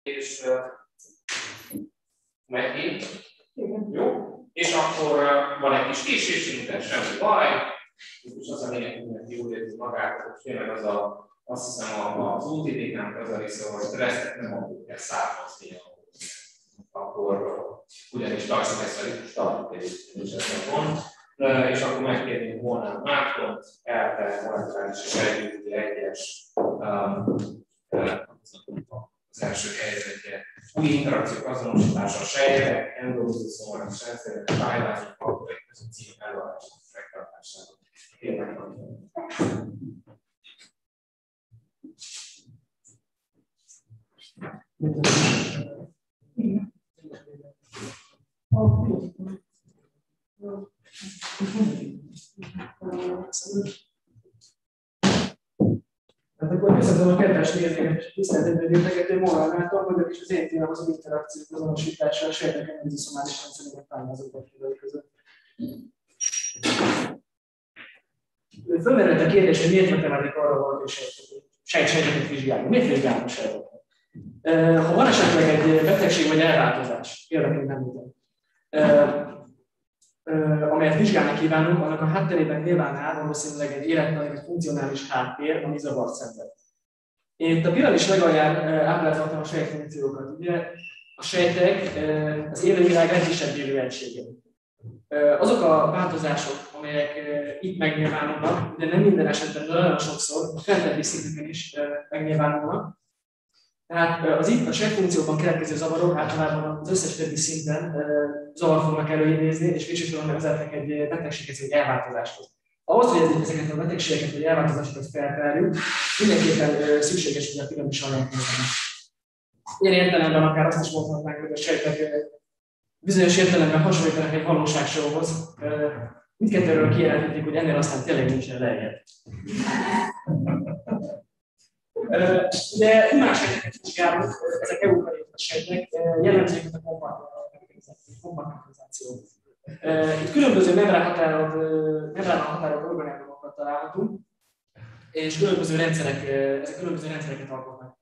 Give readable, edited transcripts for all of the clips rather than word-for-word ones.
és megint. Jó? És akkor van egy kis késésünk, de semmi baj. És az a lényeg, hogy mindenki jól érzi magát, hogy tényleg az azt hiszem az útidéknek az a része, hogy stresszet nem abból kell származni, akkor ugyanis tartsuk ezt a ritmus, tartjuk és ezt a pont. És akkor megkérném volna Mártont, ELTE molekuláris és sejtgyűjtő egyes az első helyzetje. Új interakciók azonosítása a sejtek, endolózuszomatos rendszerek, tájlások, faktorok között cím előadásának megtartására. Kérlek, Márton. Hát akkor köszönöm a kedves nézőket és tiszteltetőjéteket, én Molnár vagyok, és az én témám az interakciók azonosítása a sejtek endolózuszomális rendszerének pályázó bakteriai között. Fölmerült a kérdés, hogy miért matematik arra valami sejteket vizsgálni. Miért vizsgálni a sejteket? Ha van esetleg egy betegség vagy elváltozás, érdekében nem tudom, amelyet vizsgálni kívánunk, annak a hátterében nyilván áll valószínűleg egy élettani, egy funkcionális háttér, ami zavart szenved. Én itt a piramis legalján ábrázoltam a sejtfunkciókat. Ugye a sejtek az élővilág legkisebb élő egysége. Azok a változások, amelyek itt megnyilvánulnak, de nem minden esetben, de nagyon sokszor a fentebbi szinteken is megnyilvánulnak. Tehát az itt a sejtfunkcióban keletkező zavarok általában az összes többi szinten zavar fognak előidézni, és végsősorban vezetnek egy betegséghez, egy elváltozáshoz. Ahhoz, hogy ezeket a betegségeket vagy elváltozásokat feltárjuk, mindenképpen szükséges, hogy a piramis alá nézni. Ilyen értelemben akár azt is mondhatnánk, hogy a sejtek bizonyos értelemben hasonlítanak egy valóságsóhoz. Mindkettőről kijelenthetik, hogy ennél aztán tényleg nincsen lejjebb. De más sejteket vizsgálunk, ezek eukarióta sejtek, jellemzőket a kompartmentalizációt. Itt különböző membránhatárolt organelumokat találhatunk, és ezek különböző rendszereket alkotnak.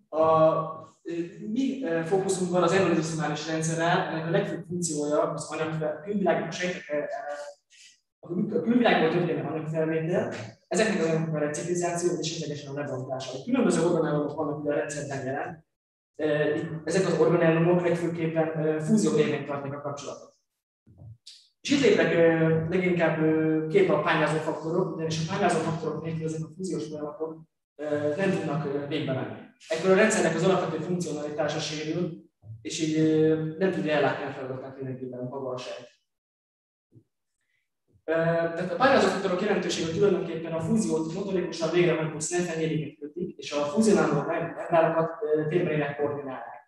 Mi fókuszunkban az endolózuszomális rendszerrel, ennek a legfőbb funkciója az anyagfelvétel, a külvilágból történő anyagfelvétel, ezeknek az anyagoknak a reciklizáció és esetlegesen a lebontása. Különböző organellumok vannak a rendszerben jelen. Ezek az organellumok legfőképpen fúzió révén tartják a kapcsolatot. És itt lépnek leginkább képbe a pányázó faktorok, ugyanis a pányázó faktorok nélkül ezek a fúziós folyamatok nem tudnak végbe menni. Ekkor a rendszernek az alapvető funkcionalitása sérül, és így nem tudja ellátni a feladatát mindenképpen maga a sejt. Tehát a pányázó faktorok jelentősége tulajdonképpen a fúziót motorikusan végrehajtó sznefenyéléket kötik, és a fúzionáló membránokat térbelének koordinálják.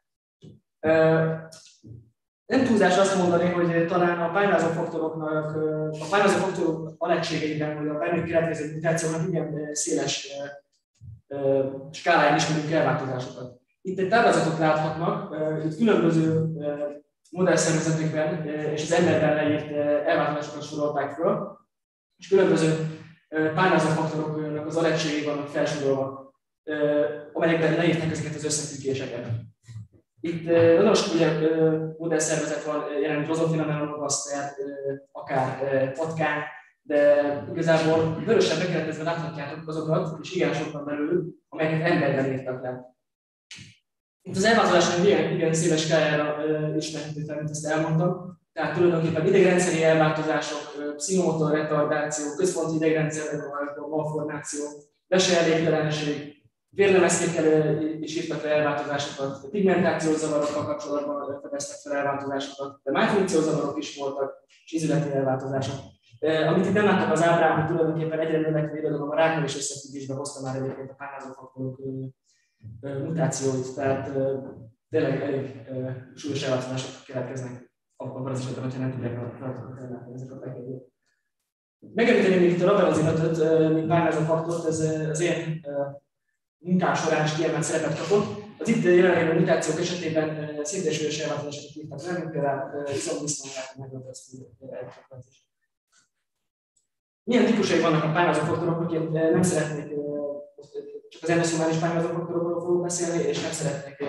Nem túlzás azt mondani, hogy talán a pányázó faktorok alegységeiben, vagy a bennük keletkező mutációknak igen széles skáláján ismerünk elváltozásokat. Itt egy táblázatot láthatnak, itt különböző modellszervezetekben és az emberben leírt elváltozásokat sorolták föl, és különböző pányázó faktoroknak az alegységei vannak felsorolva, amelyekben leírták ezeket az összefüggéseket. Itt nagyon sok modellszervezet van, jelen drozofila melanogaster, akár patkán, de igazából vörösen bekeretezve láthatjátok azokat, és igen sokan belül, amelyeket emberben írtak le. Itt az elváltozásnak igen széles skálájára ismerhető fel, mint ezt elmondtam. Tehát tulajdonképpen idegrendszeri elváltozások, pszichomotor retardáció, központi idegrendszerre malformáció, veseelégtelenség, vérlemeztékkel is írtak le elváltozásokat, pigmentációs zavarokkal kapcsolatban fedeztek fel elváltozásokat, de májfunkciós zavarok is voltak, és ízületi elváltozások. Amit itt nem láttak az ábrán, hogy tulajdonképpen egyre növekvő irodalom a rákkal is összefüggésbe hozta már egyébként a pányázó faktorok mutációit, tehát tényleg elég súlyos elváltozások keletkeznek abban az esetben, hogyha nem tudják a feladatokat ellátni ezek a betegek. Megemlíteném még itt a rabenozinatot, mint pányázó faktort, ez az én munkám során is kiemelt szerepet kapott. Az itt jelenlegi mutációk esetében szintén súlyos elváltozásokat írtak le, mint például iszomdisztonát, megöltöztünk. Milyen típusai vannak a pányázó faktoroknak? Én nem szeretnék csak az endoszomális pányázó faktorokról fogok beszélni, és nem szeretnék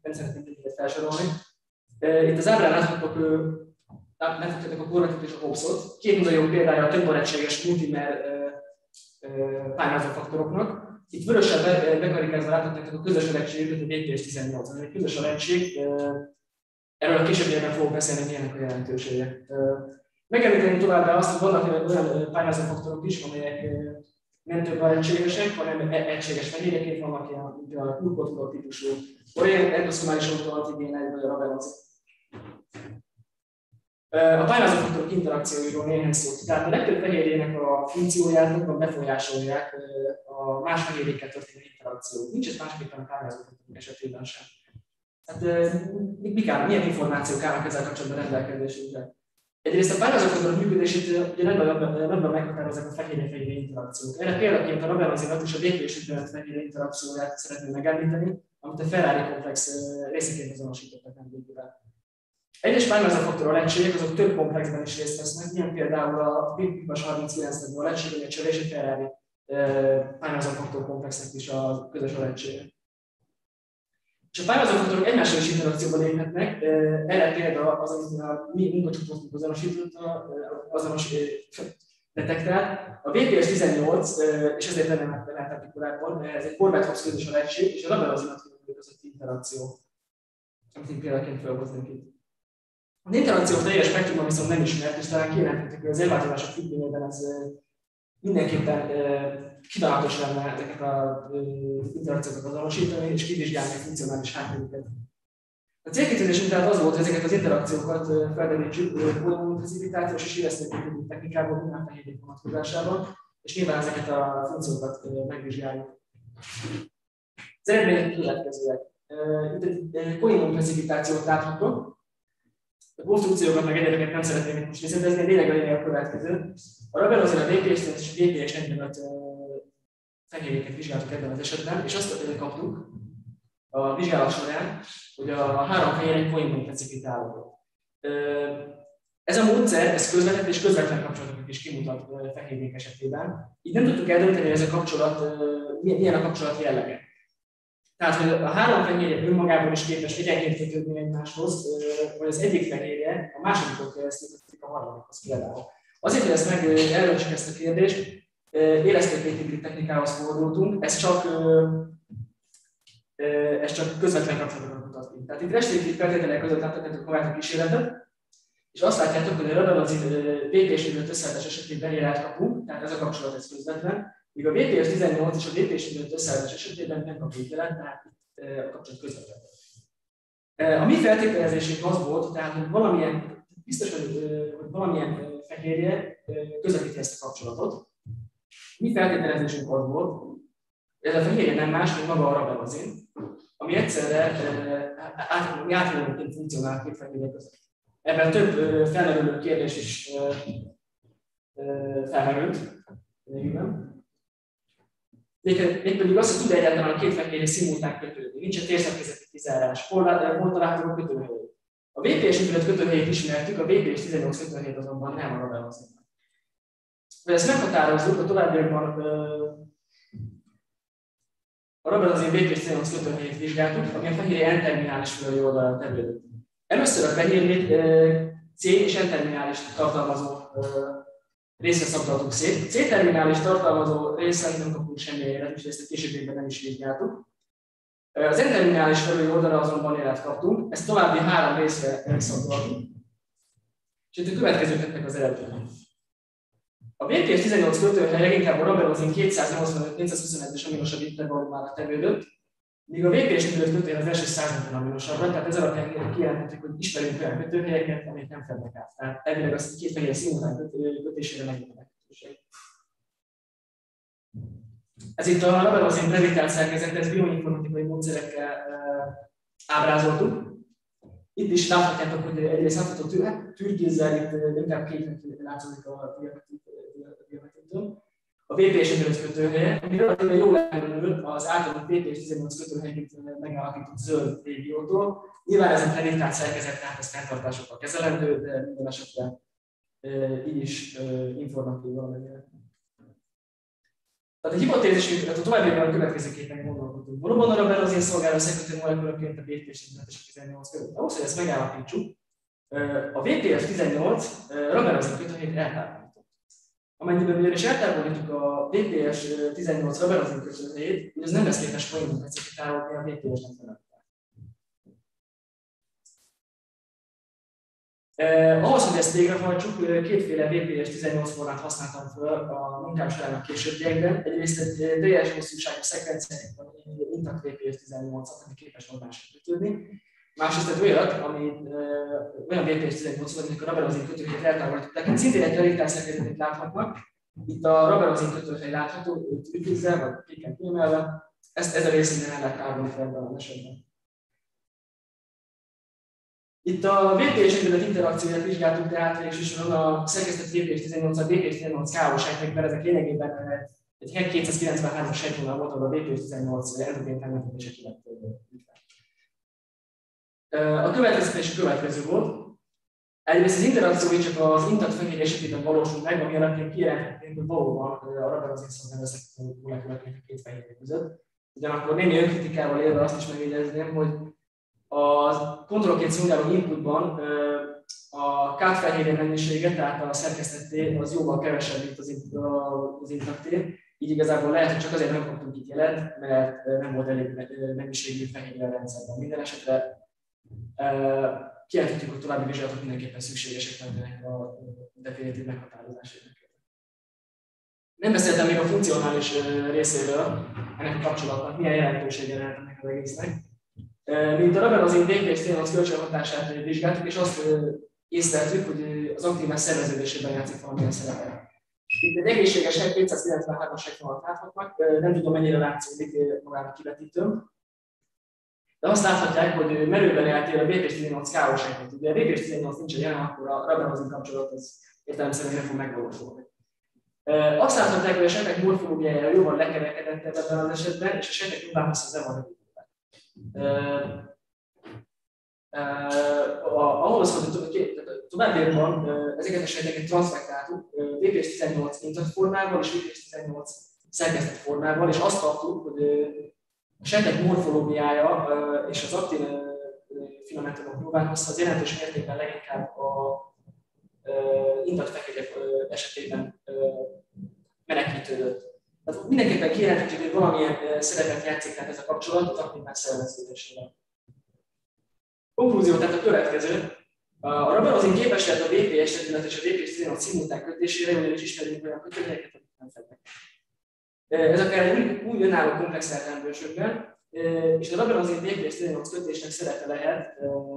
nem szeretném mindegyiket felsorolni. Itt az ábrán láthatjátok a korrektot és a Hobbes-ot. Két nagyon jó példája a több egységes multimer pályázó faktoroknak. Itt vörösen bekarikázva láthatjátok a közös eredtségüket, a VPS18. Ez egy közös eredtség. Erről a későbbiekben fogok beszélni, milyenek a jelentősége. Megemlíteni továbbá azt, hogy vannak olyan pályázó faktorok is, amelyek nem több egységesek, hanem egységes fehérjeként vannak ilyen, mint a kurkotuló típusú olyan endoszomális autoantigének, vagy a rabelozi. A pályázó faktorok interakcióiról néhány szót. Tehát a legtöbb fehérjének a funkcióját jobban befolyásolják a más fehérjékkel történő interakciót. Nincs ez másképpen a pályázó faktorok esetében sem. Hát milyen információk állnak ezzel kapcsolatban rendelkezésünkre? Egyrészt a pályázó faktorok működését ugye nagyban meghatározzák a fehérje-fehérje interakciók. Erre példaként a rabenozinat és a VP-s fehérje interakcióját szeretném megemlíteni, amit a Ferrari komplex részeként azonosítottak nemrégiben. Egyes pályázófaktor egységek azok több komplexben is részt vesznek, ilyen például a Pipas 39-es alegydség, vagy a Cserési Ferrari pályázófaktor komplexnek is a közös alegysége. És a pályázófaktorok egymással is interakcióba léphetnek, erre példa az, amit a mi munkacsoportunk azonos detektált. A VPS18, és ezért nem láthatjuk korábban, ez egy Corbett-Hobbes közös alegység, és a rabelozinat közötti interakció, amit én példaként felhoznék itt. Az interakció teljes spektrumban viszont nem ismert, és talán kijelenthetjük, hogy az elváltozások függvényében ez mindenképpen kívánatos lenne ezeket az interakciókat azonosítani, és kivizsgálni a funkcionális háttérüket. A célkitűzésünk tehát az volt, hogy ezeket az interakciókat felderítsük precipitációs és illesztőképítő technikából minden fehérjék vonatkozásában, és nyilván ezeket a funkciókat megvizsgáljuk. Az eredmények következőek. Itt egy Cohen precipitációt láthatok. A konstrukciókat meg egyébként nem szeretném most részletezni, a lényeg a következő. A rabelozin, a VPS és a VPS-45 fehérjéket vizsgáltuk ebben az esetben, és azt kaptuk a vizsgálat során, hogy a három fehérjék Cohen precipitálódott. Ez a módszer, ez közvetett és közvetlen kapcsolatokat is kimutat fehérjék esetében. Így nem tudtuk eldönteni, hogy ez a kapcsolat, milyen a kapcsolat jellege. Tehát, hogy a három fehérje önmagában is képes egyenként kötődni egymáshoz, vagy az egyik fehérje a másodikon keresztül kötődik a harmadikhoz például. Azért, hogy ezt eldöntsük ezt a kérdést, élesztőképítő technikához fordultunk, ez csak közvetlen kapcsolatokat mutat ki. Tehát itt restriktív feltételek között láthatjátok magát a kísérletet, és azt látjátok, hogy a rabelozin VPS-45 összeállítás esetében élet kapunk, tehát ez a kapcsolat ez közvetlen, míg a VPS18 és a VPS45 összeállítás esetében nem kapjuk jelet, tehát a kapcsolat közvetlen. A mi feltételezésünk az volt, tehát hogy valamilyen, biztos, hogy valamilyen fehérje közvetíti ezt a kapcsolatot. Mi feltételezésünk az volt, ez a fehérje nem más, mint maga a rabelozin, ami egyszerre átmenőként funkcionál két fehérje között. Ebben több felmerülő kérdés is felmerült. Mégpedig azt, hogy tud egyáltalán a két fehérje szimultán kötődni. Nincs egy térszerkezeti kizárás. Hol találhatók a kötőhelyét? A VPS-45 kötőhelyét ismertük, a VPS18 kötőhelyét azonban nem a rabelozin. Hogy ezt meghatározzuk, a továbbiakban a rabelozin VPS18 kötőhelyét vizsgáltuk, ami a fehérje N-terminális felüli oldalra tevődött. Először a fehérjét C és N-terminális tartalmazó részre szabdaltuk szét. C-terminális tartalmazó részre nem kapunk semmilyen élet, és ezt a későbbiekben nem is vizsgáltuk. Az N-terminális felüli oldalra azonban élet kaptunk, ezt további 3 részre szabdaltunk. És itt a következőknek az eredmények. A VPS18 kötőhely leginkább a rabelozin 285-421-es aminosav intervallumára tevődött, míg a VPS45 kötőhely az első 150 aminosabbra, tehát ez alapján kijelenthetjük, hogy ismerünk olyan kötőhelyeket, amik nem fednek át. Tehát elvileg az két fehérje szimultán kötésére megvan a lehetőség. Ez itt a rabelozin prezitált szerkezet, ez bioinformatikai módszerekkel ábrázoltuk. Itt is láthatjátok, hogy egyrészt látható türkézzel, itt inkább kéknek látszik a diametrítől. A VPS45 kötőhelye, ami relatíve jól elkerül az általában VPS18 kötőhelyét megállapított zöld régiótól. Nyilván ez a prezitált szerkezet, tehát ez fenntartásokkal kezelendő, de minden esetre így is informatív valamelyre. Tehát a hipotézisünk, a továbbiakban a következőképpen gondolkodunk. Valóban a raberozin szolgál összekötő molekulaként a VPS-15 és a 18 között. Ahhoz, hogy ezt megállapítsuk, a VPS-18 raberozin kötőhelyét eltávolított. Amennyiben ugyanis eltávolítjuk a VPS-18 raberozin kötőhelyét, ez nem lesz képes folyamon precipitálódni a VPS-nek felett. Ahhoz, hogy ezt végrehajtsuk, kétféle VPS-18 formát használtam fel a munkám során a későbbiekben. Egyrészt egy teljes hosszúságú szekvenciának van intakt VPS-18-at, ami képes normálisan kötődni. Másrészt egy olyan VPS-18-ot, aminek a raberozin kötőhelyét eltávolították. Szintén egy radikális szerkezetét láthatnak. Itt a raberozin kötőhely látható, őt ütközzel, vagy kéken kiemelve. Ez a rész innen el lehet távolni fel ebben az esetben. Itt a VPS-ekben interakcióját vizsgáltuk, tehát végsősorban a szerkesztett VPS-18 a VPS-18 káros sejtekben, ezek lényegében egy 293-as sejtvonal volt, ahol a VPS-18 endogén termeltetések lett. A következtetés a következő volt. Egyrészt az interakció csak az intakt fehérje esetében valósul meg, ami alapján kijelenthetnénk, hogy valóban a raberozin szolgál összekötő molekulaként a két fehérje között. Ugyanakkor némi önkritikával élve azt is megjegyezném, hogy a kontrollként szolgáló inputban a kátfehérje mennyisége, tehát a szerkesztetté, az jóval kevesebb, mint az intakté. Így igazából lehet, hogy csak azért nem kaptunk itt jelet, mert nem volt elég mennyiségű fehérje a rendszerben. Minden esetre kijelenthetjük, hogy további vizsgálatok mindenképpen szükségesek lennének a definitív meghatározásának. Nem beszéltem még a funkcionális részéről ennek a kapcsolatnak, milyen jelentősége lehet ennek az egésznek. Mint a raberozin VPS-18 kölcsönhatását vizsgáltuk, és azt észleltük, hogy az aktív szerveződésében játszik valamilyen szerepet. Itt egy egészséges 293-as sejtvonalat láthatnak, nem tudom mennyire látszódik magának kivetítőm. De azt láthatják, hogy merőben eltér a VPS-18 káros sejtnek. Ugye a VPS-18 nincs jelen, akkor a raberozin kapcsolat az értelemszerűen nem fog megvalósulni. Azt láthatják, hogy a sejtek morfológiája jóval lekerekedettebb ebben az esetben, és a sejtek jobban hosszá le van rövidítve. Ahhoz, hogy továbbiakban ezeket a sejteket transzfektáltuk VPS-18 intakt formával és VPS-18 szerkesztett formával, és azt kaptuk, hogy a sejtek morfológiája és az aktív filamentumok nyilvánhossza az jelentős mértékben leginkább a intakt fehérje esetében menekítődött. Tehát mindenképpen kijelenthetjük, hogy valamilyen szerepet játszik tehát ez a kapcsolat az aktív szerveződésével. Konklúzió tehát a következő. A raberozin képes lehet a VPS-15 és a VPS-18 szimultán kötésére, ugyanis ismerjük olyan kötőhelyeket, amik nem fednek. Ez akár egy új önálló komplex ellenbősökben, és a raberozin VPS-18 kötésnek szerepe lehet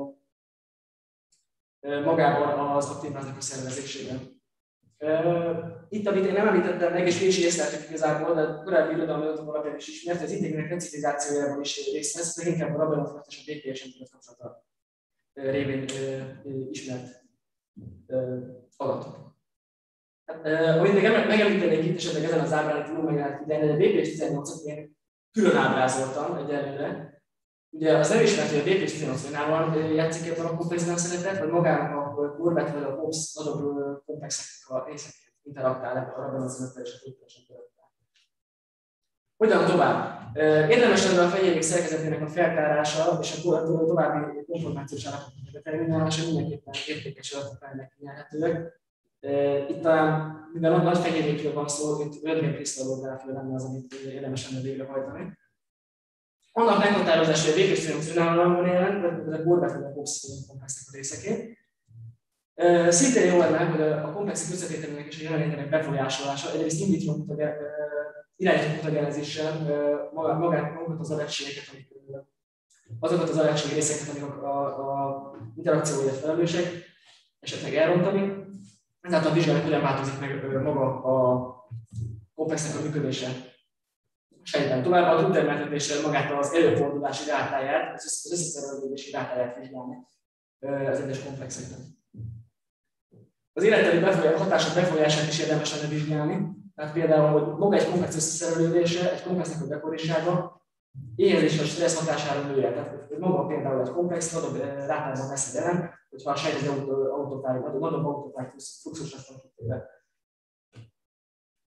magában az aktív máznak szervezésében. Itt, amit én nem említettem meg, és mi is észleltük igazából, de a korábbi irodalmi adatok alapján is ismert, az intégrek reciklizációjában is részt vesz, ez inkább a raberozin és a VPS-15 kapcsolata révén ismert adatok. Amit még megemlítenék itt esetleg ezen az ábrán, itt meg lehet figyelni, hogy a VPS-18-ot én külön ábrázoltam egyelőre. Ugye az nem ismert, hogy a VPS-18 önállóan játszik ebben a komplexben szerepet, vagy magának a korbet vagy a HOMS nagyobb komplexeknek a részeként interaktál ebben a raberozin és a VPS-en között. Hogyan tovább? Érdemes lenne a fehérjék szerkezetének a feltárása és a további információs állapotok determinálása mindenképpen értékes adatok lennek nyerhetőek. Itt talán, mivel nagy fehérjékről van szó, itt röntgenkrisztallográfia lenne az, amit érdemes lenne végrehajtani. Annak meghatározása, hogy a VPS-18 önállóan van jelen, de a Gorbet vagy a HOMS komplexnek a részeként. Szintén jó lenne, hogy a komplexek összetételének és a jelenlétének befolyásolása, egyrészt in vitro irányító mutagenezéssel magukat az adatségeket, azokat az adatségi részeket, amik a interakcióért felelősek, esetleg elrontani. Ezáltal vizsgálni, hogyan változik meg maga a komplexnek a működése sejtben. Továbbá a túltermeltetéssel magát az előfordulási rátáját, az összeszerveződési rátáját vizsgálni az egyes komplexeknek. Az életteli hatások befolyását is érdemes lenne vizsgálni. Tehát például, hogy maga egy komplex összeszerelődése, egy komplexnek a gyakorisága, éhezés vagy stressz hatására nője. Tehát maga például egy komplex, nagyobb rátában vesz egy elem, hogyha a sejt egy nagyobb autotáj fluxusra van kitéve.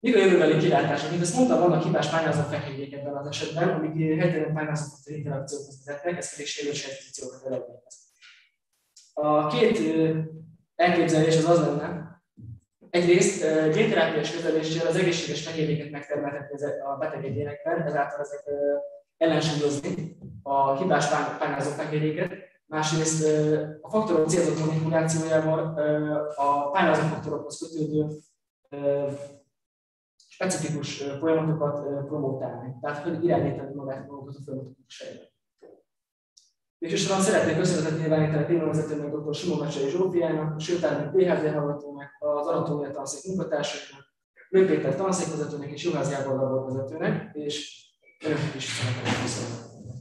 Mik a jövőbeli kilátások? Mint azt mondtam, vannak hibás pályázó fehérjék ebben az esetben, amik helytelen pályázatot interakciókhoz vezetnek, ez pedig sérülés pozíciókat eredményez. A két elképzelés az lenne, egyrészt génterápiás kezeléssel az egészséges fehérjéket megtermeltetni a beteg egyénekben, ezáltal ezek ellensúlyozni a hibás pályázó fehérjéket. Másrészt a faktorok célzott manipulációjával a pályázó faktorokhoz kötődő specifikus folyamatokat promotálni, tehát hogy irányítani magát magukat a folyamatokat sejteni. Végsősorban szeretnék köszönetet nyilvánítani a témavezetőnek, dr. Simonovics Zsófiának, a Sőtárnyi PhD hallgatónak, az anatómia tanszék munkatársainak, Lő Péter tanszékvezetőnek és Juhász Gábor laborvezetőnek, és önöknek is szeretnék köszönni.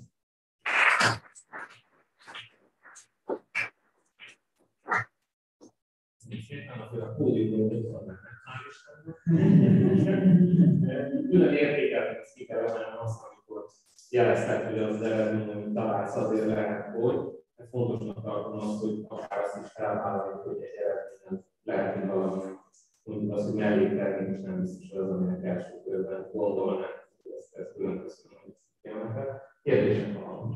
Külön értékelnek ezt ki kell emelni azt, amikor jeleztek, hogy az eredmény, amit találsz, azért lehet, hogy ez fontosnak tartom azt, hogy akár azt is felvállaljuk, hogy egy eredményen lehet, hogy valami, mondjuk azt, hogy melléktermék, és nem biztos az, aminek első körben gondolnánk, hogy ezt külön köszönöm, hogy kiemeltek. Kérdések van.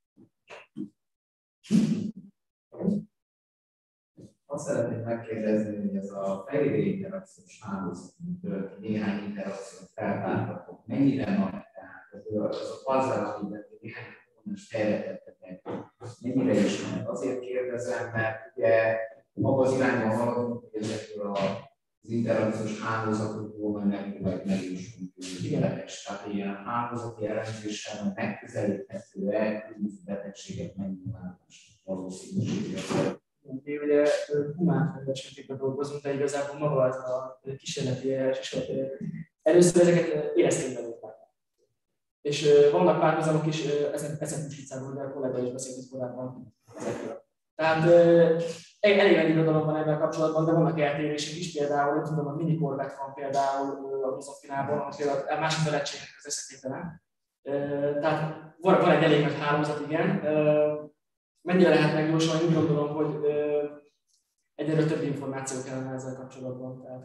Azt szeretnék megkérdezni, hogy ez a fehérje interakciós hálózat, amit néhány interakciót feltártatok, mennyire nagy, tehát az a puzzle, amiben néhány komponens fejletettetek, mennyire ismert. Azért kérdezem, mert ugye abban az irányban haladunk, hogy ezekről az interakciós hálózatokból megjósolunk betegség. Tehát ilyen hálózati elemzéssel megközelíthető-e különböző betegségek megnyilvánulásnak valószínűséggel. Mi ugye humán fejlesztésben dolgozunk, de igazából maga az a kísérleti eljárás, és először ezeket éreztényben meg. És vannak párhuzamok is, ezen is viccelről, de a kollega is beszélt korábban ezekről. Tehát elég nagy irodalom van ebben kapcsolatban, de vannak eltérések is, például, nem tudom, a minikorvett van például a Drosofinában, ami például a másik lehetségnek az összetétele. Tehát van egy elég nagy hálózat, igen. Mennyire lehet megjósolni, úgy gondolom, hogy egyre több információ kellene ezzel kapcsolatban. Tehát,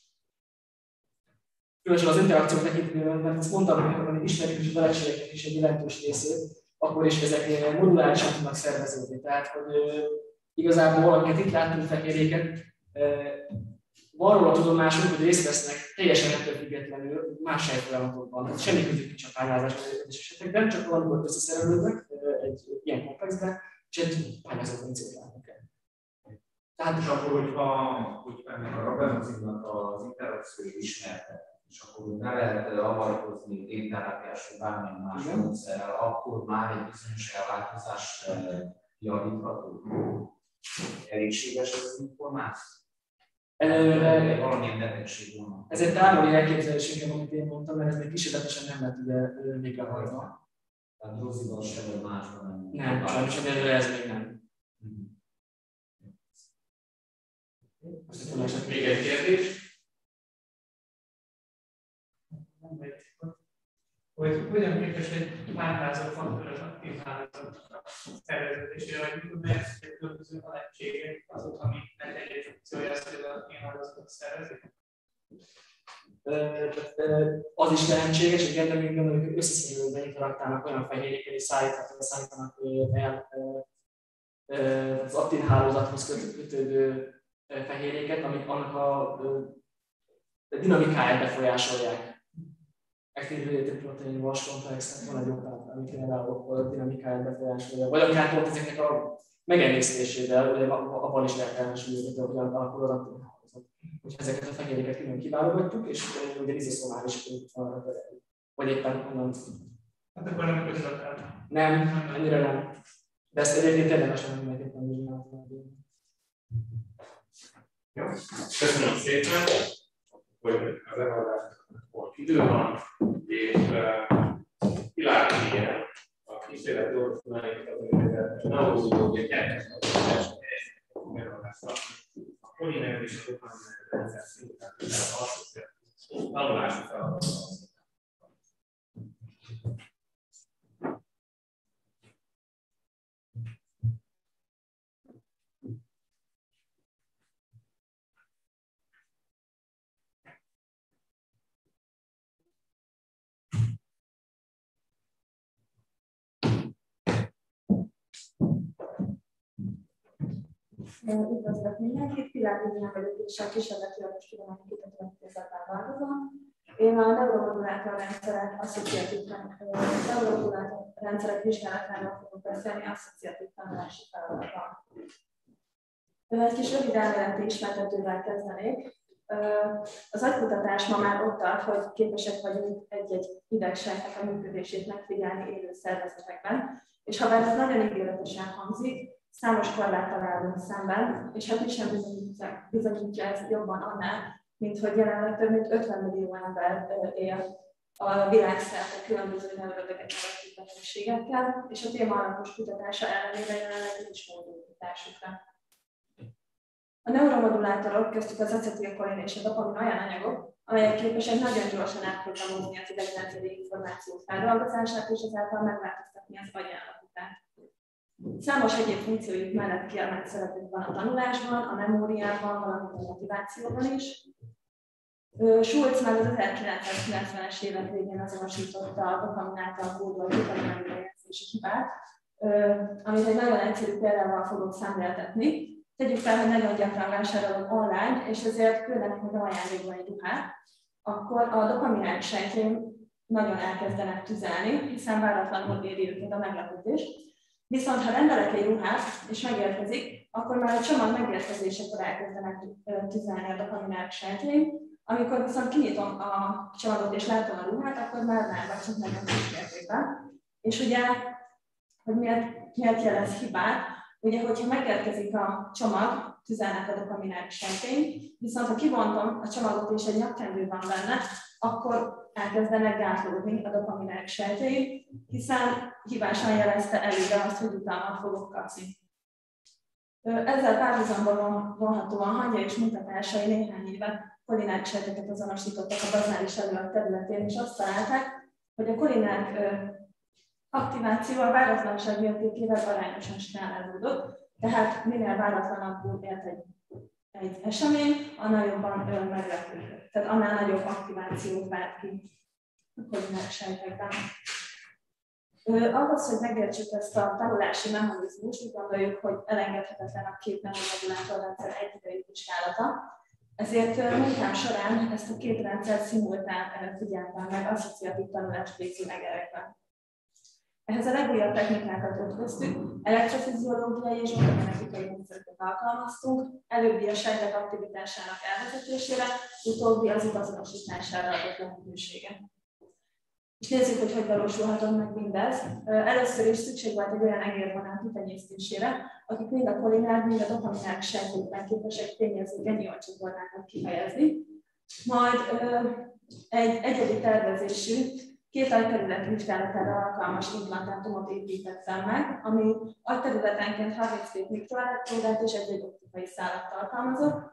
különösen az interakciók tekintetében, mert ezt mondtam, hogy ismerjük is a betegségeknek is egy jelentős részét, akkor is ezek modulálisan tudnak szerveződni. Tehát, hogy igazából valamiket itt láttunk fehérjéket, van róla tudomásunk, hogy részt vesznek teljesen ettől függetlenül más sejtfolyamatokban. Semmi közük nincs a pályázásban esetekben, csak valamikor összeszerelődnek egy ilyen komplexben, és egy pályázó funkciót látnak el. Tehát is akkor, hogyha ennek a rabenocidnak az interakciói ismertek, és akkor ne lehet avatkozni génterápiás vagy bármilyen más módszerrel, akkor már egy bizonyos elváltozás javítható. Elégséges ez az információ? Valamilyen betegség van. Ez egy távoli elképzelésünk, amit én mondtam, mert ez még kísérletesen nem lett ugye végrehajtva. Tehát Drozival sem, vagy másban nem. Nem, sajnos egyelőre ez még nem. Még egy kérdés? Hogy hogyan képes egy párházó faktor az aktív hálózat szerveződésére, vagy melyek különböző a lehetségek azok, amiknek egy funkciója az, hogy az aktív hálózatot szervezik? Az is lehetséges, igen, de még gondolom, hogy összeszínülőben interaktálnak olyan fehérjékkel és szállítanak el az aktív hálózathoz kötődő fehérjéket, amik annak a dinamikáját befolyásolják. Active-related protein wash complexnek van egy okát, ami például a dinamikáját befolyásolja, vagy akár pont ezeknek a megemésztésével, ugye abban is lehet ellensúlyozni, hogy hogyan alakul az aktív hálózat. Hogyha ezeket a fehérjéket külön kiválogatjuk, és ugye rizoszomális van terelni. Vagy éppen onnan. Hát akkor nem közvetlen. Nem, ennyire nem. De ezt egyébként érdemesen mindenképpen vizsgálni. Jó, köszönöm szépen, hogy az előadásnak idő van, és kilátom ilyen a kísérlet gyorsulányt, az neurológia kettős előadásra. A polimerés és a rendszer szinten a tanulási feladatot. Üdvözlök mindenkit, Pilár Lilian vagyok, és a Kísérleti Orvostudományi Kutatóintézetben dolgozom. Én a neuromodulátor rendszerek vizsgálatáról fogok beszélni asszociatív tanulási feladatban. Egy kis rövid elméleti ismertetővel kezdenék. Az agykutatás ma már ott tart, hogy képesek vagyunk egy-egy idegsejtnek a működését megfigyelni élő szervezetekben, és ha bár ez nagyon ígéretesen hangzik, számos korláttal állunk szemben, és hát mi sem bizonyítja ezt jobban annál, mint hogy jelenleg több mint 50 millió ember él a világszerte különböző neurodegeneratív betegségekkel, és a téma alapos kutatása ellenére jelenleg nincs módosításukra. A neuromodulátorok, köztük az acetilkolin és a dopamin olyan anyagok, amelyek képesek nagyon gyorsan átprogramozni az idegrendszeri információk feldolgozását és ezáltal megváltoztatni az agyállapotát. Számos egyéb funkciójuk mellett kiemelt szerepük van a tanulásban, a memóriában, valamint a motivációban is. Schulz már az 1990-es évek végén azonosította a dopamin által kódolt dopaminerőrejelzési hibát, amit egy nagyon egyszerű példával fogok szemléltetni. Tegyük fel, hogy nagyon gyakran vásárolok online, és ezért küldenek meg ajándékba egy ruhát, akkor a dopaminális sejtjeim nagyon elkezdenek tüzelni, hiszen váratlanul éri őket a meglepetés. Viszont ha rendelek egy ruhát, és megérkezik, akkor már a csomag megérkezésekor elkezdenek tüzelni a dopaminális sejtjeim. Amikor viszont kinyitom a csomagot és látom a ruhát, akkor már nem, vagy csak nagyon kis mértékben. És ugye, hogy miért jelez hibát, ugye, hogyha megérkezik a csomag, tüzelnek a dopaminális sejtjeim, viszont ha kivontom a csomagot és egy nyakkendő van benne, akkor elkezdenek gátlódni a dopaminális sejtjeim, hiszen hibásan jelezte előre azt, hogy utalmat fogok kapni. Ezzel párhuzamban vonhatóan Hangya és munkatársai néhány éve kolinák sejteket azonosítottak a bazális előagy területén, és azt találták, hogy a kolinák aktiváció a váratlanság mértékével arányosan skálázódott, tehát minél váratlanabbul élt egy esemény, annál jobban meglepődött. Tehát annál nagyobb aktivációt vált ki a kolinák sejtekben. Ahhoz, hogy megértsük ezt a tanulási mechanizmust, úgy gondoljuk, hogy elengedhetetlen a két neuromodulátorrendszer egyidejű vizsgálata. Ezért munkám során ezt a két rendszert szimultán figyeltem meg asszociatív tanulást végző egerekben. Ehhez a legújabb technikákat ötvöztük, elektrofiziológiai és biogenetikai módszereket alkalmaztunk, előbbi a sejtek aktivitásának elvezetésére, utóbbi az igazonosítására adott lehetősége. És nézzük, hogy valósulhatott meg mindez. Először is szükség volt egy olyan egérvonal kitenyésztésére, akik mind a kolinár, mind a dopaminális sejtekben képesek tényezőkeny ioncsoportákat kihelyezni. Majd egy egyedi tervezésű, két agyterület vizsgálatára alkalmas implantátumot építettem meg, ami agyterületenként 32 mikroelektródát és egy optikai szálat tartalmazott.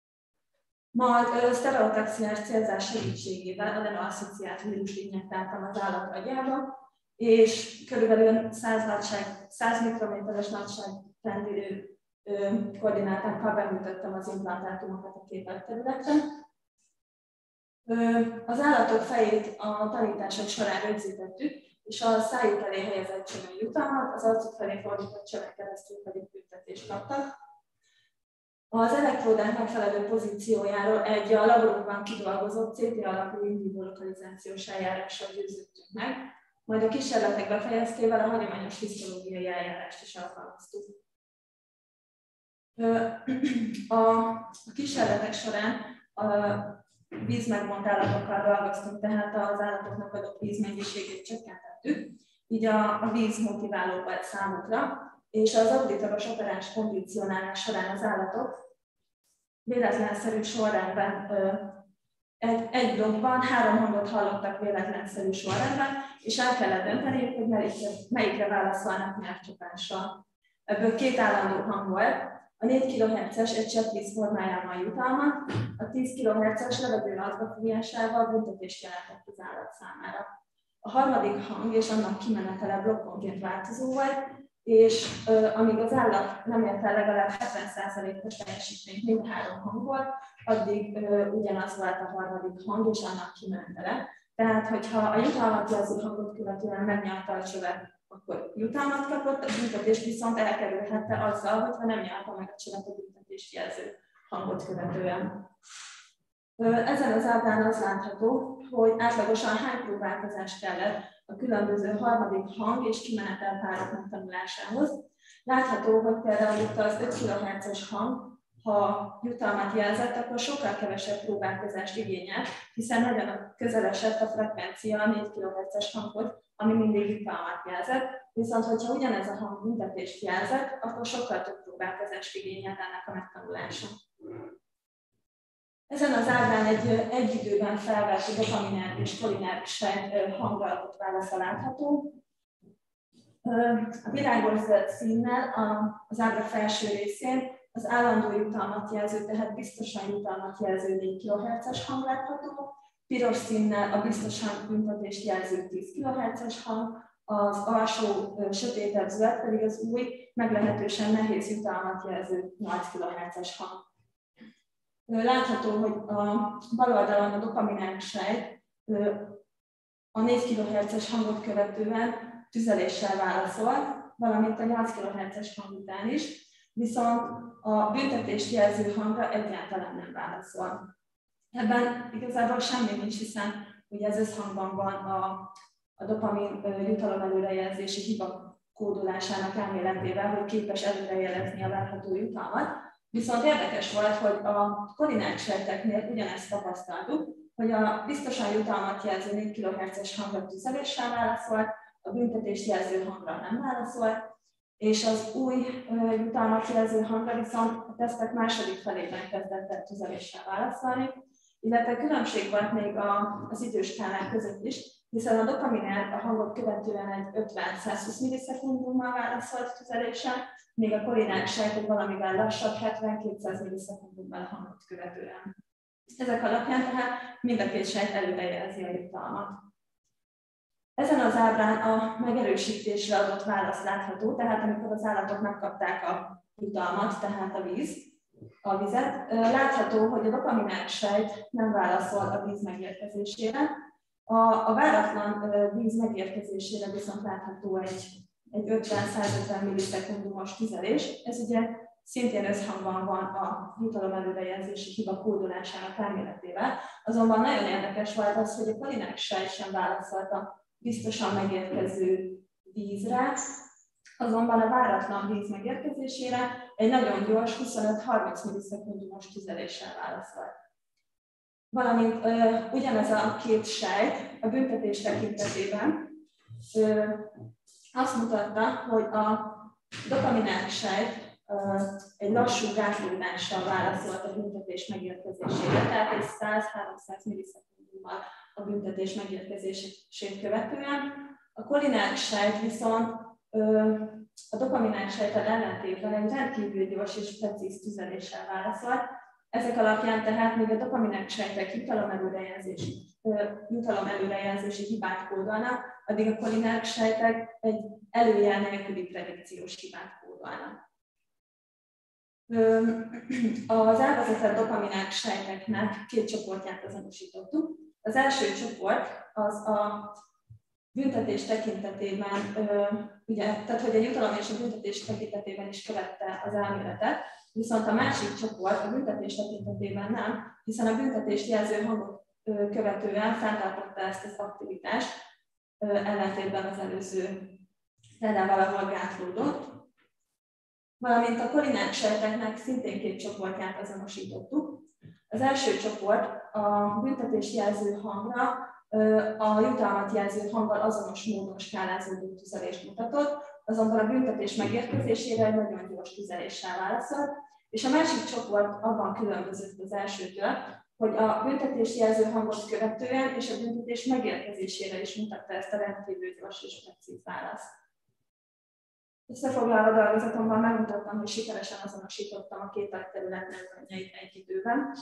Majd sztereotaxiás célzás segítségével adenoasszociált vírust injektáltam az állat agyába, és körülbelül 100 mikrométeres nagyságrendű koordinátákkal beműtöttem az implantátumokat a két agyterületen. Az állatok fejét a tanítások során rögzítettük, és a szájuk elé helyezett csövön jutalmat, az arcuk felé fordított csövön keresztül pedig büntetést kaptak. Az elektródák megfelelő pozíciójáról egy a laborokban kidolgozott CT alapú in vivo lokalizációs eljárással győződtünk meg, majd a kísérletek befejeztével a hagyományos hisztológiai eljárást is alkalmaztuk. A kísérletek során a vízmegvont állatokkal dolgoztunk, tehát az állatoknak adott vízmennyiségét csökkentettük, így a víz motiváló volt számukra, és az auditoros operáns kondicionálás során az állatok véletlenszerű sorrendben egy blokkban 3 hangot hallottak véletlenszerű sorrendben, és el kellett dönteniük, hogy melyikre válaszolnak nyelvcsapással. Ebből 2 állandó hang volt, a 4 kHz-es egy csettvíz formájában jutalmat, a 10 kHz-es levegő azgafújásával büntetést jelentett az állat számára. A harmadik hang és annak kimenetele blokkonként változó volt, és amíg az állat nem ért el legalább 70%-os teljesítményt mindhárom hangból, addig ugyanaz volt a harmadik hang és annak kimenetele. Tehát, hogyha a jutalmat jelző hangot követően megnyalta a csövet akkor jutalmat kapott, a büntetést viszont elkerülhette azzal, hogyha nem nyalta meg a csövet a büntetést jelző hangot követően. Ezen az ábrán az látható, hogy átlagosan hány próbálkozás kellett a különböző harmadik hang és kimenetelpárok megtanulásához. Látható, hogy például itt az 5 kHz-es hang, ha jutalmat jelzett, akkor sokkal kevesebb próbálkozást igényel, hiszen nagyon közel esett a frekvencia a 4 kHz-es hanghoz, ami mindig jutalmat jelzett, viszont hogyha ugyanez a hang büntetést jelzett, akkor sokkal több próbálkozást igényelt ennek a megtanulása. Ezen az ábrán egy időben felvett dopaminerv és cholinerv sejt hangalkot válasza látható. A világos zöld színnel az ábra felső részén az állandó jutalmat jelző, tehát biztosan jutalmat jelző 4 kHz-es hang látható, piros színnel a biztosan büntetést jelző 10 kHz-es hang, az alsó sötétebb zöld pedig az új, meglehetősen nehéz jutalmat jelző 8 kHz-es hang. Látható, hogy a bal oldalon a dopaminerv sejt a 4 kHz-es hangot követően tüzeléssel válaszol, valamint a 8 kHz-es hang után is, viszont a büntetést jelző hangra egyáltalán nem válaszol. Ebben igazából semmi nincs, hiszen ugye ez összhangban van a dopamin jutalom előrejelzési hiba kódolásának elméletével, hogy képes előrejelezni a várható jutalmat. Viszont érdekes volt, hogy a cholinerv sejteknél ugyanezt tapasztaltuk, hogy a biztosan jutalmat jelző 4 kHz-es hangra tüzeléssel válaszolt, a büntetést jelző hangra nem válaszolt, és az új jutalmat jelző hangra viszont a tesztek második felében kezdett el tüzeléssel válaszolni, illetve különbség volt még az időskálák között is, hiszen a dopaminerv a hangot követően egy 50-120 millisekundummal válaszolt tüzeléssel, még a cholinerv sejt valamivel lassabb, 70-200 millisekundummal a hangot követően. Ezek alapján tehát mind a két sejt előrejelzi a jutalmat. Ezen az ábrán a megerősítésre adott válasz látható, tehát amikor az állatok megkapták a jutalmat, tehát a vizet, látható, hogy a dopaminerv sejt nem válaszol a víz megérkezésére. A váratlan víz megérkezésére viszont látható egy 50-150 millisekundumos tüzelés. Ez ugye szintén összhangban van a jutalom előrejelzési hiba kódolásának elméletével, azonban nagyon érdekes volt az, hogy a cholinerv sejt sem válaszolt a biztosan megérkező vízre, azonban a váratlan víz megérkezésére egy nagyon gyors 25-30 millisekundumos tüzeléssel válaszolt. Valamint ugyanez a két sejt a büntetés tekintetében azt mutatta, hogy a dopaminerv sejt egy lassú gátlódással válaszolt a büntetés megérkezésére, tehát egy 100-300 millisekundummal a büntetés megérkezését követően. A cholinerv sejt viszont a dopaminerv sejttel ellentétben egy rendkívül gyors és precíz tüzeléssel válaszolt. Ezek alapján tehát még a dopaminerv sejtek jutalom előrejelzési hibát kódolnak, addig a cholinerv sejtek egy előjel nélküli predikciós hibát kódolnak. Az elvezetett dopaminerv sejteknek két csoportját azonosítottuk. Az első csoport az a büntetés tekintetében, ugye, tehát hogy a jutalom és a büntetés tekintetében is követte az elméletet, viszont a másik csoport a büntetés tekintetében nem, hiszen a büntetést jelző hangot követően fenntartotta ezt az aktivitást, ellentétben az előző példával, ahol gátlódott. Valamint a cholinerv sejteknek szintén két csoportját azonosítottuk. Az első csoport a büntetés jelző hangra a jutalmat jelző hanggal azonos módon skálázódó tüzelést mutatott, azonban a büntetés megérkezésére egy nagyon gyors tüzeléssel válaszolt, és a másik csoport abban különbözött az elsőtől, hogy a büntetés jelző hangot követően és a büntetés megérkezésére is mutatta ezt a rendkívül gyors és precíz választ. Összefoglalva a dolgozatomban megmutattam, hogy sikeresen azonosítottam a két agyterület neuronyait egy időben.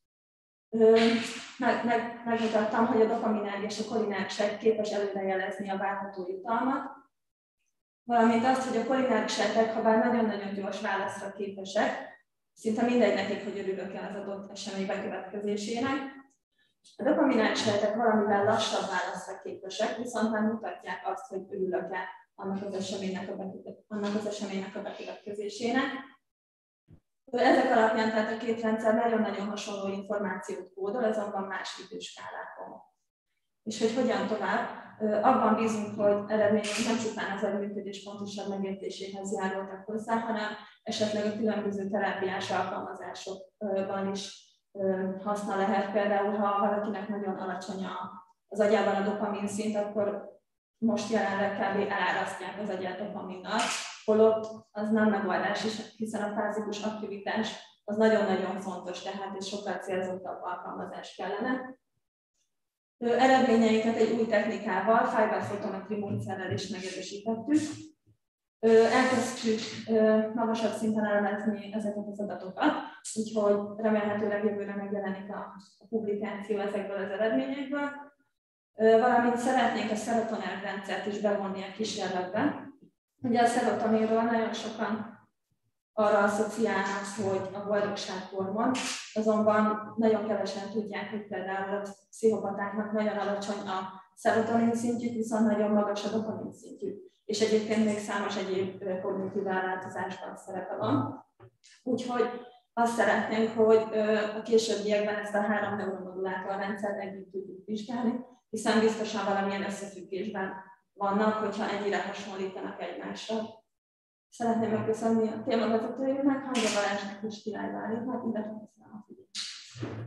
Megmutattam, hogy a dopaminerv és a cholinerv sejt képes előrejelezni a várható jutalmat, valamint azt, hogy a cholinerv sejtek, ha bár nagyon-nagyon gyors válaszra képesek, szinte mindegy nekik, hogy örülök-e az adott esemény bekövetkezésének. A dopaminerv sejtek valamivel lassabb válaszra képesek, viszont már mutatják azt, hogy örülök-e annak az eseménynek a bekövetkezésének. Ezek alapján tehát a két rendszer nagyon-nagyon hasonló információt kódol, azonban más időskálákon. És hogy hogyan tovább? Abban bízunk, hogy eredményünk nem csupán az agyműködés pontosabb megértéséhez járultak hozzá, hanem esetleg a különböző terápiás alkalmazásokban is haszna lehet. Például, ha valakinek nagyon alacsony az agyában a dopamin szint, akkor most jelenleg kb. Elárasztják az agyát dopaminnal, holott az nem megoldás is, hiszen a fázikus aktivitás az nagyon-nagyon fontos, tehát ez sokkal célzottabb alkalmazás kellene. Eredményeinket egy új technikával, Fiber Photometry módszerrel is megerősítettük. Elkezdtük magasabb szinten elemezni ezeket az adatokat, úgyhogy remélhetőleg jövőre megjelenik a publikáció ezekből az eredményekből. Valamint szeretnénk a szerotonin rendszert is bevonni a kísérletbe. Ugye a szerotoninról nagyon sokan arra asszociálnak, hogy a boldogsághormon, azonban nagyon kevesen tudják, hogy például a pszichopatáknak nagyon alacsony a szerotonin szintjük, viszont nagyon magas a dopamin szintjük. És egyébként még számos egyéb kognitív változásban szerepe van. Úgyhogy azt szeretnénk, hogy a későbbiekben ezt a 3 neuromodulátor rendszert együtt tudjuk vizsgálni, hiszen biztosan valamilyen összefüggésben vannak, hogyha ennyire hasonlítanak egymásra. Szeretném megköszönni a témavezetőjének, Hangya Balázsnak és Király Bálintnak, illetve köszönöm a figyelmet.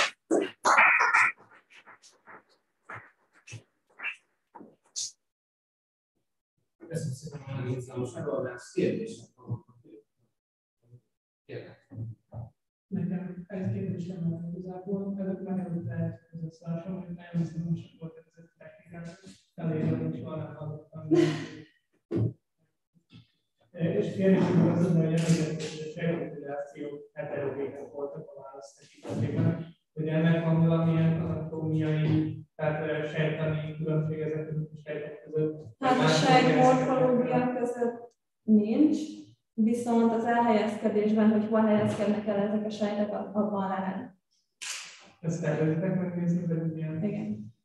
Köszönöm szépen a nagyon izgalmas megoldást. Kérdések vannak. Kérlek. Nekem egy kérdésem van igazából, előtt megelőtte közösszásom, hogy nagyon izgalmas volt ez a technikát, elérve is valami hallottam. És kérdésem az, hogy említett, hogy a sejtpopuláció heterogének voltak a válasz tekintetében, hogy ennek van valamilyen anatómiai, tehát sejtani különbség ezek között a sejtek között? Hát a sejtmorfológia között nincs, viszont az elhelyezkedésben, hogy hol helyezkednek el ezek a sejtek, abban lehet. Ezt tervezitek megnézni, vagy milyen? Igen.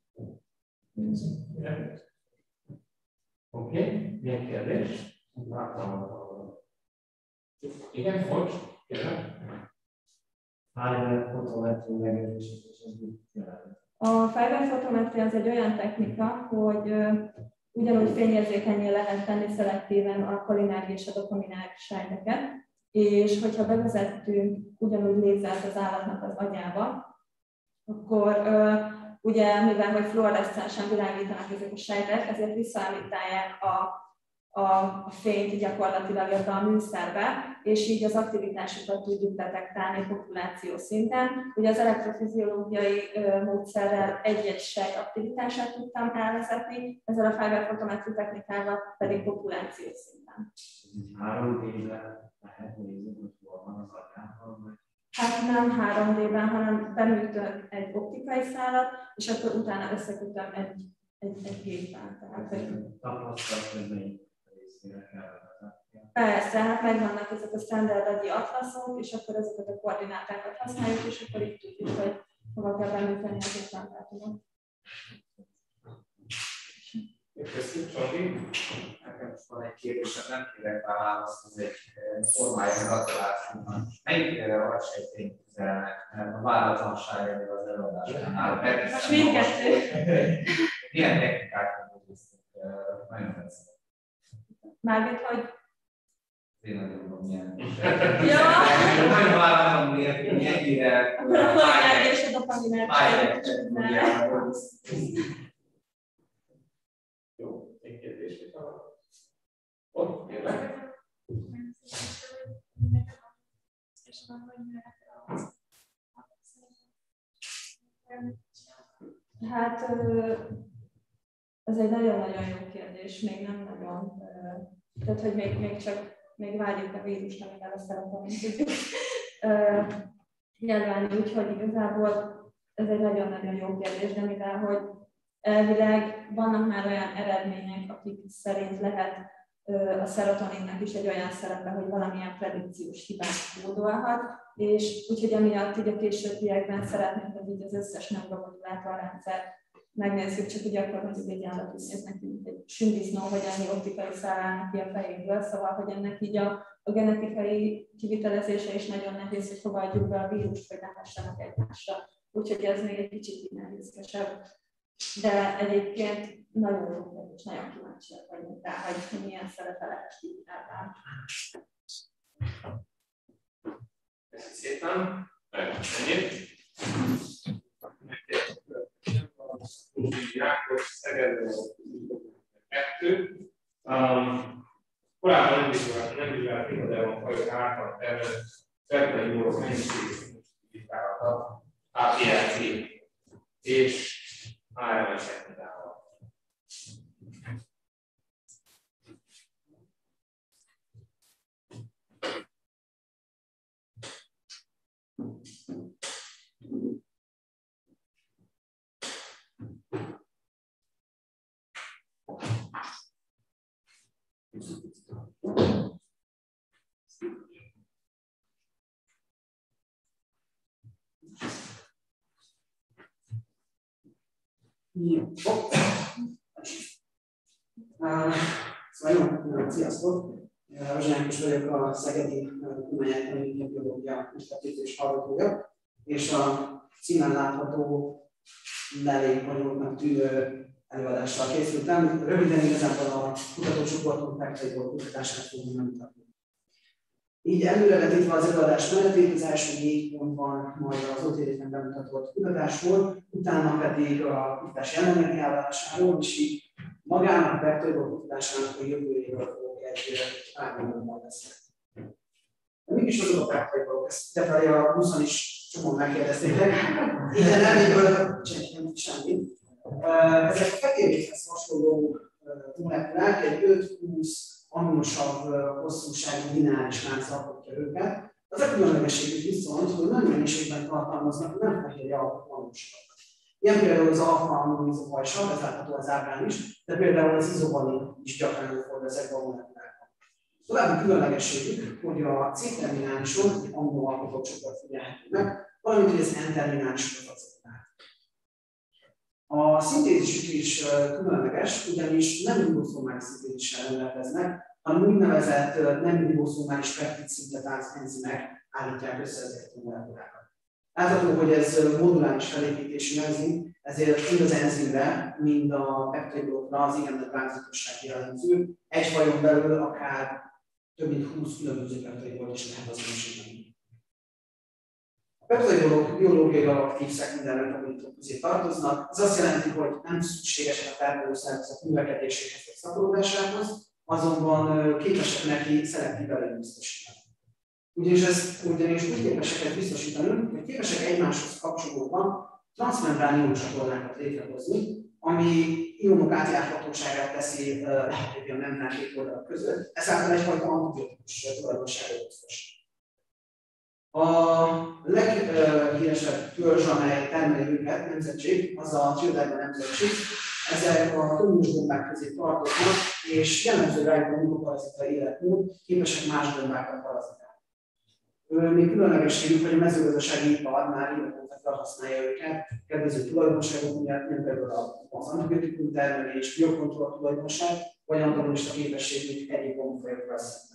Oké, milyen kérdés? Igen, bocs, kérlek. Fiber Photometry megerősítés, ez mit jelent? A Fiber Photometry az egy olyan technika, hogy ugyanúgy fényérzékenyé lehet tenni szelektíven a kolinári és a dopaminári sejteket, és hogyha bevezettünk ugyanúgy lézert az állatnak az agyába, akkor ugye, mivel hogy fluoreszcensen világítanak ezek a sejtek, ezért visszaállítják a fényt gyakorlatilag ebbe a műszerbe, és így az aktivitásukat tudjuk detektálni populáció szinten. Ugye az elektrofiziológiai módszerrel egy-egy sejt aktivitását tudtam elvezetni, ezzel a Fiber Photometry technikával pedig populáció szinten. 3D-ben lehet nézni, hogy hol van az agyában? Hát nem 3D-ben, hanem beműtök egy optikai szálat, és akkor utána összekötöm egy géppel. Tapasztalat, hogy melyik részére kell vezetni. Persze, hát megvannak ezek a standard agyi atlaszok, és akkor ezeket a koordinátákat használjuk, és akkor így tudjuk, hogy hova kell beműteni az implantátumot. Köszönjük, Csondi. Nekem is van egy kérdésem, nem kérek rá választ, ez egy formája gratulálásomnak. Melyikére vagy sejtény közelnek? Mert a váratlanságára az előadásnál. Most mindkettő. Milyen technikákat dolgoztak? Nagyon tetszett. Mármint, hogy... Én nagyon tudom, milyen. Ja! Nagyon váratlan miért, hogy ennyire... Akkor a kolinári és a dopaminát. Jó, egy kérdés, hogy van. Ott, kérlek. Hát ez egy nagyon-nagyon jó kérdés, még nem nagyon. Tehát, hogy még várjuk a vírust, amivel a szerotonint tudjuk nyilvánni, úgyhogy igazából ez egy nagyon-nagyon jó kérdés, de mivel, hogy elvileg vannak már olyan eredmények, akik szerint lehet a szerotoninnak is egy olyan szerepe, hogy valamilyen predikciós hibát kódolhat, és úgyhogy emiatt így a későbbiekben szeretnénk, hogy így az összes neuromodulátor rendszer megnézzük, csak ugye akkor mondjuk egy állat úgy néz neki, mint egy sündisznó, hogy ennyi optikai szál állnak ki a fejéből, szóval, hogy ennek így a genetikai kivitelezése is nagyon nehéz, hogy hova adjuk be a vírust, hogy ne hassanak egymásra. Úgyhogy ez még egy kicsit nehézkesebb. De egyébként nagyon jó, és nagyon kíváncsiak vagyunk rá, hogy milyen szerepe lehet ebben. Köszönöm szépen. Ennyit. Jákos, Szegedről 2. Korábban nem vizsgált irodában fajok által tervezett feltei jólok mennyiségét vizsgálata, APLC és ARMS-et vizsgálata. Sziasztok! Rozsányos vagyok, a Szegedi Tudományegyetem biológia és hallgatója, és a címen látható elég bonyolultnak tűnő előadással készültem. Röviden igazából a kutatócsoportunk Peptide-ból kutatását fogunk bemutatni. Így előrevetítve az előadás menetét, az első 4 pontban majd az OTD-ben bemutatott kutatásról, utána pedig a kutatás jelenlegi állásáról, és így magának a Peptide-ból kutatásának a jövőjéről fogok egy árnyalomban beszélni. De mégis azok a Peptide-ból, ezt tefelé a buszon is csomóan megkérdeztétek, ide nem egyből semmit. Ezek a fekérjékhez hasonló molekulák, egy 5-20 aminosabb hosszúságú lineáris lánc alkotja őket. Az a különlegességük viszont, hogy nagy mennyiségben tartalmaznak nem fehérje alkotóaminósavat. Ilyen például az alfa-aminizopajsav, ez látható az ábrán is, de például az izovalin is gyakran előfordul ezekben a molekulákban. További különlegességük, hogy a C-terminálison egy aminoalkotó csoport figyelhető meg, valamint hogy az N-terminálison acettát. A szintézisük is különleges, ugyanis nem riboszómális szintézissel rendelkeznek, hanem úgynevezett nem riboszómális peptid-szintetás enzimek állítják össze ezeket a molekulákat. Látható, hogy ez moduláris felépítésű enzim, ezért mind az enzimre, mind a peptidokra az igen nagy változatosság jellemző. Egy fajon belül akár több mint 20 különböző peptidot is lehet azonosítani. A peptidok biológiai aktív szekundár metabolitok közé tartoznak. Ez azt jelenti, hogy nem szükségesek a termelőszervezet növekedéséhez vagy szaporulásához, azonban képesek neki szelektív előnyt biztosítani. Ugyanis úgy képesek ezt biztosítani, hogy képesek egymáshoz kapcsolódva transzmembrán ioncsatornákat létrehozni, ami ionok átjárhatóságát teszi lehetővé a membrán két oldalak között, ezáltal egyfajta antibiotikus tulajdonságot biztosít. A leghíresebb törzs, amely termeli őket, nemzetség, az a Childerman nemzetség. Ezek a töműsgombák közé tartoznak, és jellemző rájuk a mikroparazita életmód, képesek más gombákat parazitálni. Még különlegességük, hogy a mezőgazdasági ipar már évek óta felhasználja őket, kedvező tulajdonságok miatt, mint például az antibiotikum termelés, biokontroll tulajdonság, vagy antagonista képességük egyéb gombfajokkal szemben.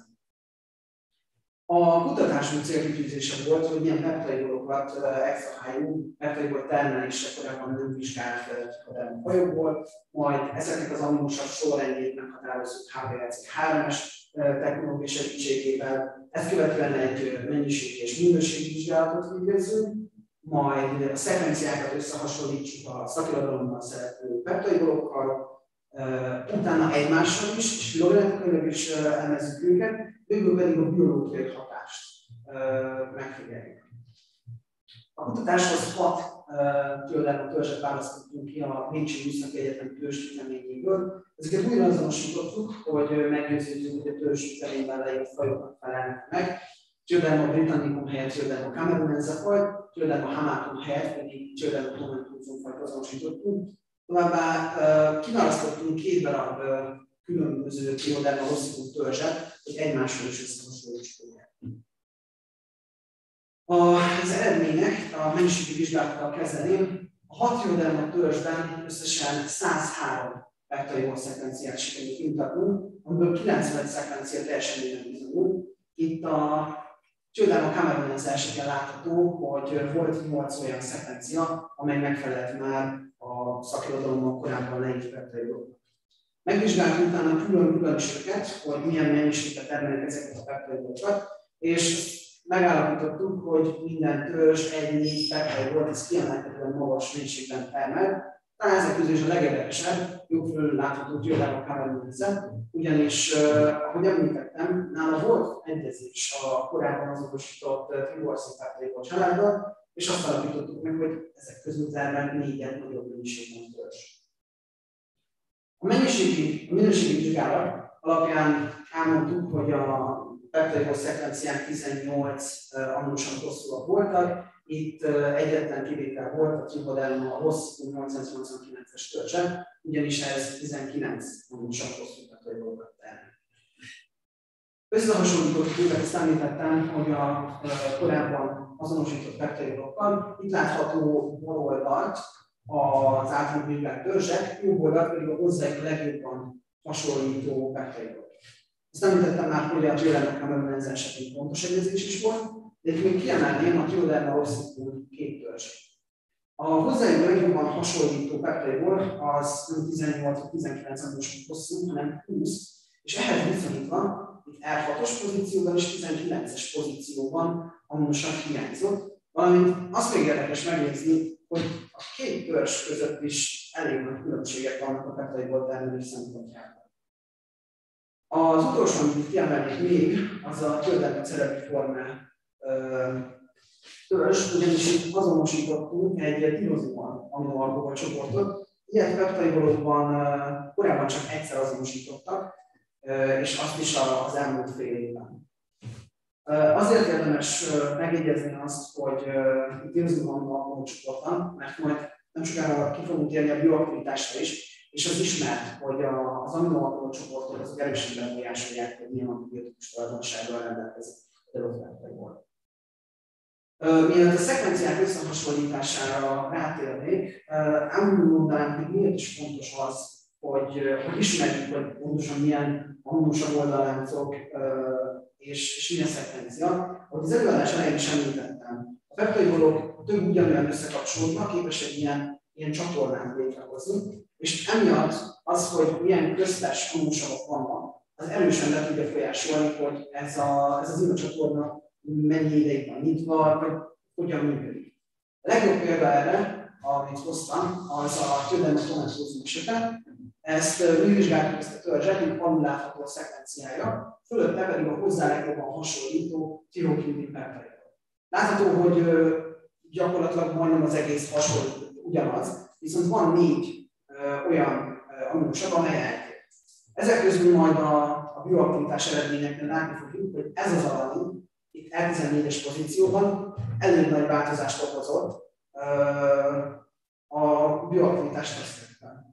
A kutatásunk célkitűzése volt, hogy milyen peptidolokat extrahájú peptidol termelésre korábban nem vizsgált fajokból, majd ezeknek az aminosav sorrendjét meghatározott HPLC-3-es technológia segítségével. Ezt követően egy mennyiségi és minőségi vizsgálatot végezzünk, majd a szekvenciákat összehasonlítsuk a szakirodalomban szereplő peptidolokkal, utána egymással is, és filogenetikailag is elemezzük őket, végül pedig a biológiai hatást megfigyeljük. A kutatáshoz 6 törzset választottunk ki a Bécsi Műszaki Egyetem törzsvizeményéből. Ezeket újra azonosítottuk, hogy meggyőződjünk, hogy a törzsvizeményben leírt fajoknak felelnek meg. Childerma britannicum helyett Childerma cameronense fajt, Childerma hamatum helyett pedig Childerma tomentum fajt azonosítottunk. Továbbá kiválasztottunk 2 darab különböző Childerma rosszium törzset, hogy egymással is összehasonlítsuk őket. Az eredmények a mennyiségi vizsgálattal kezdeném. A 6 jövedelmi törzsben összesen 103 vektoriból szekvenciát sikerült kimutatnunk, amiből 90 szekvencia teljesen minden bizonyul. Itt a Giordano Cameron esetén látható, hogy volt 8 olyan szekvencia, amely megfelelt már a szakirodalomban korábban leírt vektoriból. Megvizsgáltuk utána külön is őket, hogy milyen mennyiségben termelik ezeket a vektoribokat, és megállapítottuk, hogy minden törzs 1-4 vektoriból, ez kiemelkedően magas mennyiségben termel. Talán ezek közül is a legérdekesebb, jó fölül látható Giordano Cameron ugyanis, ahogy említettem, nála volt egyezés a korábban azonosított Triborszki vektorból családban, és azt alapítottuk meg, hogy ezek közül termel 4-en nagyobb mennyiségben törzs. A minőségi vizsgálat alapján elmondtuk, hogy a vektoriból szekvenciák 18 aminosan hosszúak voltak. Itt egyetlen kivétel volt a Tribodelma a hosszú 889-es törzse, ugyanis ez 19 aminosan hosszú vektoribokat termel. Összehasonlítottuk, ezt említettem, hogy a korábban azonosított vektoribokkal. Itt látható bal oldalt az általunk vizsgált törzsek, jobb oldalt pedig a hozzájuk legjobban hasonlító vektoribok. Ezt említettem már, hogy a Giordano Cameron esetén pontos egyezés is volt, de itt még kiemelném a Giordano Rossipul 2 törzs. A hozzájuk legjobban hasonlító vektoribor az nem 18 vagy 19 aminosan hosszú, hanem 20, és ehhez viszonyítva itt R6-os pozícióban és 19-es pozícióban aminosan hiányzott, valamint azt még érdekes megnézni, hogy a 2 törzs között is elég nagy különbségek vannak a vektoribor termelés szempontjából. Az utolsó, amit kiemelnék még, az a Giordano Cerebriforme törzs, ugyanis itt azonosítottunk egy tirozimon aminoalkohol csoportot. Ilyet vektoriborokban korábban csak egyszer azonosítottak, és azt is az elmúlt fél évben. Azért érdemes megjegyezni azt, hogy itt tirozimon aminoalkohol csoport van, mert majd nem sokára ki fogunk térni a bioaktivitásra is, és az ismert, hogy az aminoalkohol csoportok azok erősen befolyásolják, hogy milyen antibiotikus tulajdonsággal rendelkezik a vektoriból. Mielőtt a szekvenciák összehasonlítására rátérnék, elmondanám, hogy miért is fontos az, hogy ismerjük, hogy pontosan milyen aminosav oldalláncok és milyen szekvencia. Ahogy az előadás elején is említettem, a vektoribolok több ugyanolyan összekapcsolódnak, képesek ilyen csatornát létrehozni, és emiatt az, hogy milyen köztes aminosavok vannak, az erősen le tudja folyásolni, hogy ez az immuncsatorna mennyi ideig van nyitva, vagy hogyan működik. A legjobb példa erre, amit hoztam, az a Giordano Tomatózum esete. Ezt mi vizsgáltuk ezt a törzset, mint alul látható a szekvenciája, fölötte pedig a hozzá legjobban hasonlító tirokintin vektoribor. Látható, hogy gyakorlatilag majdnem az egész hasonlít, ugyanaz, viszont van 4 olyan aminosav, amely eltér. Ezek közül majd a bioaktivitás eredményeknél látni fogjuk, hogy ez az alamin, itt R14-es pozícióban elég nagy változást okozott a bioaktivitás tesztekben.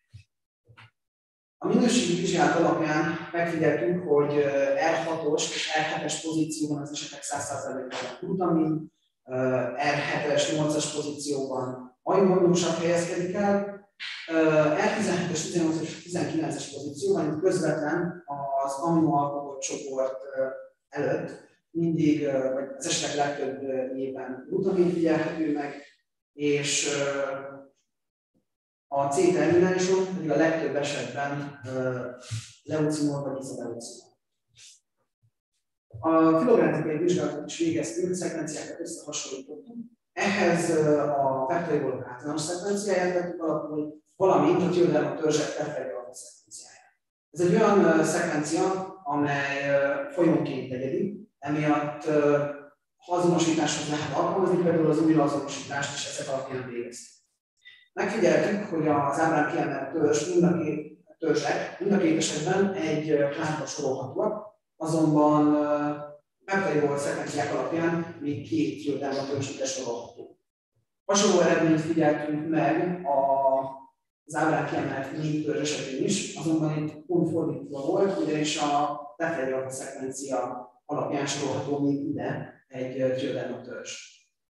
A minőségi vizsgálat alapján megfigyeltük, hogy R6-os és R7-es pozícióban az esetek 100%-ban glutamin, R7-es, 8-as pozícióban majomaminosav helyezkedik el, R17-es, 18-as és 19-es pozícióban, itt közvetlen az aminoalkohol csoport előtt mindig, vagy az esetek legtöbbében glutamin figyelhető meg, és a C-terminálison pedig a legtöbb esetben leucinol vagy izoleucinol. A filogenetikai vizsgálatot is végeztünk, szekvenciákat összehasonlítottunk. Ehhez a vektoribolok általános szekvenciáját vettük alapul, valamint a Giordano törzsek preferáló szekvenciáját. Ez egy olyan szekvencia, amely folyónként egyedi, emiatt ha azonosításhoz lehet alkalmazni, például az újraazonosítást is ezek alapján végeztük. Megfigyeltük, hogy az ábrán kiemelt törzsek mind a két esetben egy klánba sorolhatóak, azonban vektoribor szekvenciák alapján még 2 Giordano törzs ide sorolható. Hasonló eredményt figyeltünk meg az ábrán kiemelt 4 törzs esetén is, azonban itt pont fordítva volt, ugyanis a vektoribor szekvencia alapján sorolható még ide egy Giordano törzs.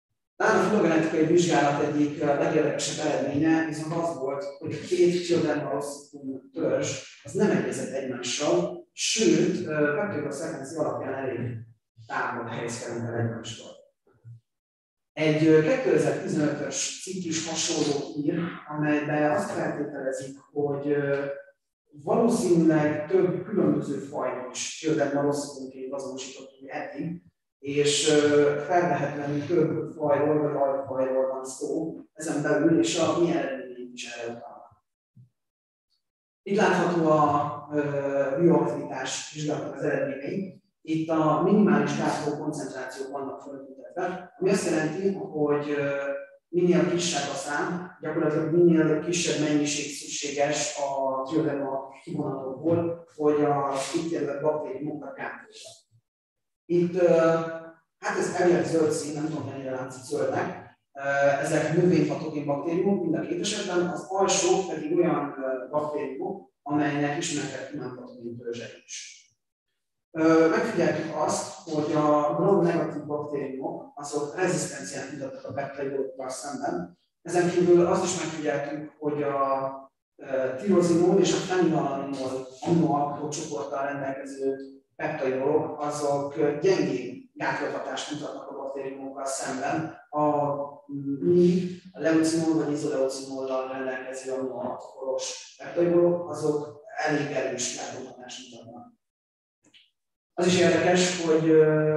Talán a filogenetikai vizsgálat egyik legérdekesebb eredménye viszont az volt, hogy a két Children Rossicum törzs az nem egyezett egymással, sőt, Peptide szekvencia alapján elég távol helyezkednek el egymástól. Egy 2015-ös cikk is hasonló ír, amelyben azt feltételezik, hogy valószínűleg több különböző fajt is Children Rossicumként azonosítottunk eddig, és feltehetlenül több fajról vagy alfajról van szó ezen belül, és a mi eredményeink is erre utalnak. Itt látható a bioaktivitás vizsgálatnak az eredményei. Itt a minimális gátló koncentrációk vannak felmutatva, ami azt jelenti, hogy minél kisebb a szám, gyakorlatilag minél kisebb mennyiség szükséges a triodema kivonatokból, hogy a itt jelölt baktériumokat gátolja. Itt, hát ez elvileg zöld szín, nem tudom mennyire látszik zöldnek, ezek növénypatogén baktériumok, mind a két esetben, az alsó pedig olyan baktériumok, amelynek ismertek immunpatogén törzse is. Megfigyeltük azt, hogy a gram-negatív baktériumok azok rezisztenciát mutatnak a peptidolokkal szemben. Ezen kívül azt is megfigyeltük, hogy a tirozinol és a fenilalaninol aminoalkohol csoporttal rendelkező peptidolok azok gyengébb gátlóhatást mutatnak a baktériumokkal szemben, míg a leucinol vagy izoleucinollal rendelkező aminoalkoholos peptidolok azok elég erős gátlóhatást mutatnak. Az is érdekes, hogy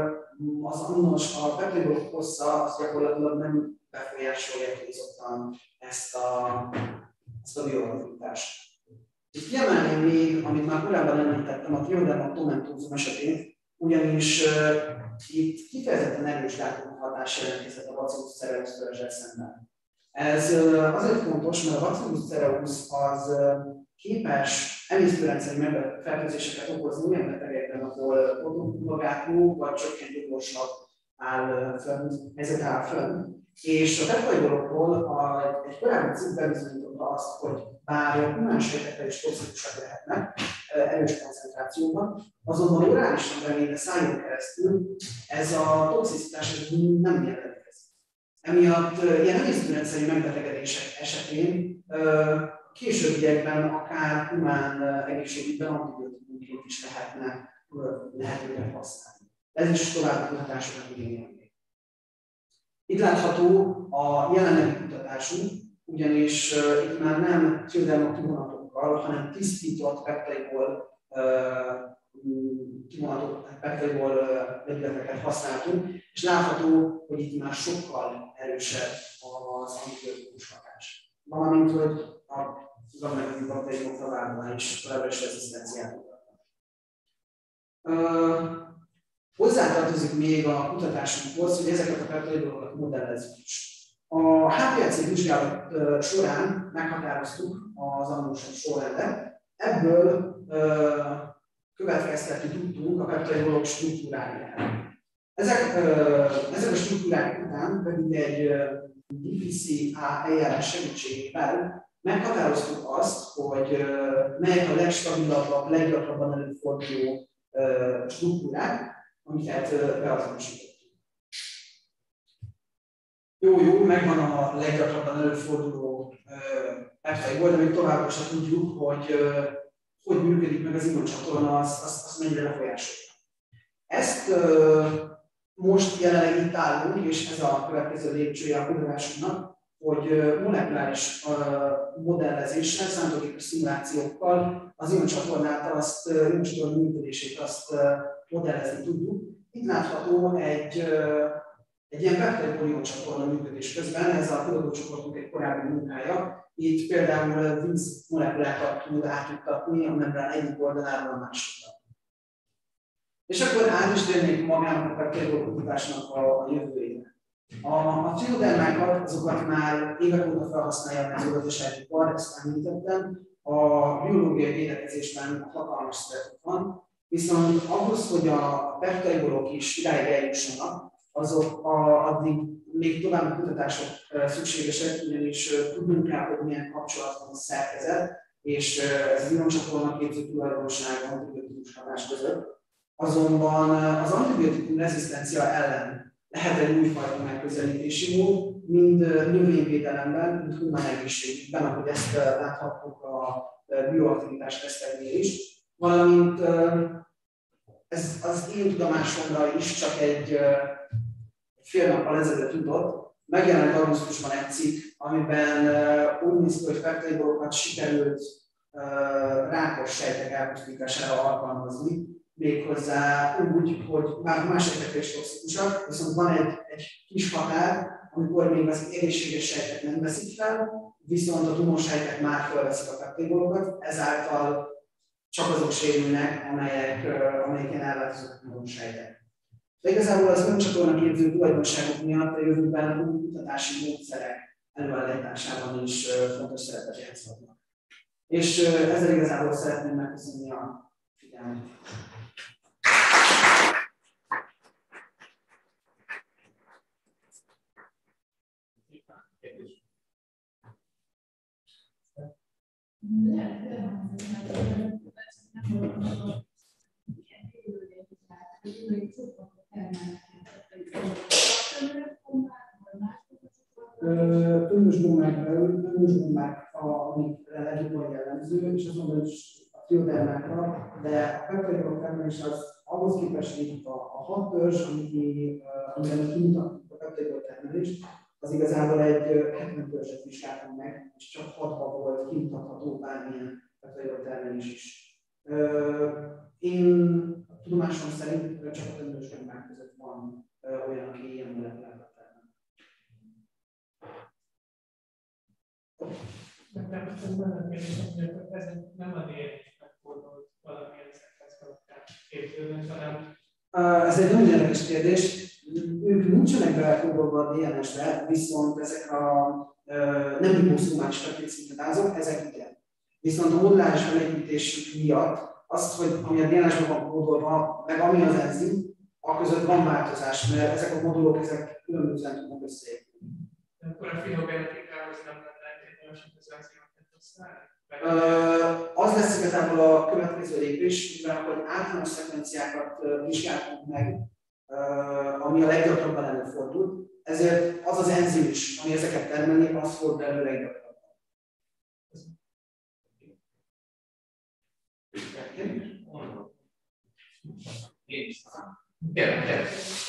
a peptidolok hossza az gyakorlatilag nem befolyásolja túlzottan ezt a bioaktivitást. Itt kiemelném még, amit már korábban említettem, a Trichoderma tomentosa esetén, ugyanis itt kifejezetten erős gátlóhatás jelentkezett a Bacillus cereus törzsel szemben. Ez azért fontos, mert a Bacillus cereus az képes emésztőrendszeri fertőzéseket okozni olyan betegekben, ahol protongátló vagy csökkentő gyorslat áll fönn. És a peptidolokról egy korábbi cikk bebizonyította azt, hogy bár a humán sejtekre is toxikusak lehetnek erős koncentrációban, azonban orálisan bevéve szájon keresztül ez a toxicitás nem jelentkezik. Emiatt ilyen emésztőrendszeri megbetegedések esetén későbbiekben akár humán egészségügyben antibiotikumként is lehet őket használni. Ez is további kutatásokat igényel. Itt látható a jelenlegi kutatásunk, ugyanis itt már nem Children kivonatokkal, hanem tisztított peptidol vegyületeket használtunk, és látható, hogy itt már sokkal erősebb az antibiotikus hatás. Valamint, hogy a gram-negatív baktériumok továbbá is továbbra is rezisztenciát mutatnak. Hozzátartozik még a kutatásunkhoz, hogy ezeket a peptidolokat modellezzük is. A HPLC vizsgálat során meghatároztuk az aminosav sorrendet, ebből következtetni tudtunk a peptidolok struktúrájára. Ezek a struktúrák után pedig egy DPCA eljárás segítségével meghatároztuk azt, hogy melyek a legstabilabbak, leggyakrabban előforduló struktúrák, amiket beazonosítottunk. Jó, megvan a leggyakrabban előforduló peptidol, de még továbbra sem tudjuk, hogy működik meg az immuncsatorna, azt mennyire befolyásolja. Ezt most jelenleg itt állunk, és ez a következő lépcsője a kutatásunknak, hogy molekuláris modellezéssel, számítógépes szimulációkkal az immuncsatornát, immuncsatorna működését azt modellezni tudjuk. Itt látható egy ilyen peptidolioncsatorna működés közben, ez a kutatócsoportunk egy korábbi munkája. Itt például víz molekulákat tud átjuttatni a membrán egyik oldaláról a másikra. És akkor át is térnék magának a peptidolkutatásnak a jövőjére. A trichodermákat, azokat már évek óta felhasználja a mezőgazdaságban, ezt említettem. A biológiai védekezésben hatalmas szerepük van, viszont ahhoz, hogy a peptidolok is idáig eljussanak, azok addig még további kutatások szükségesek, ugyanis tudnunk kell, hogy milyen kapcsolat van a szerkezet, és ez az immuncsatorna képző tulajdonsága antibiotikus hatás között. Azonban az antibiotikum rezisztencia ellen lehet egy újfajta megközelítési mód, mind növényvédelemben, mind humán egészségügyben, ahogy ezt láthattuk a bioaktivitás teszteknél is, valamint ez az én tudomásomra is csak egy fél nappal ezelőtt jutott, megjelent augusztusban egy cikk, amiben úgy néz ki, hogy peptidborokat sikerült rákos sejtek elpusztítására alkalmazni, méghozzá úgy, hogy már más sejtekre is toxikusak, viszont van egy kis határ, amikor még az egészséges sejtek nem veszik fel, viszont a tumórsejtek már felveszik a peptidborokat, ezáltal csak azok sérülnek, amelyeken elváltozott a tumórsejtek. De igazából az öncsatorna képző tulajdonságok miatt a jövőben új kutatási módszerek előállításában is fontos szerepet játszhatnak. És ezzel igazából szeretném megköszönni a figyelmet. Öndösbombák, amik legjobban jellemző, és azt mondom, hogy a triodermákra, de a peptidborok termelés az ahhoz képest, hogy a 6 törzs, amiben kimutatjuk a peptidborok termelést, az igazából egy 70 törzset vizsgáltunk meg, és csak 6-ban volt kimutatható bármilyen peptidborok termelés is. Én a tudomásom szerint csak a öndösbombák között van olyan, aki ilyen molekulákat termel. Ez nem a DNS megfordult valamilyen szekvensziáltal képződnek, hanem... Ez egy nagyon érdekes kérdés. Ők nincsenek belefoglalva a DNS-be, viszont ezek a nem hiposzómális peptidszintetázok, ezek igen. Viszont a moduláris felépítésük miatt azt, hogy ami a DNS-ben van kódolva, meg ami az enzim, a között van változás, mert ezek a modulok ezek különbözően tudnak összeépülni. Akkor a filogenetikához nem lenne egy az enzimokat használni? Az lesz igazából a következő lépés, mivel hogy általános szekvenciákat vizsgáltunk meg, ami a leggyakrabban előfordult, ezért az az enzim is, ami ezeket termelni, az fordul elő leggyakrabban. Én is talán. Kérlek.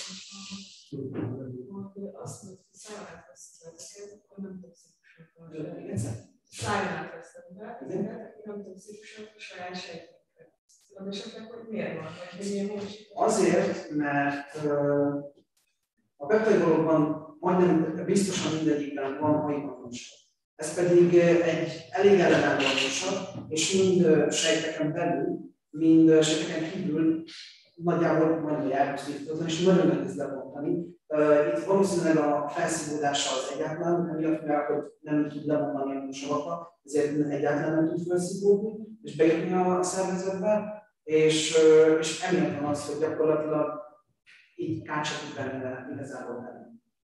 Azt mondta, hogy szájánát veszed, akkor nem toxikusak. Szájánát veszed be, ezeket nem toxikusak a saját sejtekre. Tudod esetleg, hogy miért van? Azért, mert a peptidborokban majdnem biztosan mindegyikben van hajmagonsav. Ez pedig egy elég ellenállósabb, és mind sejteken belül, mind sejteken kívül nagyjából majdnem elpusztítottan, és nagyon nehéz lebontani. Itt valószínűleg a felszívódása az egyáltalán, emiatt, mivel hogy nem tud lebomlani a mosavakat, ezért egyáltalán nem tud felszívódni, és bejutni a szervezetbe, és emiatt van az, hogy gyakorlatilag így kácsot benne igazából lenni.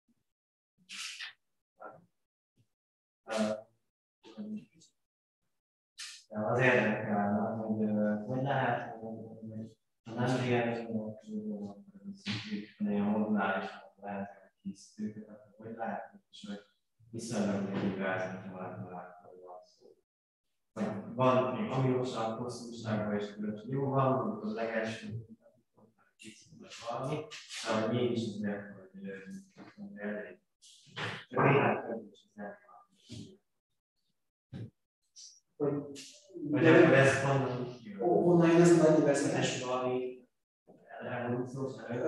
Az érdekelne, hogy lehet, hogy a nem DNS-ben szintén a moduláris lehet készítőket, hogy lehet, hogy viszonylag diverzit molekulákról van szó. Van még aminosav, hosszúságban is különbség. Jó, van, az legelső, készítőnek valami, de hogy mégis azért, hogy elég. Csak néhány kérdés az vagy akkor ezt honnan kijön? Honnan jön ez a nagy diverzitás? Valami evolúciós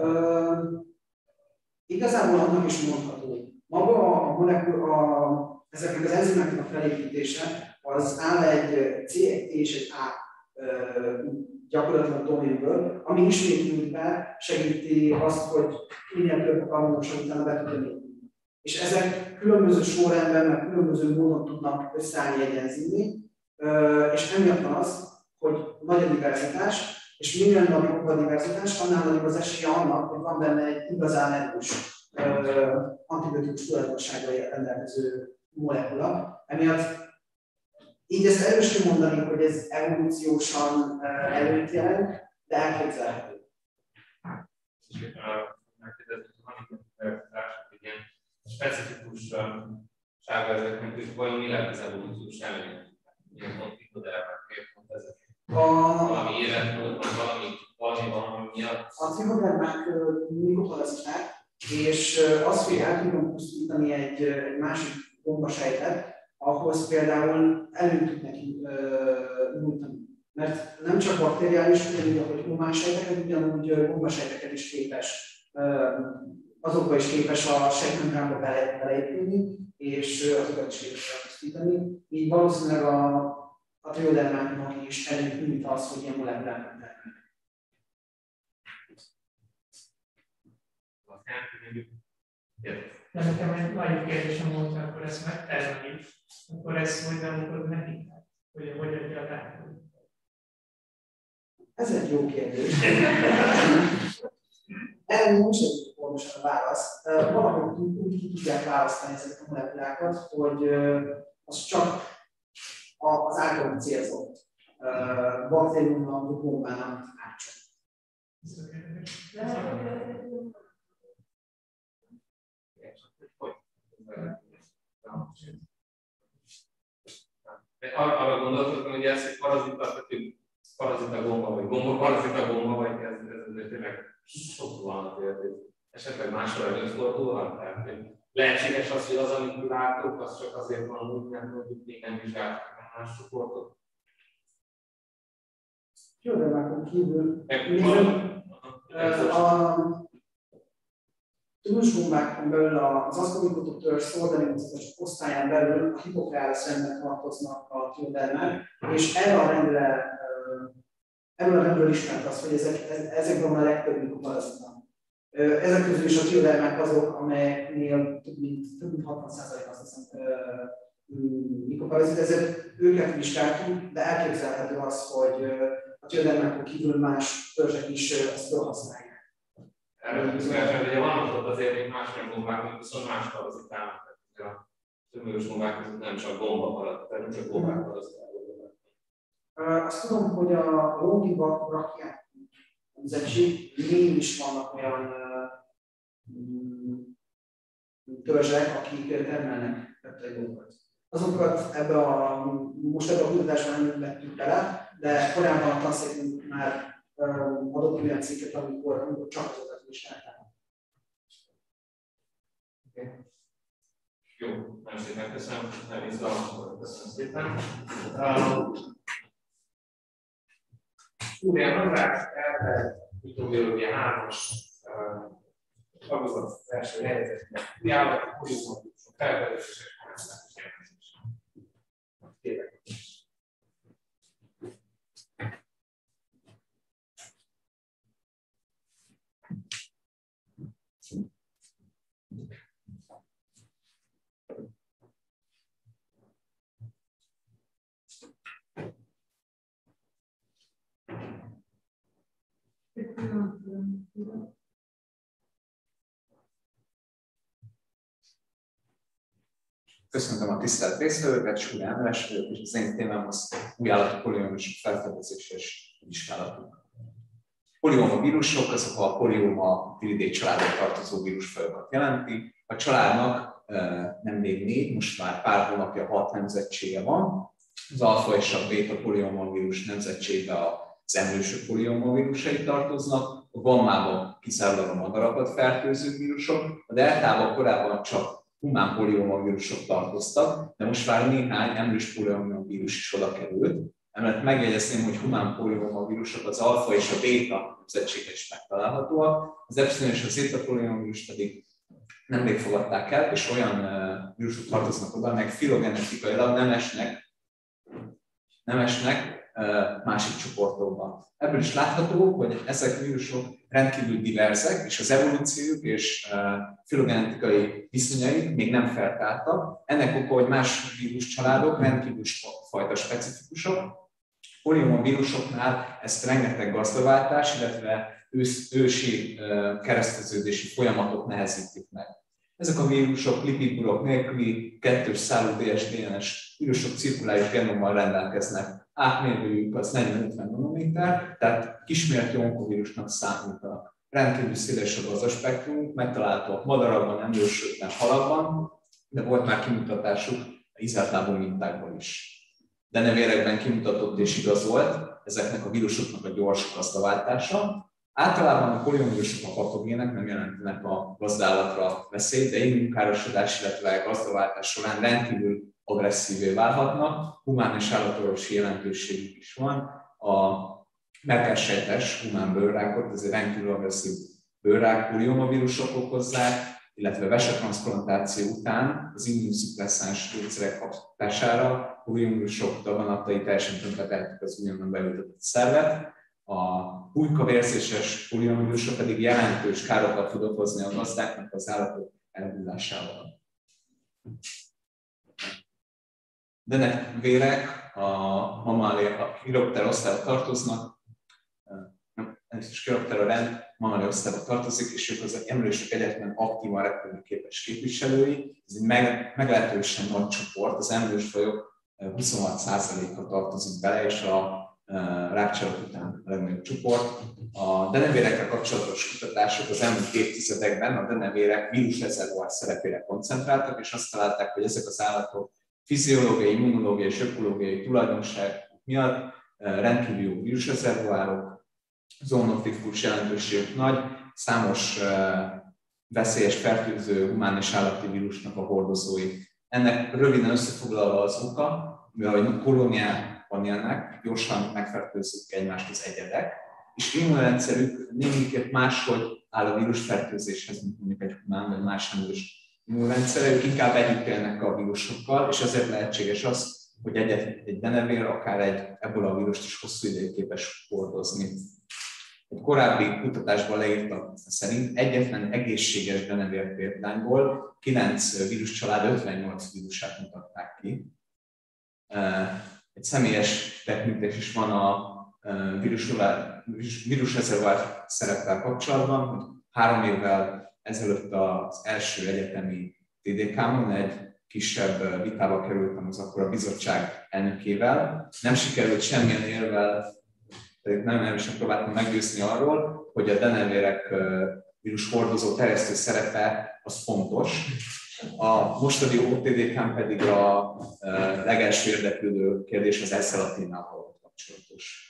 Igazából annak is mondható. Maga a molekula, ezeknek az enzimeknek a felépítése, az áll egy C, egy T és egy A gyakorlatilag doménből, ami ismétlődve segíti azt, hogy minél több aminosav utána be tudja épülni. És ezek különböző sorrendben, meg különböző módon tudnak összeállni egy enzimé, és emiatt van az, hogy nagy a diverzitás, és minél nagyobb a diverzitás, annál nagyobb az esélye annak, hogy van benne egy igazán erős antibiotikus tulajdonsággal rendelkező molekula. Emiatt így ezt erős kimondani, hogy ez evolúciósan előnyt jelent, de elképzelhető. Megkérdezni, hogy specifikussága ezeknek, hogy vajon mi lett az evolúciós előny? Milyen pont trichodermák, miért pont ezek? Valami életmód, valami miatt? A trichodermák mikroparaziták, és az, hogy el tudunk pusztítani egy másik gombasejtet, ahhoz például elő tud neki nyújtani. Mert nem csak bakteriális, ugyanúgy, ahogy humánsejteket, ugyanúgy gombasejteket is képes, azokba is képes a sejtmembránba beleépülni, és azokat is képes elpusztítani. Így valószínűleg a trichodermáknak is előtt nyújt az, hogy ilyen molekulákat termelnek. De nekem egy nagy kérdésem volt, akkor ezt megtermelni, akkor ezt hogy nem mondod nekik, hogy adja a tárgyat? Ez egy jó kérdés. Erre most egy pontosan a válasz. Valahogy úgy tudják választani ezeket a molekulákat, hogy az csak az általunk célzott baktériumnak, mikróbának átcsön. Arra gondoltok, hogy ez egy parazita gomba, vagy gomba-parazita gomba, vagy ez tényleg sok van azért, hogy esetleg máshol előfordulhat, tehát lehetséges az, hogy az, amit látok, az csak azért van úgy, mert mondjuk még nem vizsgáltak más csoportot. Jó, de már kívül. A tűnusgombákon belül az aszkomikotoktől szoldaringozatos osztályán belül a hipokrális rendben tartoznak a trichodermák, és erről a rendről ismert az, hogy ezekben a legtöbb mikoparazita. Ezek közül is a trichodermák azok, amelyeknél több mint 60% azt hiszem mikoparazita, ezért őket vizsgáltunk, de elképzelhető az, hogy a trichodermákon kívül más törzsek is ezt felhasználják. Erről közben, ugye vannak ott azért még más gombák, mint viszont más parazitának. A tömörös gombák között nem csak gomba nem csak gombák parazitának. Azt tudom, hogy a longibrachiák nemzetség is vannak olyan törzsek, akik termelnek peptidokat. Azokat most ebben a kutatásban nem vettük bele, de korábban a tanszékünk már adott olyan cikket, amikor csak azokat vizsgálták. Okay. Jó, nagyon szépen köszönöm, nagyon izgalmas volt, köszönöm szépen. Súlyán András, mikrobiológia 3-as tagozat első helyzetben, új állati poliomorfizmusok felfedezések, háztartás jelentések. Tényleg. Köszöntöm a tisztelt résztvevőket, Súly András vagyok, és az én témám az új állati poliomvírusok felfedezése és vizsgálatuk. Polioma vírusok, azok a polioma viridae családba tartozó vírusfajokat jelenti. A családnak nem még 4, most már pár hónapja 6 nemzetsége van. Az alfa és a béta poliomavírus nemzetségbe az emlősök poliomavírusai tartoznak, a gammában kizárólag a madarakat fertőző vírusok, a deltában korábban csak humán poliomavírusok tartoztak, de most már néhány emlős poliomavírus is oda került. Emellett megjegyezném, hogy humán poliomavírusok az alfa és a béta nemzetsége is megtalálhatóak, az epsilon és a zeta poliomavírus pedig nemrég fogadták el, és olyan vírusok tartoznak oda, amelyek filogenetikailag nem esnek másik csoportokban. Ebből is látható, hogy ezek a vírusok rendkívül diverzek, és az evolúciójuk és filogenetikai viszonyai még nem feltártak. Ennek oka, hogy más víruscsaládok rendkívül fajta specifikusok. Poliomavírusoknál ezt rengeteg gazdaváltás, illetve ősi kereszteződési folyamatok nehezítik meg. Ezek a vírusok lipidburok nélküli, kettős szálú DNS vírusok cirkuláris genommal rendelkeznek. Átmérőjük az 40-50 nanométer, tehát kisméretű onkovírusnak számítanak. rendkívül széles a gazdaspektrum, megtalálhatóak madarakban, emlősökben, halakban, de volt már kimutatásuk a ízeltlábú mintákban is. Denevérekben kimutatott és igazolt ezeknek a vírusoknak a gyors gazdaváltása. Általában a poliomvírusok a patogének, nem jelentenek a gazdálatra veszélyt, de immunkárosodás, illetve gazdaváltás során rendkívül agresszívé válhatnak. Humán és állatorvosi jelentőségük is van. A melkassejtes humán bőrrákot, ez egy rendkívül agresszív bőrrák, poliomavírusok okozzák, illetve vesetranszplantáció után az immunszupresszáns gyógyszerek hatására poliomvírusok daganatai teljesen tönkretehetik az újonnan beültetett szervet. A pulykavérzéses poliomvírusok pedig jelentős károkat tud okozni a gazdáknak az állatok elhullásával. Denevérek a Chiroptera osztályba tartoznak, Chiroptera rend Mammalia osztályba tartozik, és ők az emlősök egyetlen aktívan repülőképes képviselői. Ez egy meglehetősen nagy csoport, az emlősfajok 26%-a tartozik bele, és a rákcsalak után a legnagyobb csoport. A denevérekkel kapcsolatos kutatások az elmúlt évtizedekben a denevérek vírusrezervoár szerepére koncentráltak, és azt találták, hogy ezek az állatok fiziológiai, immunológiai és ökológiai tulajdonságok miatt rendkívül jó vírusrezervoárok, zoonotikus jelentőségük nagy, számos veszélyes fertőző humán és állati vírusnak a hordozói. Ennek röviden összefoglalva az oka, mivel kolóniában élnek, gyorsan megfertőzik egymást az egyedek, és immunrendszerük némiképp máshogy áll a vírusfertőzéshez, mint mondjuk egy humán vagy más emlős immunrendszerük, inkább együtt élnek a vírusokkal, és ezért lehetséges az, hogy egy denevér akár egy ebola vírust is hosszú ideig képes hordozni. Egy korábbi kutatásban leírtak szerint egyetlen egészséges denevér példányból 9 víruscsalád 58 vírusát mutatták ki. Egy személyes tekintés is van a vírusrezervoár szereppel kapcsolatban, hogy 3 évvel ezelőtt az első egyetemi TDK-mon egy kisebb vitába kerültem az akkor a bizottság elnökével. Nem sikerült semmilyen érvel, pedig nagyon erősen próbáltam meggyőzni arról, hogy a denevérek vírushordozó terjesztő szerepe az fontos. A mostani OTDK-n pedig a legelső érdeklődő kérdés az eszelatinnával kapcsolatos.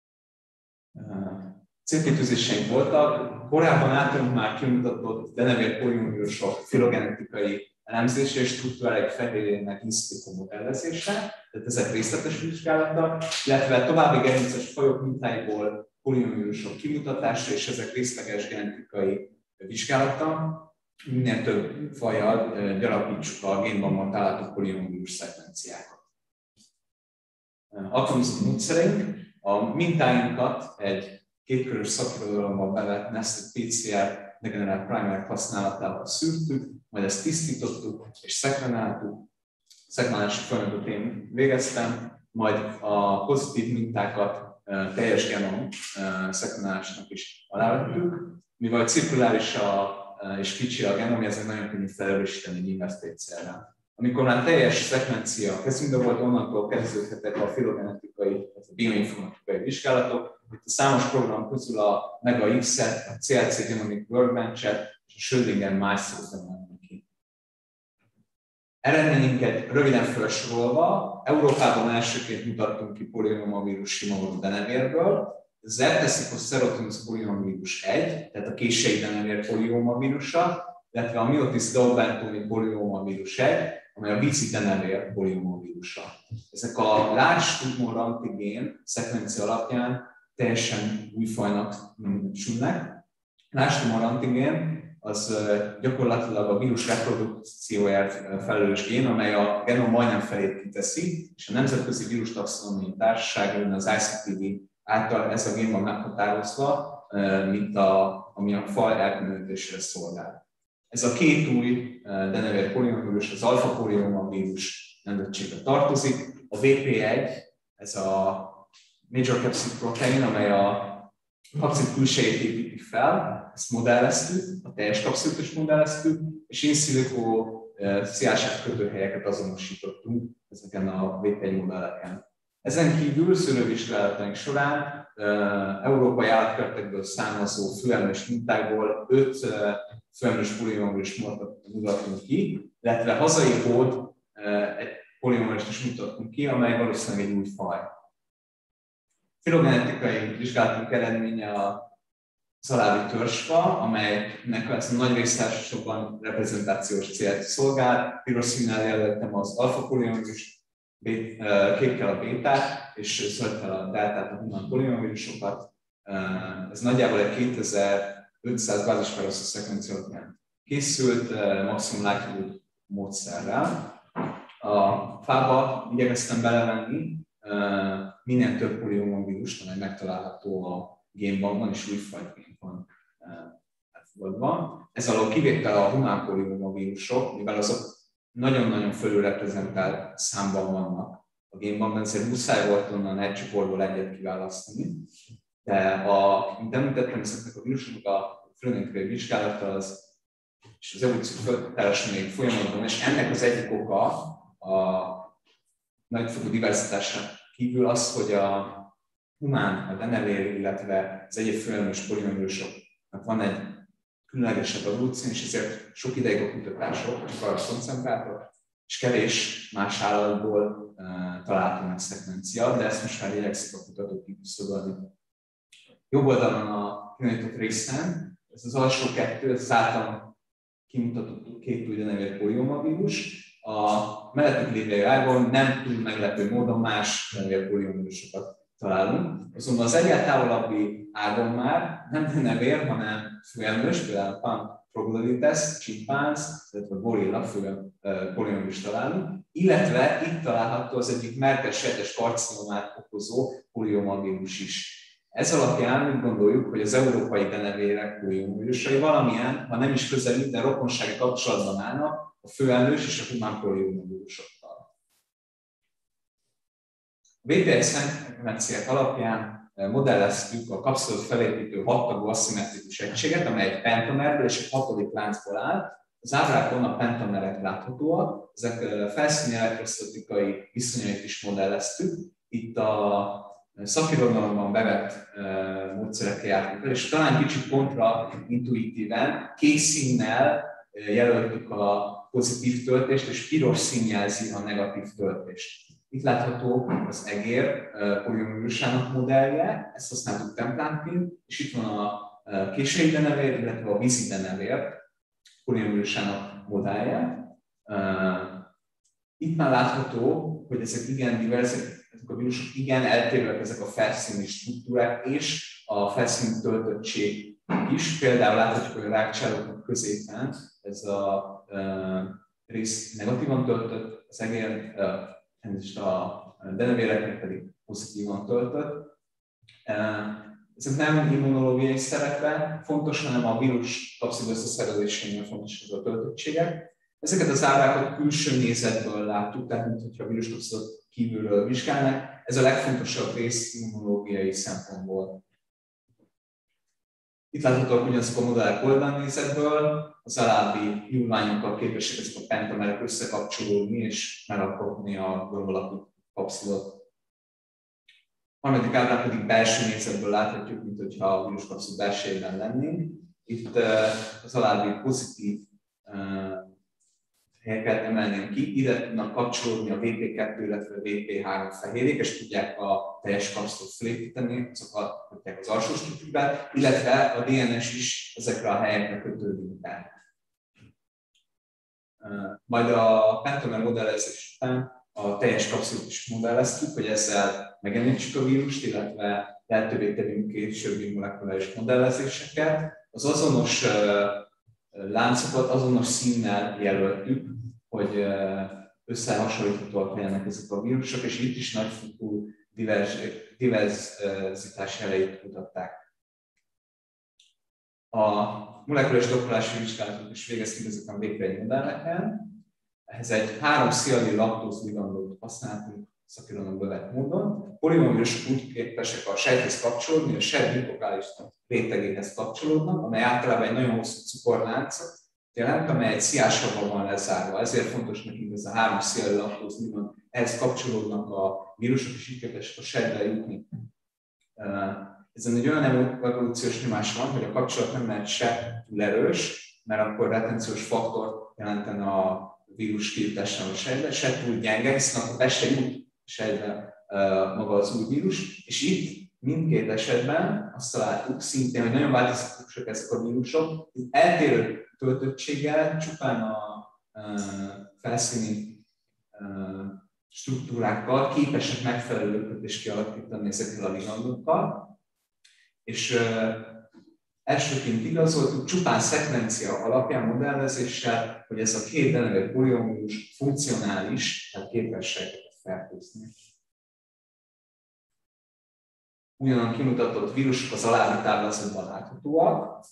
Célkitűzéseink voltak. Korábban általunk már kimutatott denevér poliomvírusok filogenetikai elemzése és struktúrális fehérjének in situ modellezése, tehát ezek részletes vizsgálata, illetve további gerinces fajok mintáiból poliomvírusok kimutatása és ezek részleges genetikai vizsgálata. Minél több fajjal gyarapítsuk a génbankban található poliomvírus szekvenciákat. Alkalmazott módszereink, a mintáinkat egy kétkörös szakirodalomban bevett nested PCR degenerált primerek használatával szűrtük, majd ezt tisztítottuk és szekvenáltuk. Szekvenálási folyamatot én végeztem, majd a pozitív mintákat teljes genom szekvenálásnak is alávettük. Mivel cirkuláris és kicsi a genom, ezért nagyon könnyű felerősíteni egy inverse PCR-rel. Amikor már teljes szekvencia kezünkbe volt, onnantól kezdődhettek a filogenetikai, a bioinformatikai vizsgálatok. Itt a számos program közül a MEGA-X-et, a CLC Genomic Workbench-et és a Schrödinger májszót emelnek ki. Eredményünket röviden felsorolva, Európában elsőként mutattunk ki poliomavírus sima denevérből. Az Erteszikus Serotinus poliomavírus 1, tehát a kései denevér poliomavírusa, illetve a Myotis daubentoni poliomavírus 1, amely a vízi denevér poliomavírusa. Ezek a large tumor antigén szekvencia alapján teljesen új fajnak minősülnek. Large tumor antigén az gyakorlatilag a vírus reprodukcióért felelős gén, amely a genom majdnem felét kiteszi, és a Nemzetközi Vírus Taxonomiai Társaság, az ICTV által ez a gén van meghatározva, mint ami a faj elkülönítésére szolgál. Ez a két új denevér poliomavírus, az alfa poliomavírus nemzetségbe tartozik. A VP1, ez a Major Capsid Protein, amely a kapszid külsejét építi fel, ezt modelleztük, a teljes kapszidot is modelleztük, és in silico CSF kötőhelyeket azonosítottunk ezeken a VP1 modelleken. Ezen kívül szőlővizsgálataink során európai állatkertekből származó főemlős mintákból 5 főemlős poliomvírust mutatunk ki, illetve hazai hód egy poliomvírust is mutattunk ki, amely valószínűleg egy új faj. Filogenetikai vizsgálatunk eredménye az alábbi törzsfa, amelynek ez a nagy része elsősorban reprezentációs célt szolgál. Piros színnel jelöltem az alfa poliomvírust, kékkel a bétát, és zöldkel a deltát, a human poliomvírusokat. Ez nagyjából egy 2500 bázispároszos szekvencia alapján készült, maximum likelihood módszerrel. A fába igyekeztem belevenni minél több poliomvírust, amely megtalálható a génbankban, és újfajként van elfogadva. Ez alól kivétel a humán poliomvírusok, mivel azok nagyon-nagyon fölülreprezentált számban vannak a génbankban, ezért muszáj volt onnan egy csoportból egyet kiválasztani. De mint említettem, ezeknek a vírusoknak a filogenetikai vizsgálata és az evolúció feltárása még folyamatban, és ennek az egyik oka a nagyfokú diverzitásra kívül az, hogy a humán, a denevér, illetve az egyéb főemlős poliomvírusoknak van egy különlegesebb evolúció, és ezért sok ideig a kutatások csak arra koncentráltak, és kevés más állatból található meg szekvencia, de ezt most már igyekszik a kutatók kiküszöbölni. Jobb oldalon a kimutatott részen, ez az alsó kettő, ez az általam kimutatott két új denevér poliomavírus. A mellettük lévő ágon nem túl meglepő módon más denevér poliomavírusokat találunk. Azonban az egyáltalán távolabbi ágon már nem denevér, hanem főemlős, például Pan troglodytes, csimpánz, illetve gorilla poliomavírust találunk, illetve itt található az egyik merkes sejtes karcinomát okozó poliomavírus is. Ez alapján úgy gondoljuk, hogy az európai denevérek poliomavírusai valamilyen, ha nem is közeli, de rokonsági kapcsolatban állnak a főemlős és a humán poliomavírusokkal. A VPS szekvenciák alapján modelleztük a kapszulot felépítő 6 tagú aszimmetrikus egységet, amely egy pentamerből és egy 6. láncból áll. Az ábrákon a pentamerek láthatóak, ezek felszíni elektrostatikai viszonyait is modelleztük. Itt a szakirodalomban bevett módszerekkel jártunk el, és talán kicsit kontraintuitíven kék színnel jelöltük a pozitív töltést, és piros szín jelzi a negatív töltést. Itt látható az egér poliomavírusának modellje, ezt használtuk templánként, és itt van a késői denevér, illetve a vízi denevér poliomavírusának modellje. Itt már látható, hogy ezek igen diverzek, ezek a vírusok igen eltérőek, ezek a felszíni struktúrák és a felszíni töltöttség is. Például láthatjuk, hogy a rákcsálóknak középen ez a rész negatívan töltött, az egér, a denevéreknek pedig pozitívan töltött. Ezek nem immunológiai szerepe fontos, hanem a vírus kapszul összeszerelésénél fontos ez a töltöttségek. Ezeket az ábrákat külső nézetből láttuk, tehát mintha a víruskapszulot kívülről vizsgálnak. Ez a legfontosabb rész immunológiai szempontból. Itt láthatóak ugyanazok a modellek oldalnézetből, az alábbi nyúlványokkal képesek ezek a pentamerek összekapcsolódni és megalkotni a gömb alakú kapszulot. A harmadik ábrán pedig belső nézetből láthatjuk, mintha a víruskapszul belsejében lennénk. Itt az alábbi pozitív helyeket emelném ki, ide tudnak kapcsolódni a VP2, illetve a VP3 fehérjék, és tudják a teljes kapszulot felépíteni, azokat adják az alsó struktúrát, illetve a DNS is ezekre a helyekre kötődik el. Majd a pentamer modellezés után a teljes kapszulot is modelleztük, hogy ezzel megemlítsük a vírust, illetve lehetővé tegyünk későbbi molekuláris modellezéseket. Az azonos láncokat azonos színnel jelöltük, hogy összehasonlíthatóak legyenek ezek a vírusok, és itt is nagyfokú diverzitás jeleit mutatták. A molekuláris dokkolási vizsgálatot is végeztünk ezeken a végtelen modelleken. Ehhez egy 3 szialil laktóz ligandot használtunk szakirodalomba vett módon. Poliomavírusok úgy képesek a sejthez kapcsolódni, a sejt hipokális rétegéhez kapcsolódnak, amely általában egy nagyon hosszú cukorlánc, jelent, amely egy sziásavval van lezárva. Ezért fontos nekünk ez a 3 szél lakózni, ehhez kapcsolódnak a vírusok, és így képesek a sejtre jutni. Ezen egy olyan evolúciós nyomás van, hogy a kapcsolat nem lehet se túl erős, mert akkor retenciós faktort jelentene a vírus kijutásán a sejtbe, se túl gyenge, hiszen akkor be se jut a sejtbe maga az új vírus, és itt mindkét esetben azt találtuk szintén, hogy nagyon változatosak ezek a vírusok, eltérő töltöttséggel, csupán a felszíni struktúrákkal képesek megfelelő kötést kialakítani ezekkel a ligandokkal, és elsőként igazoltuk csupán szekvencia alapján modellezéssel, hogy ez a két denevér poliomvírus funkcionális, tehát képesek fertőzni. Ugyanan kimutatott vírusok az alábbi táblázatban láthatóak.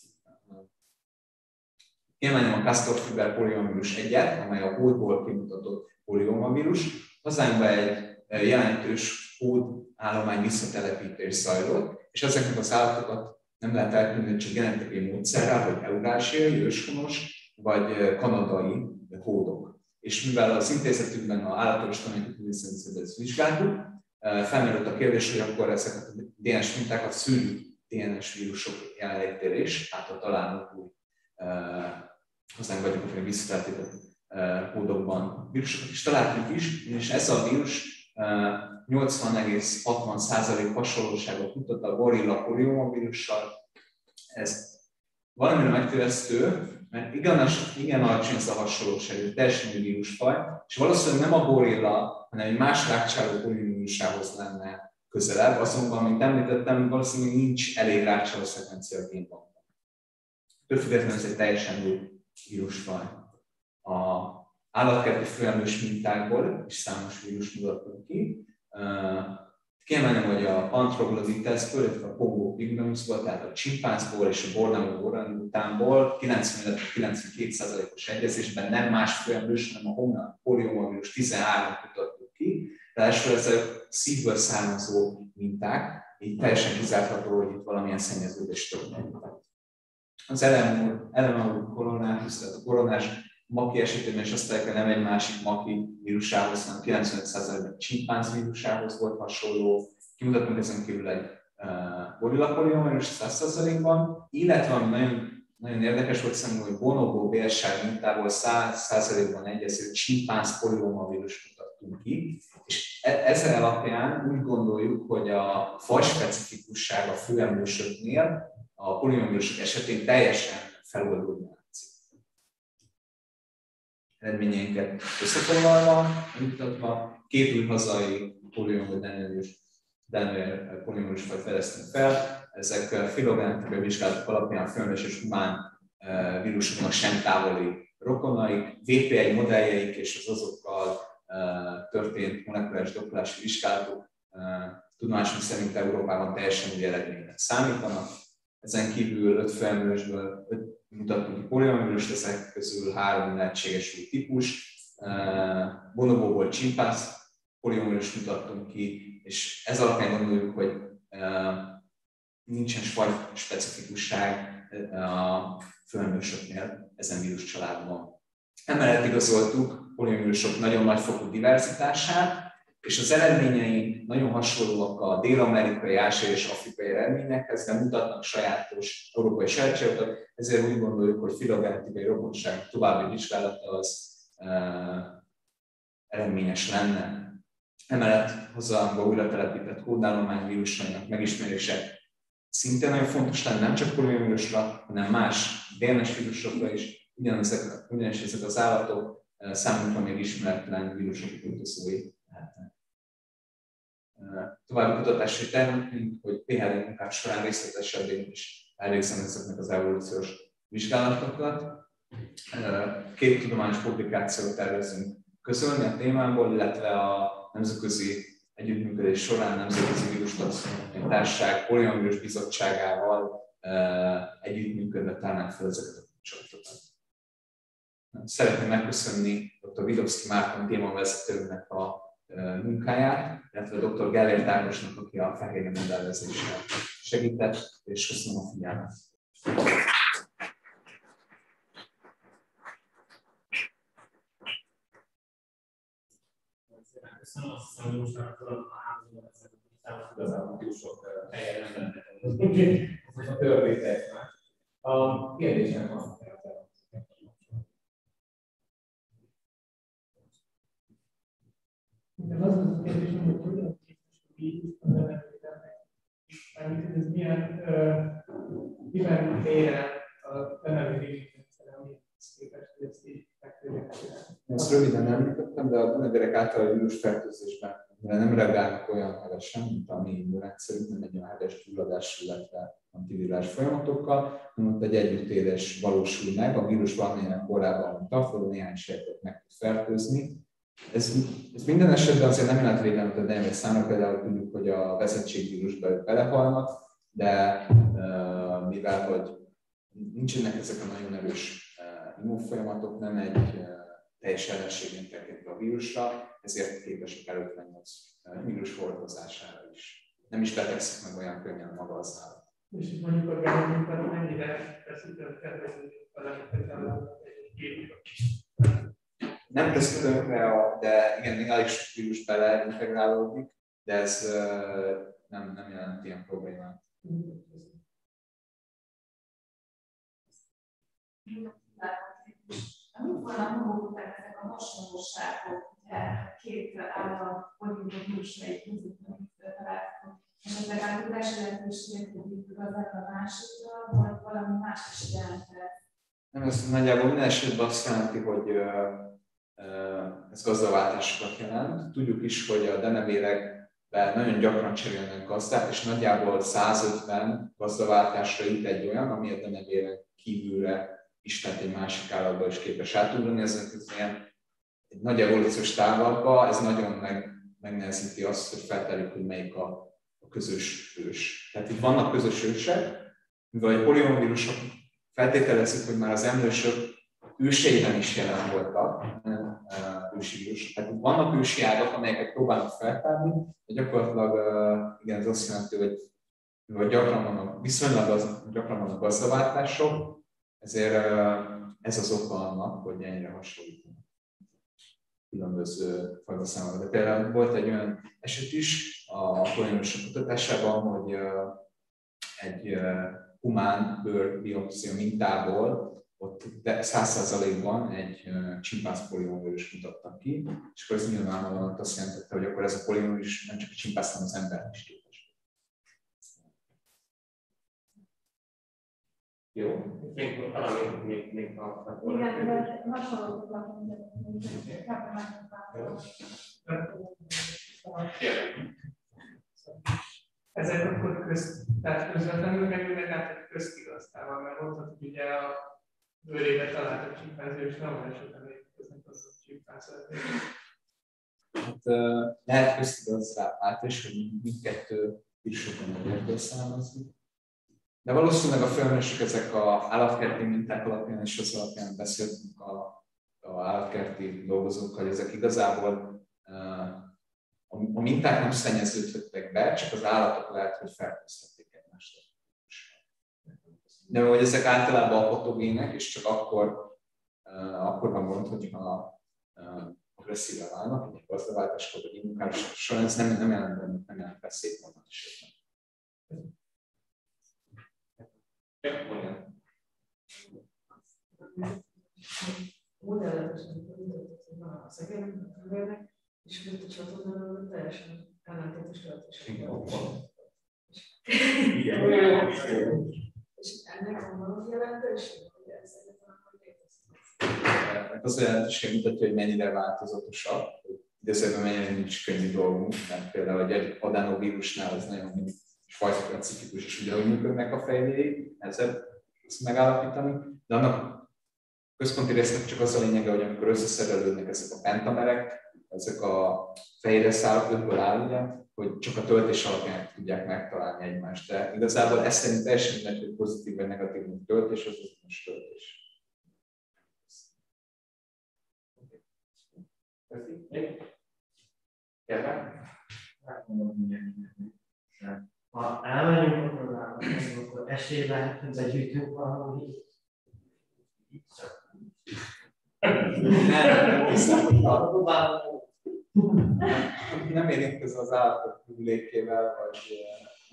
Kiemelném a Castor-Fugger poliomvírus 1-et, amely a hódból kimutatott poliomavírus. Hazánkban egy jelentős hódállomány visszatelepítés zajlott, és ezeknek az állatokat nem lehet eltűnni csak genetikai módszerrel, vagy eurázsiai, őshonos, vagy kanadai hódok. És mivel az intézetükben a állatorvostudományi kutatáslicenszet ezt vizsgáltuk, felmerült a kérdés, hogy akkor ezeket a DNS mintákat szűrjük DNS vírusok jelenlétére is, hát találunk új hozzánk vagyunk, hogy visszatelepített hódokban vírusokat is találtunk is, és ez a vírus 80,60% hasonlóságot mutat a gorilla poliomavírussal. Ez valamire megtévesztő, mert igen alacsony ez a hasonlóság, teljesen új vírusfaj, és valószínűleg nem a gorilla, hanem egy más rákcsáló poliomavírusához lenne közelebb, azonban, mint említettem, valószínűleg nincs elég rákcsáló szekvencia a génbankban. Többfüggetlenül ez egy teljesen új vírusfaj. A állatkerti főemlős mintákból is számos vírus mutattunk ki. Kiemelném, hogy a Pantroglodites-ből, illetve a Pongo pygmeusból, tehát a csimpánzból és a Borneo orangutánból 90-92%-os egyezésben nem más főemlős, hanem a Humana poliomavírus 13 mutattuk ki. Ráadásul ezek szívből származó minták, így teljesen kizárható, hogy itt valamilyen szennyeződés történik. Az Elemaur coronatus, tehát a koronás maki esetében is azt nem egy másik maki vírusához, hanem 95%-ban csimpánz vírusához volt hasonló. Kimutatunk ezen kívül egy gorilla poliomavírus 100%-ban, illetve ami nagyon érdekes volt szerintem, hogy bonobo bélság mintából 100%-ban egyező csimpánz poliomavírus mutattunk ki, és ezzel alapján úgy gondoljuk, hogy a fajspecifikusság a főemlősöknél a poliomavírusok esetén teljesen feloldódni látszik. Eredményeinket összefoglalva, mutatva, 2 új hazai poliomavírus fajt fedeztünk fel. Ezek filogenetikai vizsgálatok alapján fölös és humán vírusoknak sem távoli rokonaik, VP1 modelljeik és az azokkal történt molekuláris dokkolási vizsgálatok tudomásunk szerint Európában teljesen új eredménynek számítanak. Ezen kívül 5 főemlősből 5 mutattunk ki poliomavírust, ezek közül 3 lehetséges új típus. Bonobóból csimpánz poliomavírust mutattunk ki, és ez alapján gondoljuk, hogy nincsen fajspecifikusság a főemlősöknél ezen vírus családban. Emellett igazoltuk poliomavírusok nagyon nagyfokú diverzitását, és az eredményeink nagyon hasonlóak a dél-amerikai, ázsiai és afrikai eredményekhez, de mutatnak sajátos európai sajátságokat, ezért úgy gondoljuk, hogy filogenetikai rokonság további vizsgálata az eredményes lenne. Emellett hazánkba újra telepített hódállomány vírusainak megismerése szintén nagyon fontos lenne, nem csak poliomavírusra, hanem más DNS vírusokra is, ugyanis ezek az állatok számunkra még ismeretlen vírusok utazói lehetnek. További kutatási termékünk, hogy PHD munkák során részletesebben is elvégzem ezeknek az evolúciós vizsgálatokat. 2 tudományos publikációt tervezünk közölni a témából, illetve a nemzetközi együttműködés során Nemzetközi Vírustaxonómiai Társaság Poliomavírus Bizottságával együttműködve tárnánk fel ezeket a kapcsolatokat. Szeretném megköszönni dr. Vidovszky Márton témavezetőnek a munkáját, illetve dr. Gellért Ágosnak, aki a fehérje modellezéssel segített, és köszönöm a figyelmet. Köszönöm, azt hiszem, hogy most már tudom a hálózatban ezek a számos igazából túl sok helyen nem lenne. Most a történet már. A kérdésem van. Igen, az a kérdésem, hogy hogyan képes a bementételnek. Mármint, ez miben ér el a bementételrendszere, amihez képest, hogy ezt így megtérjük. Ezt röviden említettem, de a denevérek által vírusfertőzésben nem reagálnak olyan hevesen, mint a mi immunrendszerünk, nem egy olyan heves gyulladás, illetve antivirális folyamatokkal, hanem ott egy együttélés valósul meg, a vírus valamilyen korában tartva, néhány sejtet meg tud fertőzni. Ez minden esetben azért nem jelent védelmet a denevér számára, például tudjuk, hogy a veszettségvírusba belehalnak, de mivel hogy nincsenek ezek a nagyon erős immunfolyamatok, nem egy teljes ellenségként tekintve a vírusra, ezért képesek előtt menni az vírus hordozására is. Nem is betegszik meg olyan könnyen maga az állat. És itt mondjuk a genetikai mennyire feszített kedvező valamit nem tesz tönkre, de igen, még elég sok vírus beleintegrálódik, de ez nem jelent ilyen problémát. Amik vannak ezek a hasonlóságok, két által polivírusai között találkozunk, és ezek állítási lehetőségek tudjuk igazán a másikra, vagy valami más is jelent. Nem, ez nagyjából minden esetben azt jelenti, hogy ez gazdaváltásokat jelent. Tudjuk is, hogy a denevérekben nagyon gyakran cserélnek gazdát, és nagyjából 150 gazdaváltásra jut egy olyan, ami a denevérek kívülre is, tehát egy másik állatba is képes átugrani. Ez egy nagy evolúciós távlatban, ez nagyon megnehezíti azt, hogy feltárjuk, hogy melyik a közös ős. Tehát itt vannak közös ősek, mivel a poliomvírusok feltételezik, hogy már az emlősök őseiben is jelen voltak ősi vírusok. Tehát itt vannak ősi ágak, amelyeket próbálnak feltárni, de gyakorlatilag igen, ez azt jelenti, hogy viszonylag gyakran vannak gazdaváltások, ezért ez az oka annak, hogy ennyire hasonlítanak különböző fajta. De például volt egy olyan eset is a poliomvírusok kutatásában, hogy egy humán bőrbiopszia mintából ott 100%-ban egy csimpánz poliomvírus mutattak ki, és akkor ez nyilvánvalóan azt jelentette, hogy akkor ez a poliomvírus nem csak a csimpánz, hanem az ember is képes. Jó, még valami még a... Igen, de hasonlókat ezek akkor közvetlenül kerülnek át egy köztigaztával, mert mondhatod, hogy ugye a bőrébe talált a csimpánzé, és nem van esetben érkeznek az a csimpánzát. Hát lehet köztigaztá át is, hogy mindkettő vírusokon egyébként származik. De valószínűleg a felmérések ezek az állatkerti minták alapján és az alapján beszéltünk a állatkerti dolgozókkal, hogy ezek igazából a minták nem szennyeződhettek be, csak az állatok lehet, hogy fertőztették egymást. De hogy ezek általában a patogének, és csak akkor van gond, hogyha agresszíve válnak, egy gazdaváltáskor vagy immunkáros során, ez nem jelent veszélyt vannak esetben. Modellesen a szegénynek, és itt a csatornában teljesen ellentétes töltések vannak. És ennek van valami jelentőség, hogy ez egyáltalán létezik. Az a jelentőség mutatja, hogy mennyire változatosak, idézőben mennyire nincs könnyű dolgunk, mert például egy adenovírusnál ez nagyon fajta-specifikus, és ugyanúgy működnek a fejléig, ezzel ezt megállapítani, de annak központi résznek csak az a lényege, hogy amikor összeszerelődnek ezek a pentamerek, ezek a fejre szállókból áll, ugye, hogy csak a töltés alapján tudják megtalálni egymást. De igazából ez szerint teljesen mindegy, hogy pozitív vagy negatív töltés, az most töltés. Ha elmegyünk a programot, akkor esély lehet, hogy begyűjtünk valami így csak. Nem hiszem, hogy Nem érintkező az állatok hűlékével, vagy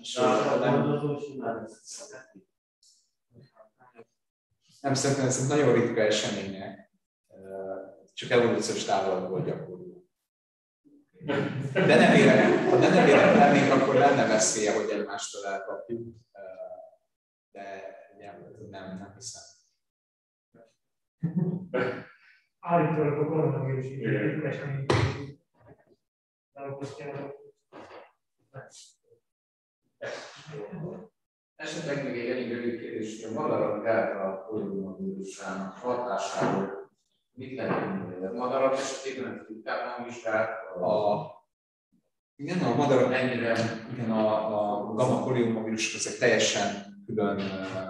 nem, szerintem ez nagyon ritka események, csak evolúciós távolatból gyakorló. De nem érek, ha nem érek lennénk, akkor lenne veszélye, hogy egymástól elkapjuk, de nem hiszem. Állítólag a koronavírus eseményt Esetleg még egy elég rövid kérdés, hogy a madarak a poliomavírusának hatásáról mit lehet mondani? A madarak esetében titkában vizsgált Igen, a madarak mennyire a gamma poliomavírusok ezek teljesen külön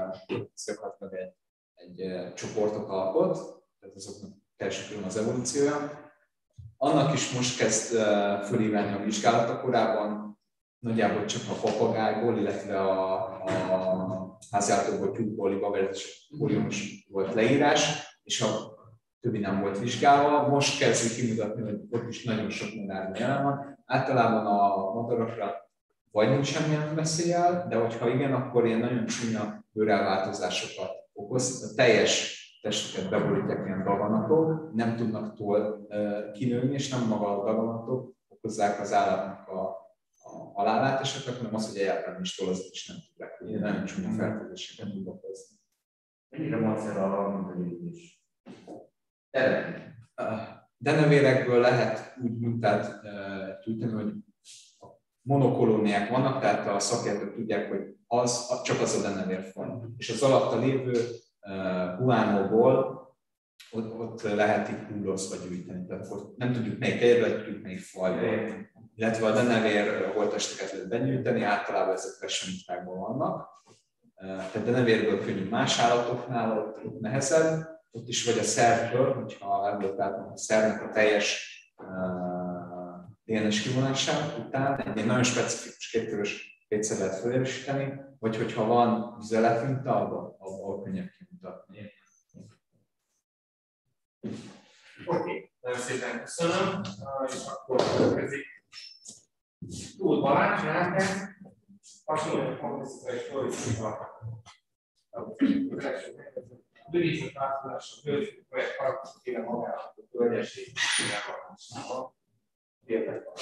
egy csoportot alkot, tehát azoknak teljesen külön az evolúciója. Annak is most kezd fölívelni a vizsgálata, korábban nagyjából csak a papagájból, illetve a háziállatokból, tyúkból, libavezetes poliomos volt leírás, és a többi nem volt vizsgálva. Most kezdjük kimutatni, hogy ott is nagyon sok madár jelen van. Általában a madarakra vagy nincs semmilyen veszéllyel, de hogyha igen, akkor ilyen nagyon csúnya bőrelváltozásokat okoz. A teljes testüket beborítják ilyen daganatok, nem tudnak túl kinőni, és nem maga a daganatok okozzák az állatnak a halálát esetleg, hanem az, hogy egyáltalán nincs tollazat, és nem tudják, hogy nagyon csúnya fertőzéseket tud okozni. mennyire módszer a mintagyűjtés? Denevérekből lehet úgy mintát gyűjteni, hogy monokolóniák vannak, tehát a szakértők tudják, hogy csak az a denevérfaj. És az alatta lévő huánóból ott lehet így hullózva gyűjteni. Tehát ott nem tudjuk melyik egyedül, tudjuk melyik fajból. Illetve a denevér holttesteket lehet begyűjteni, általában ezek vesemintrákban vannak. Tehát denevérből könnyű, más állatoknál ott nehezebb. Ott is vagy a szervből, hogyha ebből a szervnek a teljes DNS kivonását után egy nagyon specifikus kétkörös pétszer lehet felerősíteni, vagy hogyha van üzeletminta, abban könnyebb kimutatni. Oké, nagyon szépen köszönöm, és akkor következik Tóth Balázs, elkezd. Hasonló komplexitás és fölvisszük a bővízett változás a bővízett projekt karakterére magának a völgyesség elvarásával. Érdek van.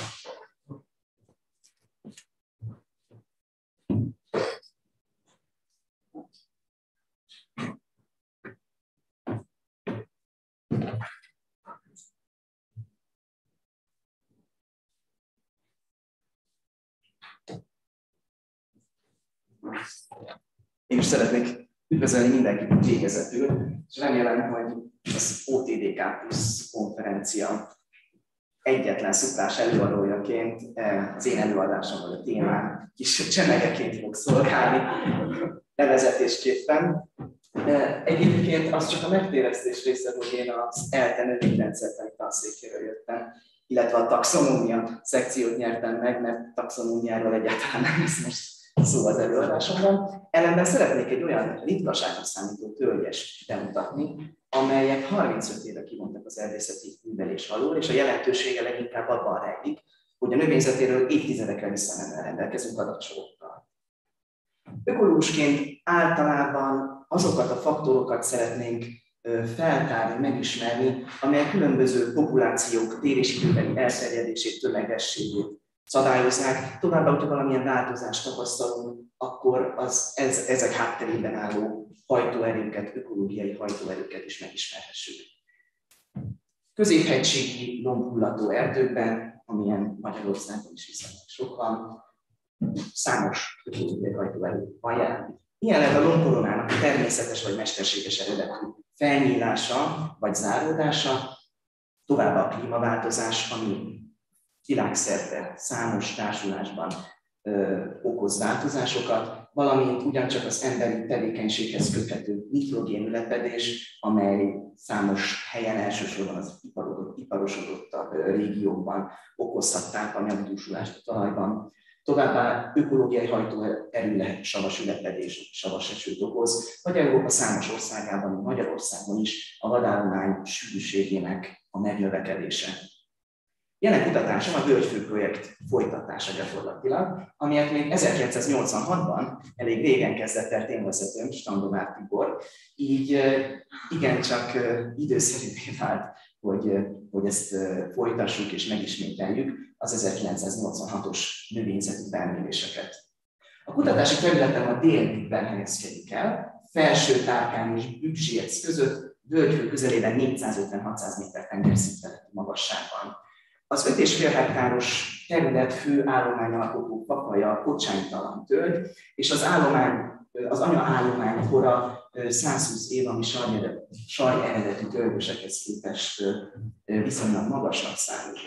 Én is szeretnék üdvözölni mindenkit végezetül, és remélem, hogy az OTDK Plus konferencia egyetlen szuprás előadójaként az én előadásom vagy a témám kis csemegeként fog szolgálni bevezetésképpen. Egyébként az csak a megtéreztés része, hogy én az ELTE növényrendszertani tanszékéről jöttem, illetve a taxonómia szekciót nyertem meg, mert taxonómiáról egyáltalán nem lesz most szó az előadásomban. Ellenben szeretnék egy olyan ritkaságnak számító tölgyest bemutatni, amelyek 35 éve kivontak az erdészeti művelés alól, és a jelentősége leginkább abban rejlik, hogy a növényzetéről évtizedekre visszamenően rendelkezünk adatsorokkal. Ökológusként általában azokat a faktorokat szeretnénk feltárni, megismerni, amelyek különböző populációk térésidőbeli elterjedését, tömegességét szabályozzák. Továbbá, hogyha valamilyen változást tapasztalunk, akkor ezek hátterében álló hajtóerőket, ökológiai hajtóerőket is megismerhessük. Középhegységi lombhullató erdőkben, amilyen Magyarországon is viszonylag sok van, számos ökológiai hajtóerő van jelen. Ilyen lehet a lombkoronának a természetes vagy mesterséges eredetű felnyílása vagy záródása, továbbá a klímaváltozás, ami világszerte számos társulásban okoz változásokat, valamint ugyancsak az emberi tevékenységhez köthető nitrogénülepedés, amely számos helyen, elsősorban az iparosodottabb régiókban okozhat tápanyagdúsulást a talajban. Továbbá ökológiai hajtóerő lehet savas ülepedés, savas esőt okoz, vagy Európa számos országában, Magyarországon is a vadállomány sűrűségének a megnövekedése. Jelen kutatásom a Völgyfő projekt folytatása gyakorlatilag, amelyet még 1986-ban, elég régen kezdett el témavezetőm, Standovár Tibor, így igencsak időszerűvé vált, hogy ezt folytassuk és megismételjük az 1986-os növényzeti felméréseket. A kutatási területen a délvidben helyezkedik el, Felső-Tárkán és Bükzsiec között, Völgyfő közelében 450-600 méter tengerszint feletti magasságban. Az 5,5 hektáros terület fő állományalkotó fafaja kocsánytalan tölgy, és az anyaállomány kora 120 év, ami saj eredetű tölgyösekhez képest viszonylag magasnak számít.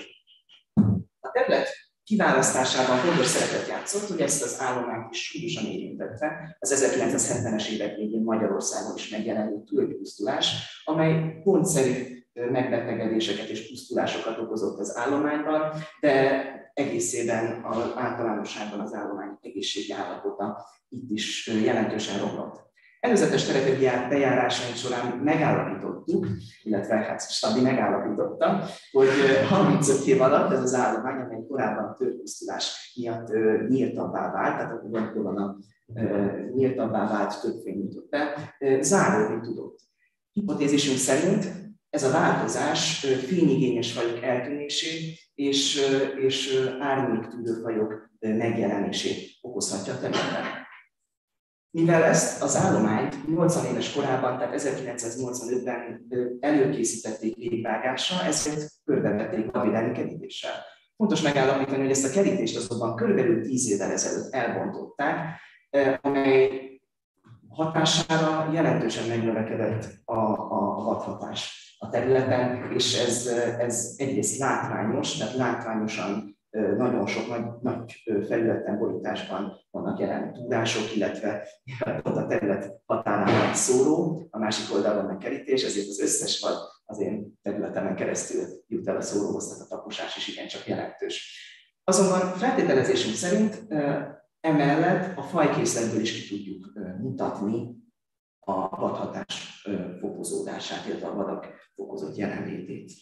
A terület kiválasztásában fontos szerepet játszott, hogy ezt az állományt is súlyosan érintette az 1970-es évek végén Magyarországon is megjelenő tölgypusztulás, amely pontszerű megbetegedéseket és pusztulásokat okozott az állományban, de egészében általánosságban az állomány egészségi állapota itt is jelentősen romlott. Előzetes telepi bejárásaink során megállapítottuk, illetve hát Stabi megállapította, hogy 35 év alatt ez az állomány, amely korábban a tölgypusztulás miatt nyíltabbá vált, tehát a vonatkozóan nyíltabbá vált, több fény jutott be, záródni tudott. Hipotézisünk szerint ez a változás fényigényes fajok eltűnését és árnyéktűrő fajok megjelenését okozhatja a területen. Mivel ezt az állományt 80 éves korában, tehát 1985-ben előkészítették végvágásra, ezért körbevették lavidáni kerítéssel. Fontos megállapítani, hogy ezt a kerítést azonban körülbelül 10 évvel ezelőtt elbontották, amely hatására jelentősen megnövekedett a vadhatás a területen, és ez egyrészt látványos, tehát látványosan nagyon sok nagy felületen borításban vannak jelen túrások, illetve ott a terület határán egy szóró, a másik oldalon meg kerítés, ezért az összes vad az én területemen keresztül jut el a szóróhoz, tehát a taposás is igencsak jelentős. Azonban feltételezésünk szerint emellett a fajkészletből is ki tudjuk mutatni a vadhatás fokozódását, illetve a vadak fokozott jelenlétét.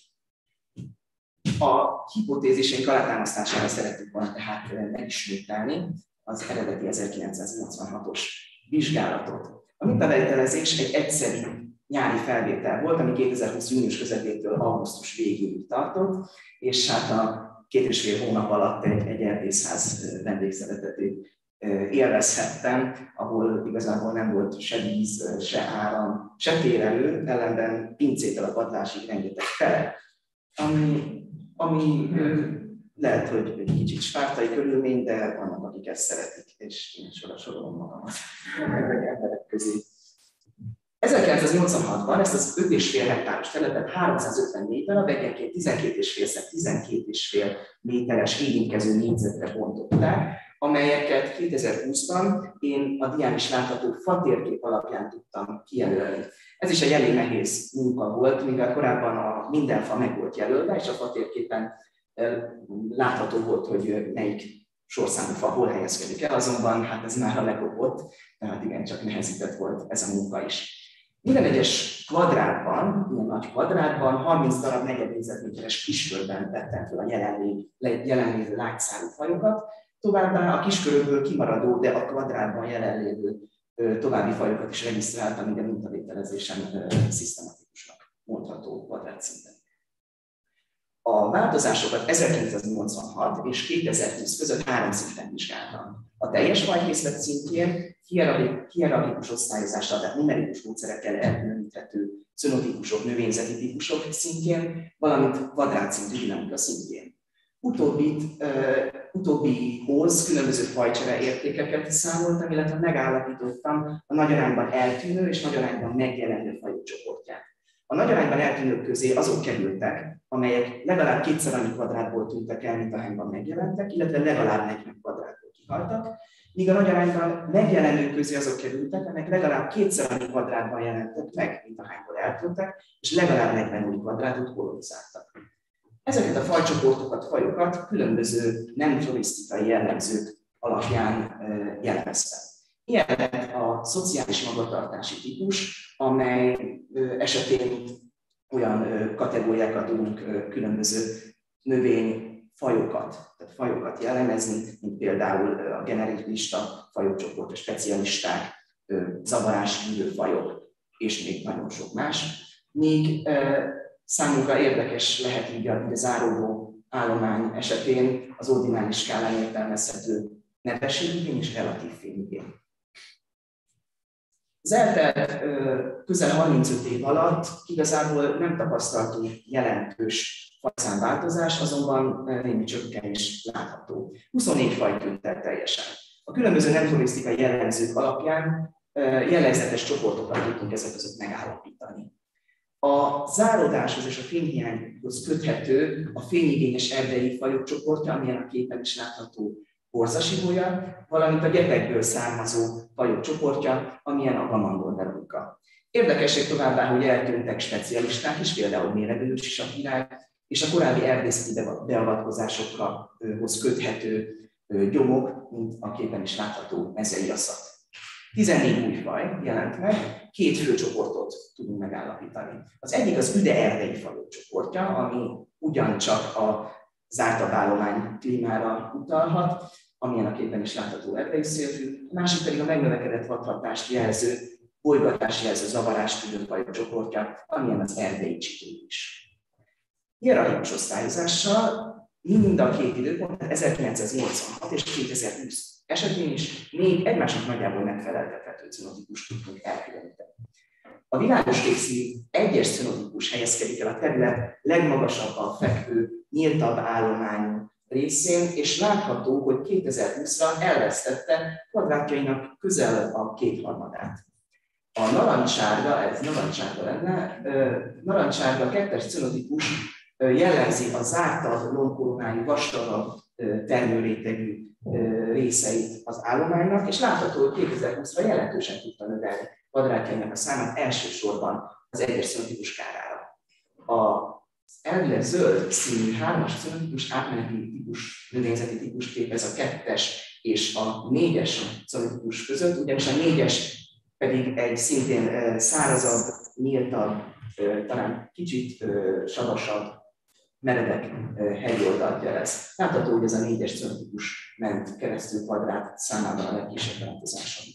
A hipotéziseink alátámasztására szerettük volna tehát megismételni az eredeti 1986-os vizsgálatot. A mintavejtelezés egy egyszerű nyári felvétel volt, ami 2020. június közepétől augusztus végéig tartott, és hát a 2,5 hónap alatt egy erdészház vendégszeretetét élvezhettem, ahol igazából nem volt se víz, se áram, se térelő, ellenben pincétől a padlásig rengeteg tele, ami lehet, hogy egy kicsit spártai körülmény, de vannak, akik ezt szeretik, és én sorolom magamat emberek közé. 1986-ban ezt az 5,5 hektáros területet 350 méter, a egyenként 12,5x12,5 méteres érintkező négyzetre bontották, amelyeket 2020-ban én a dián is látható fatérkép alapján tudtam kijelölni. Ez is egy elég nehéz munka volt, mivel korábban minden fa meg volt jelölve, és a fatérképen látható volt, hogy melyik sorszámú fa hol helyezkedik el, azonban hát ez már a lekopott, tehát igencsak nehezített volt ez a munka is. Minden egyes kvadrátban, ilyen nagy kvadrátban 30 darab negyednégyzetméteres kiskörben vettem fel a jelenlévő lágyszárú fajokat, továbbá a kiskörökből kimaradó, de a kvadrátban jelenlévő további fajokat is regisztráltam, minden mintavételezésen szisztematikusnak mondható kvadrátszinten. A változásokat 1986 és 2020 között 3 szinten vizsgáltam. A teljes fajkészlet szintjén hierarchikus osztályozással, tehát numerikus módszerekkel elkülöníthető szönotípusok, növényzeti típusok szintjén, valamint kvadrátszintű dinamika szintjén. Utóbbihoz különböző fajcsere értékeket számoltam, illetve megállapítottam a nagy arányban eltűnő és nagy arányban megjelenő fajok csoportját. A nagy arányban eltűnők közé azok kerültek, amelyek legalább 2-szer annyi kvadrátból tűntek el, mint ahányban megjelentek, illetve legalább 40 kvadrátból kihaltak, míg a nagy arányban megjelenők közé azok kerültek, amelyek legalább 2-szer annyi kvadrátban jelentek meg, mint ahányból eltűntek, és legalább 40 új kvadrátot kolonizáltak. Ezeket a fajcsoportokat, fajokat különböző nem florisztikai jellemzők alapján jellemeztem. Ilyen lett a szociális magatartási típus, amely esetén olyan kategóriákat tudunk különböző növényfajokat, tehát fajokat jellemezni, mint például a generalista fajokcsoport, a specialisták, zavaráskívül fajok, és még nagyon sok más. Míg számunkra érdekes lehet így a záródó állomány esetén az ordinális skálán értelmezhető nedvességigény és relatív fényigény. Az eltelt közel 35 év alatt igazából nem tapasztaltunk jelentős fajszámváltozás, azonban némi csökkenés látható. 24 faj tűnt el teljesen. A különböző nemturisztikai jellemzők alapján jellegzetes csoportokat tudtunk ezek között megállapítani. A zárodáshoz és a fényhiányhoz köthető a fényigényes erdei fajok csoportja, amilyen a képen is látható borzasivója, valamint a gepekből származó fajok csoportja, amilyen a Gamandor. Érdekesség továbbá, hogy eltűntek specialisták is, például méregős sisakvirág, és a korábbi erdészeti beavatkozásokhoz köthető gyomok, mint a képen is látható mezei aszat. 14 új faj jelent meg, 2 főcsoportot tudunk megállapítani. Az egyik az üde erdei fajok csoportja, ami ugyancsak a zártabb állomány klímára utalhat, amilyen a képen is látható erdei szélfű, a másik pedig a megnövekedett vadhatást jelző, bolygatást jelző zavarásküldő fajok csoportja, amilyen az erdei csikló is. Hierarchikus osztályozással mind a két időpont, 1986 és 2020 esetén is még egymásnak nagyjából megfeleltethető cenotípust tudtunk elkülöníteni. A világos kékszínű egyes cenotípus helyezkedik el a terület legmagasabban fekvő, nyíltabb állományú részén, és látható, hogy 2020-ra elvesztette kvadrátjainak közel a 2/3. A narancssárga, ez narancssárga lenne, narancssárga 2-es cenotípus jellemzi a zártabb, lombkoronájú, vastagabb termőrétegű részeit az állománynak, és látható, hogy 2020-ra jelentősen tudta növelni kvadrátjainak a számát elsősorban az egyes cenotípus kárára. Az elvileg zöld színű 3-as cenotípus átmeneti típus, növényzeti típus képez a 2-es és a 4-es cenotípus között, ugyanis a 4-es pedig egy szintén szárazabb, nyíltabb, talán kicsit savasabb, meredek hegyoldalt jelez. Látható, hogy ez a 4-es cenotípus ment keresztül kvadrát számában a legkisebb változáson.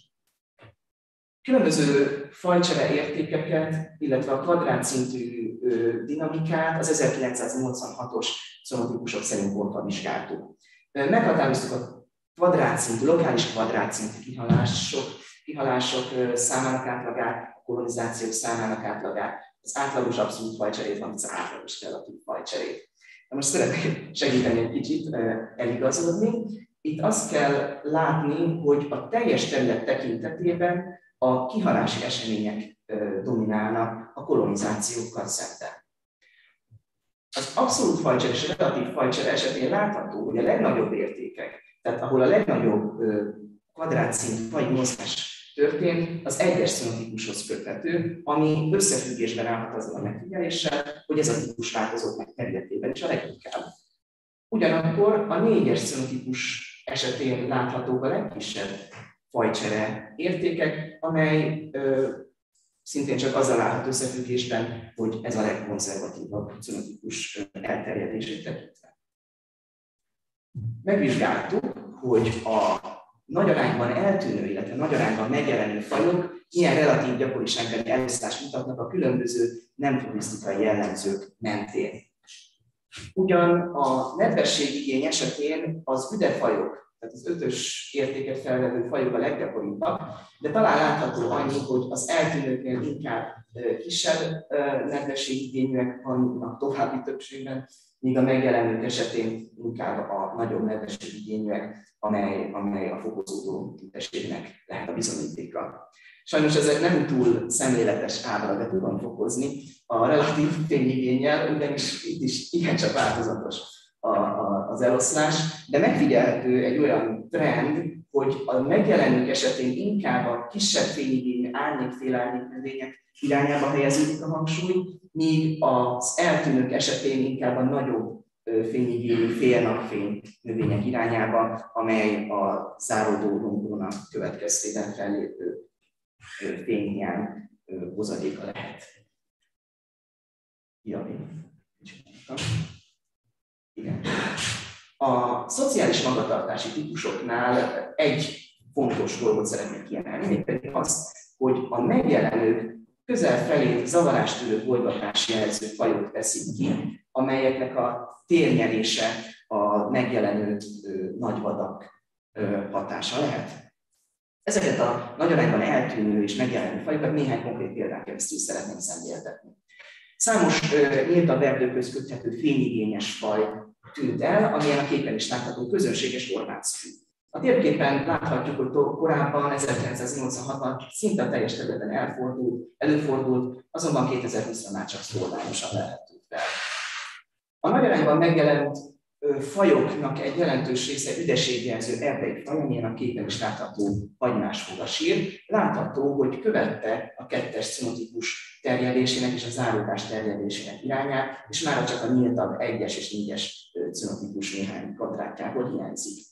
Különböző fajcsere értékeket, illetve a kvadrátszintű dinamikát az 1986-os cenotípusok szerint bontva vizsgáltuk. Meghatároztuk a kvadrátszintű, lokális kvadrátszintű kihalások számának átlagát, a kolonizációk számának átlagát, az átlagos abszolút fajcserét, valamint az átlagos relatív fajcserét. Na most szeretnék segíteni egy kicsit eligazodni. Itt azt kell látni, hogy a teljes terület tekintetében a kihalási események dominálnak a kolonizációkkal szemben. Az abszolút fajcsere és a relatív fajcsere esetén látható, hogy a legnagyobb értékek, tehát ahol a legnagyobb kvadrátszintű fajmozgás történt, az 1-es cenotípushoz köthető, ami összefüggésben állhat azzal a megfigyeléssel, hogy ez a típus változott meg területében is a leginkább. Ugyanakkor a 4-es cenotípus esetén láthatók a legkisebb fajcsere értékek, amely szintén csak azzal állhat összefüggésben, hogy ez a legkonzervatívabb cenotípus elterjedését tekintve. Megvizsgáltuk, hogy a nagy arányban eltűnő, illetve nagy arányban megjelenő fajok milyen relatív gyakoriságbeli elosztást mutatnak a különböző nemturisztikai jellemzők mentén. Ugyan a nedvességigény esetén az üdefajok, tehát az 5-ös értéket felvevő fajok a leggyakoribbak, de talán látható annyi, hogy az eltűnőknél inkább kisebb nedvességigényűek vannak további többségben, míg a megjelenők esetén inkább a nagyobb nedvességigényűek, amely a fokozódó képességnek lehet a bizonyítéka. Sajnos ezek nem túl szemléletes ábra be tudom fokozni a relatív fényigénnyel, ugyanis itt is igencsak változatos az eloszlás, de megfigyelhető egy olyan trend, hogy a megjelenők esetén inkább a kisebb fényigényű árnyék-félárnyék növények irányába helyeződik a hangsúly, míg az eltűnők esetén inkább a nagyobb fényigényű félnapfény növények irányába, amely a záródó lombkorona következtében fellépő fényhiány hozadéka lehet. Igen. A szociális magatartási típusoknál egy fontos dolgot szeretnék kiemelni, mégpedig az, hogy a megjelenők közel felé zavarást tűrő bolygatási jelző fajok veszik ki, amelyeknek a térnyelése a megjelenő nagyvadak hatása lehet. Ezeket a nagy arányban eltűnő és megjelenő fajokat néhány konkrét példán keresztül szeretném szemléltetni. Számos nyíltabb erdőkhöz köthető fényigényes faj tűnt el, amilyen a képen is látható közönséges orvácfű. A térképen láthatjuk, hogy korábban 1986-ban szinte a teljes területen előfordult, azonban 2020-ra már csak szórványosan lehető fel. A nagy arányban megjelent fajoknak egy jelentős része üdeségjelző erdei faj, amilyen a képen is látható hagymásfogasír. Látható, hogy követte a 2-es cinotípus terjedésének és a záródás terjedésének irányát, és már csak a nyíltabb 1-es és 4-es cinotípus néhány kvadrátjából hiányzik.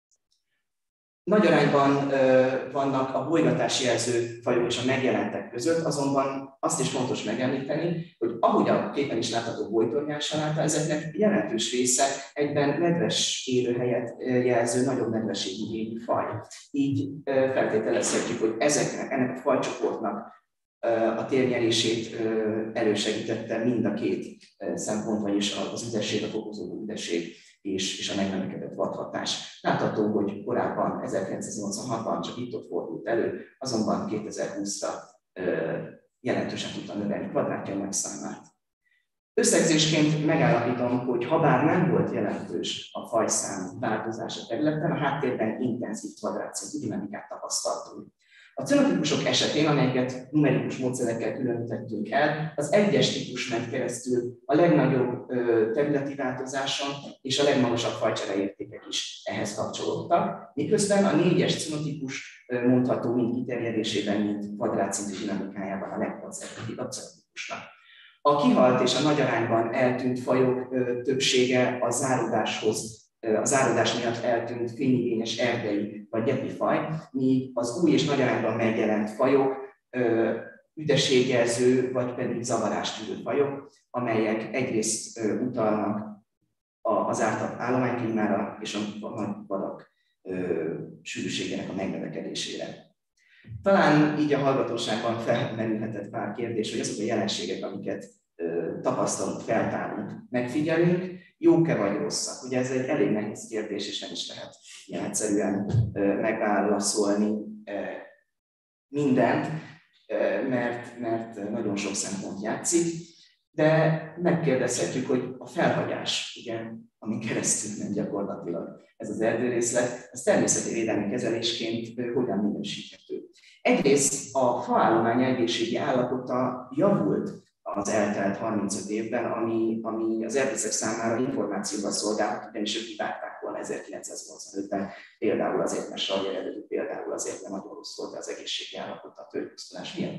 Nagy arányban vannak a bolygatási jelző fajok és a megjelentek között, azonban azt is fontos megemlíteni, hogy ahogy a képen is látható bojtornyás által, ezeknek jelentős része egyben nedves élőhelyet jelző, nagyobb nedvességigényű faj. Így feltételezhetjük, hogy ennek a fajcsoportnak a térnyelését elősegítette mind a két szempont, vagyis az üdesség, a fokozódó üdesség és a megnövekedett vadhatás. Látható, hogy korábban 1986-ban csak itt-ott fordult elő, azonban 2020-ra jelentősen tudta növelni kvadrátjainak számát. Összegzésként megállapítom, hogy ha bár nem volt jelentős a fajszám változása területen, a háttérben intenzív kvadrációs dinamikát tapasztaltunk. A cenotípusok esetén, amelyeket numerikus módszerekkel különítettünk el, az 1-es típus ment keresztül a legnagyobb területi változáson, és a legmagasabb fajcsereértékek is ehhez kapcsolódtak, miközben a 4-es cenotípus mondható mind kiterjedésében, mind kvadrátszintű dinamikájában a legkonzervatívabb cenotípusnak. A kihalt és a nagy arányban eltűnt fajok többsége a záródás miatt eltűnt fényigényes erdei vagy gyepifaj, míg az új és nagy arányban megjelent fajok üdességjelző vagy pedig zavarástűrő fajok, amelyek egyrészt utalnak az ártott állományklímára és a nagy vadak sűrűségének a megnövekedésére. Talán így a hallgatóságban felmerülhetett pár kérdés, hogy azok a jelenségek, amiket tapasztalunk, feltárunk, megfigyelünk, jók-e vagy rosszak? Ugye ez egy elég nehéz kérdés, és nem is lehet ilyen egyszerűen megválaszolni mindent, mert nagyon sok szempont játszik, de megkérdezhetjük, hogy a felhagyás, ugye, amin keresztül megy gyakorlatilag ez az erdőrészlet, az természeti védelmi kezelésként hogyan minősíthető. Egyrészt a faállomány egészségi állapota javult az eltelt 35 évben, ami az erdészek számára információval szolgált, ugyanis ők kivágták volna 1985-ben, például azért, mert Salyer előtt, például azért, mert nagyon rossz volt az egészségi állapota a tőkepusztulás miatt.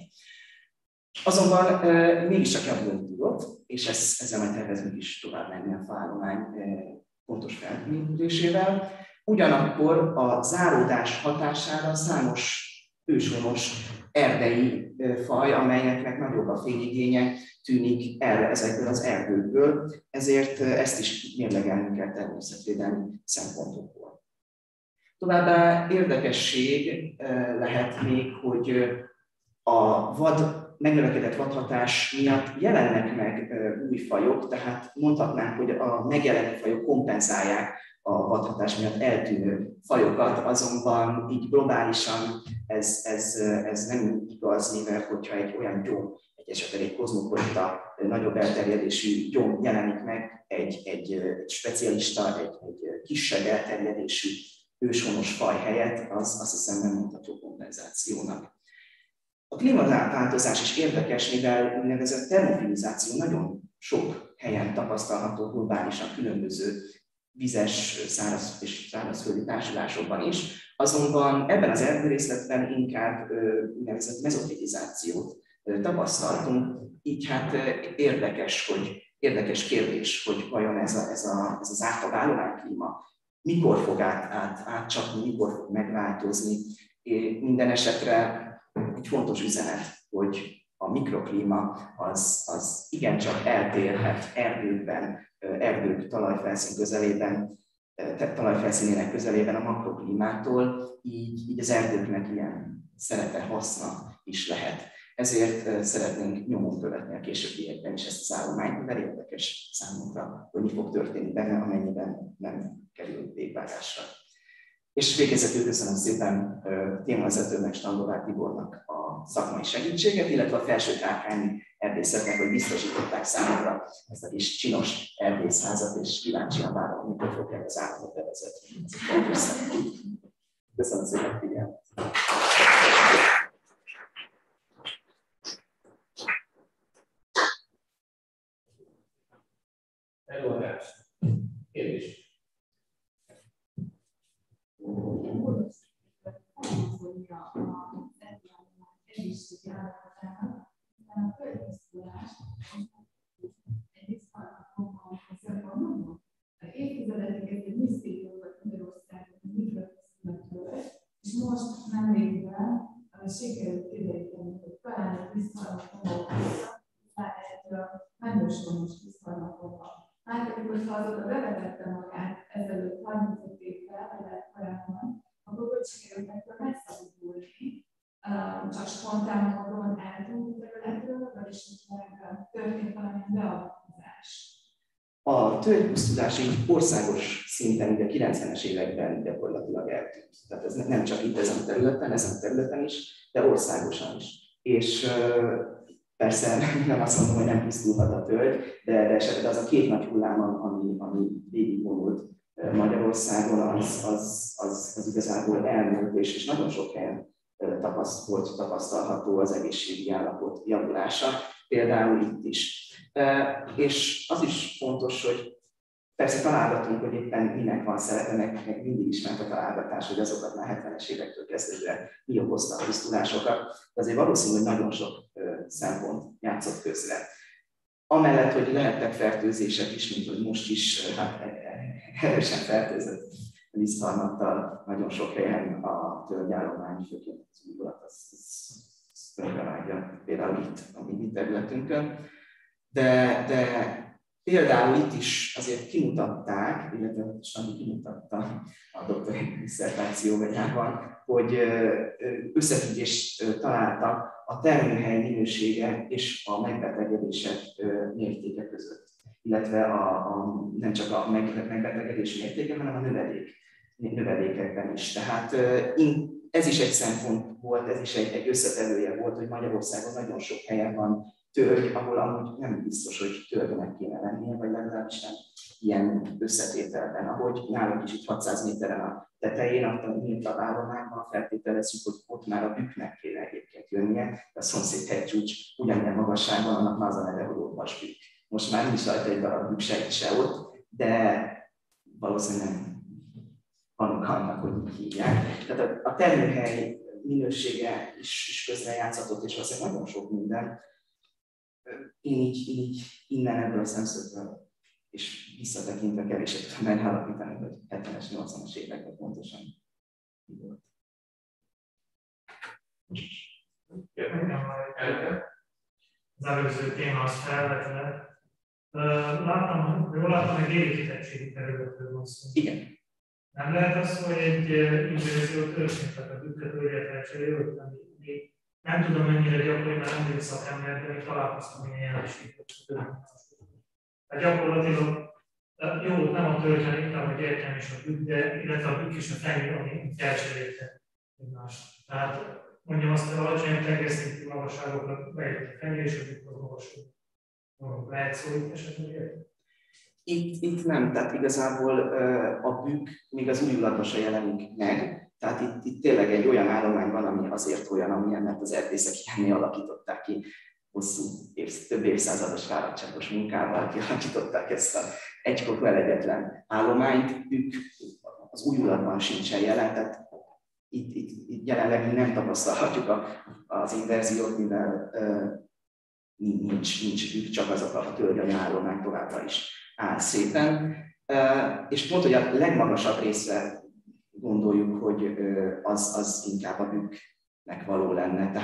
Azonban mégiscsak javulni tudott, és ezzel majd tervezünk is tovább menni a faállomány pontos felmérésével. Ugyanakkor a záródás hatására számos őshonos erdei faj, amelyeknek nagyobb a fényigénye, tűnik el ezekből az erdőkből, ezért ezt is mérlegelni kell természetvédelmi szempontokból. Továbbá érdekesség lehet még, hogy a megnövekedett vadhatás miatt jelennek meg új fajok, tehát mondhatnánk, hogy a megjelenő fajok kompenzálják a vadhatás miatt eltűnő fajokat, azonban így globálisan ez nem igaz, mivel hogyha egy olyan gyom, esetleg egy kozmopolita, nagyobb elterjedésű gyom jelenik meg, egy specialista, egy kisebb elterjedésű őshonos faj helyett, azt hiszem nem mondható kompenzációnak. A klímaváltozás is érdekes, mivel úgynevezett termofilizáció nagyon sok helyen tapasztalható globálisan különböző vizes, száraz és szárazföldi társulásokban is, azonban ebben az erdőrészletben inkább úgynevezett mezofilizációt tapasztaltunk, így hát érdekes kérdés, hogy vajon ez az átlag állományklíma mikor fog átcsapni, mikor fog megváltozni. Minden esetre egy fontos üzenet, hogy a mikroklíma az igencsak eltérhet erdőkben, erdők talajfelszínének közelében a makroklímától, így az erdőknek ilyen szerepe, haszna is lehet. Ezért szeretnénk nyomon követni a későbbiekben is ezt az állományt, mert érdekes számunkra, hogy mi fog történni benne, amennyiben nem kerül végvágásra. És végezetül köszönöm szépen témavezetőnek, Standovár Tibornak a szakmai segítséget, illetve a Felső-Kárpáti erdészetnek, hogy biztosították számomra ezt a kis csinos erdészházat, és kíváncsian várom, mikor fogják az állatot bevezetni. Köszönöm szépen figyelmet! Előadás. Kérdés. Évtizedekig ez egy misztérium volt Magyarországon, és most nemrégiben sikerült kideríteni, hogy talán egy visszaadhatóval nagyon sajnos visszaadhatóval. Márpedig, hogyha azóta bevezette magát ezelőtt 35 évvel, vagy lehet korábban, akkor hogy sikerült ettől megszabadulni, csak spontán módon eltűnt a területről, vagyis történt valamilyen beavatkozás. A tölgypusztulás így országos szinten ugye a 90-es években gyakorlatilag eltűnt. Tehát ez nem csak itt ezen a területen is, de országosan is. És persze nem azt mondom, hogy nem pusztulhat a tölgy, de az a két nagy hullám, ami végigvonult Magyarországon, az igazából elmúlt, és nagyon sok helyen volt tapasztalható az egészségi állapot javulása, például itt is. És az is fontos, hogy persze találgatunk, hogy éppen minek van szerepe, meg mindig is ment a találgatás, hogy azokat már 70-es évektől kezdődve mi okozta a pusztulásokat, de azért valószínű, hogy nagyon sok szempont játszott közre. Amellett, hogy lehettek fertőzések is, mint hogy most is, hát erősen fertőzött lisztharmattal nagyon sok helyen a tölgyállomány, főként az újbulat, az vágja, például itt, a mi területünkön. De például itt is azért kimutatták, illetve Sanyi kimutatta a doktori disszertációjában, hogy összefüggést találtak a termőhely minősége és a megbetegedések mértéke között, illetve nem csak a megbetegedés mértéke, hanem a növedékekben is. Tehát ez is egy szempont volt, ez is egy összetevője volt, hogy Magyarországon nagyon sok helyen van tölgy, ahol amúgy nem biztos, hogy tölgynek kéne lennie, vagy legalábbis nem ilyen összetételben. Ahogy nálunk is itt 600 méteren a tetején, a nyílt állományban feltételezzük, hogy ott már a bükknek kéne egyébként jönnie, de a szomszéd hegycsúcs ugyanilyen magasságban, annak már az a neve, hogy olvasbükk. Most már nincs rajta egy darab bükk se ott, de valószínűleg nem annak, hogy így hívják. Tehát a termőhely minősége is közrejátszhatott, és azért nagyon sok minden. Én így innen ebből a szemszögből, és visszatekintve kevéset tudom megállapítani, hogy 70-es, 80-as években pontosan így volt. Az előző téma az felvetve. Jól láttam, hogy déli kitettségi területről van szó. Igen. Nem lehet az, hogy egy inverzió történt, tehát a bükköt újra felcserélt, ami nem tudom mennyire gyakori, mert nem vagyok szakember, de még találkoztam ilyen jelenséggel. Tehát gyakorlatilag jó, nem a tölteni, hanem a gyertyám és a bükk, de illetve a bükk és a fenyő, ami felcserélte egymást. Tehát mondjam azt, hogy alacsonyabb tengerszintű magasságokra bejött a fenyő és a bükk az magasabb. Lehet szó itt esetleg? Itt nem, tehát igazából a bükk még az újulatban se jelenik meg, tehát itt tényleg egy olyan állomány van, ami azért olyan, amilyen, mert az erdészek ilyenné alakították ki, hosszú, több évszázados fáradtságos munkával kialakították ezt a egykor velegetlen állományt. Bükk az újulatban sincsen jelen, tehát itt jelenleg nem tapasztalhatjuk az inverziót, mivel nincs bükk, csak azok a tölgyanyállomány továbbra is áll szépen. És pont, hogy a legmagasabb részre gondoljuk, hogy az inkább a bükknek való lenne. Tehát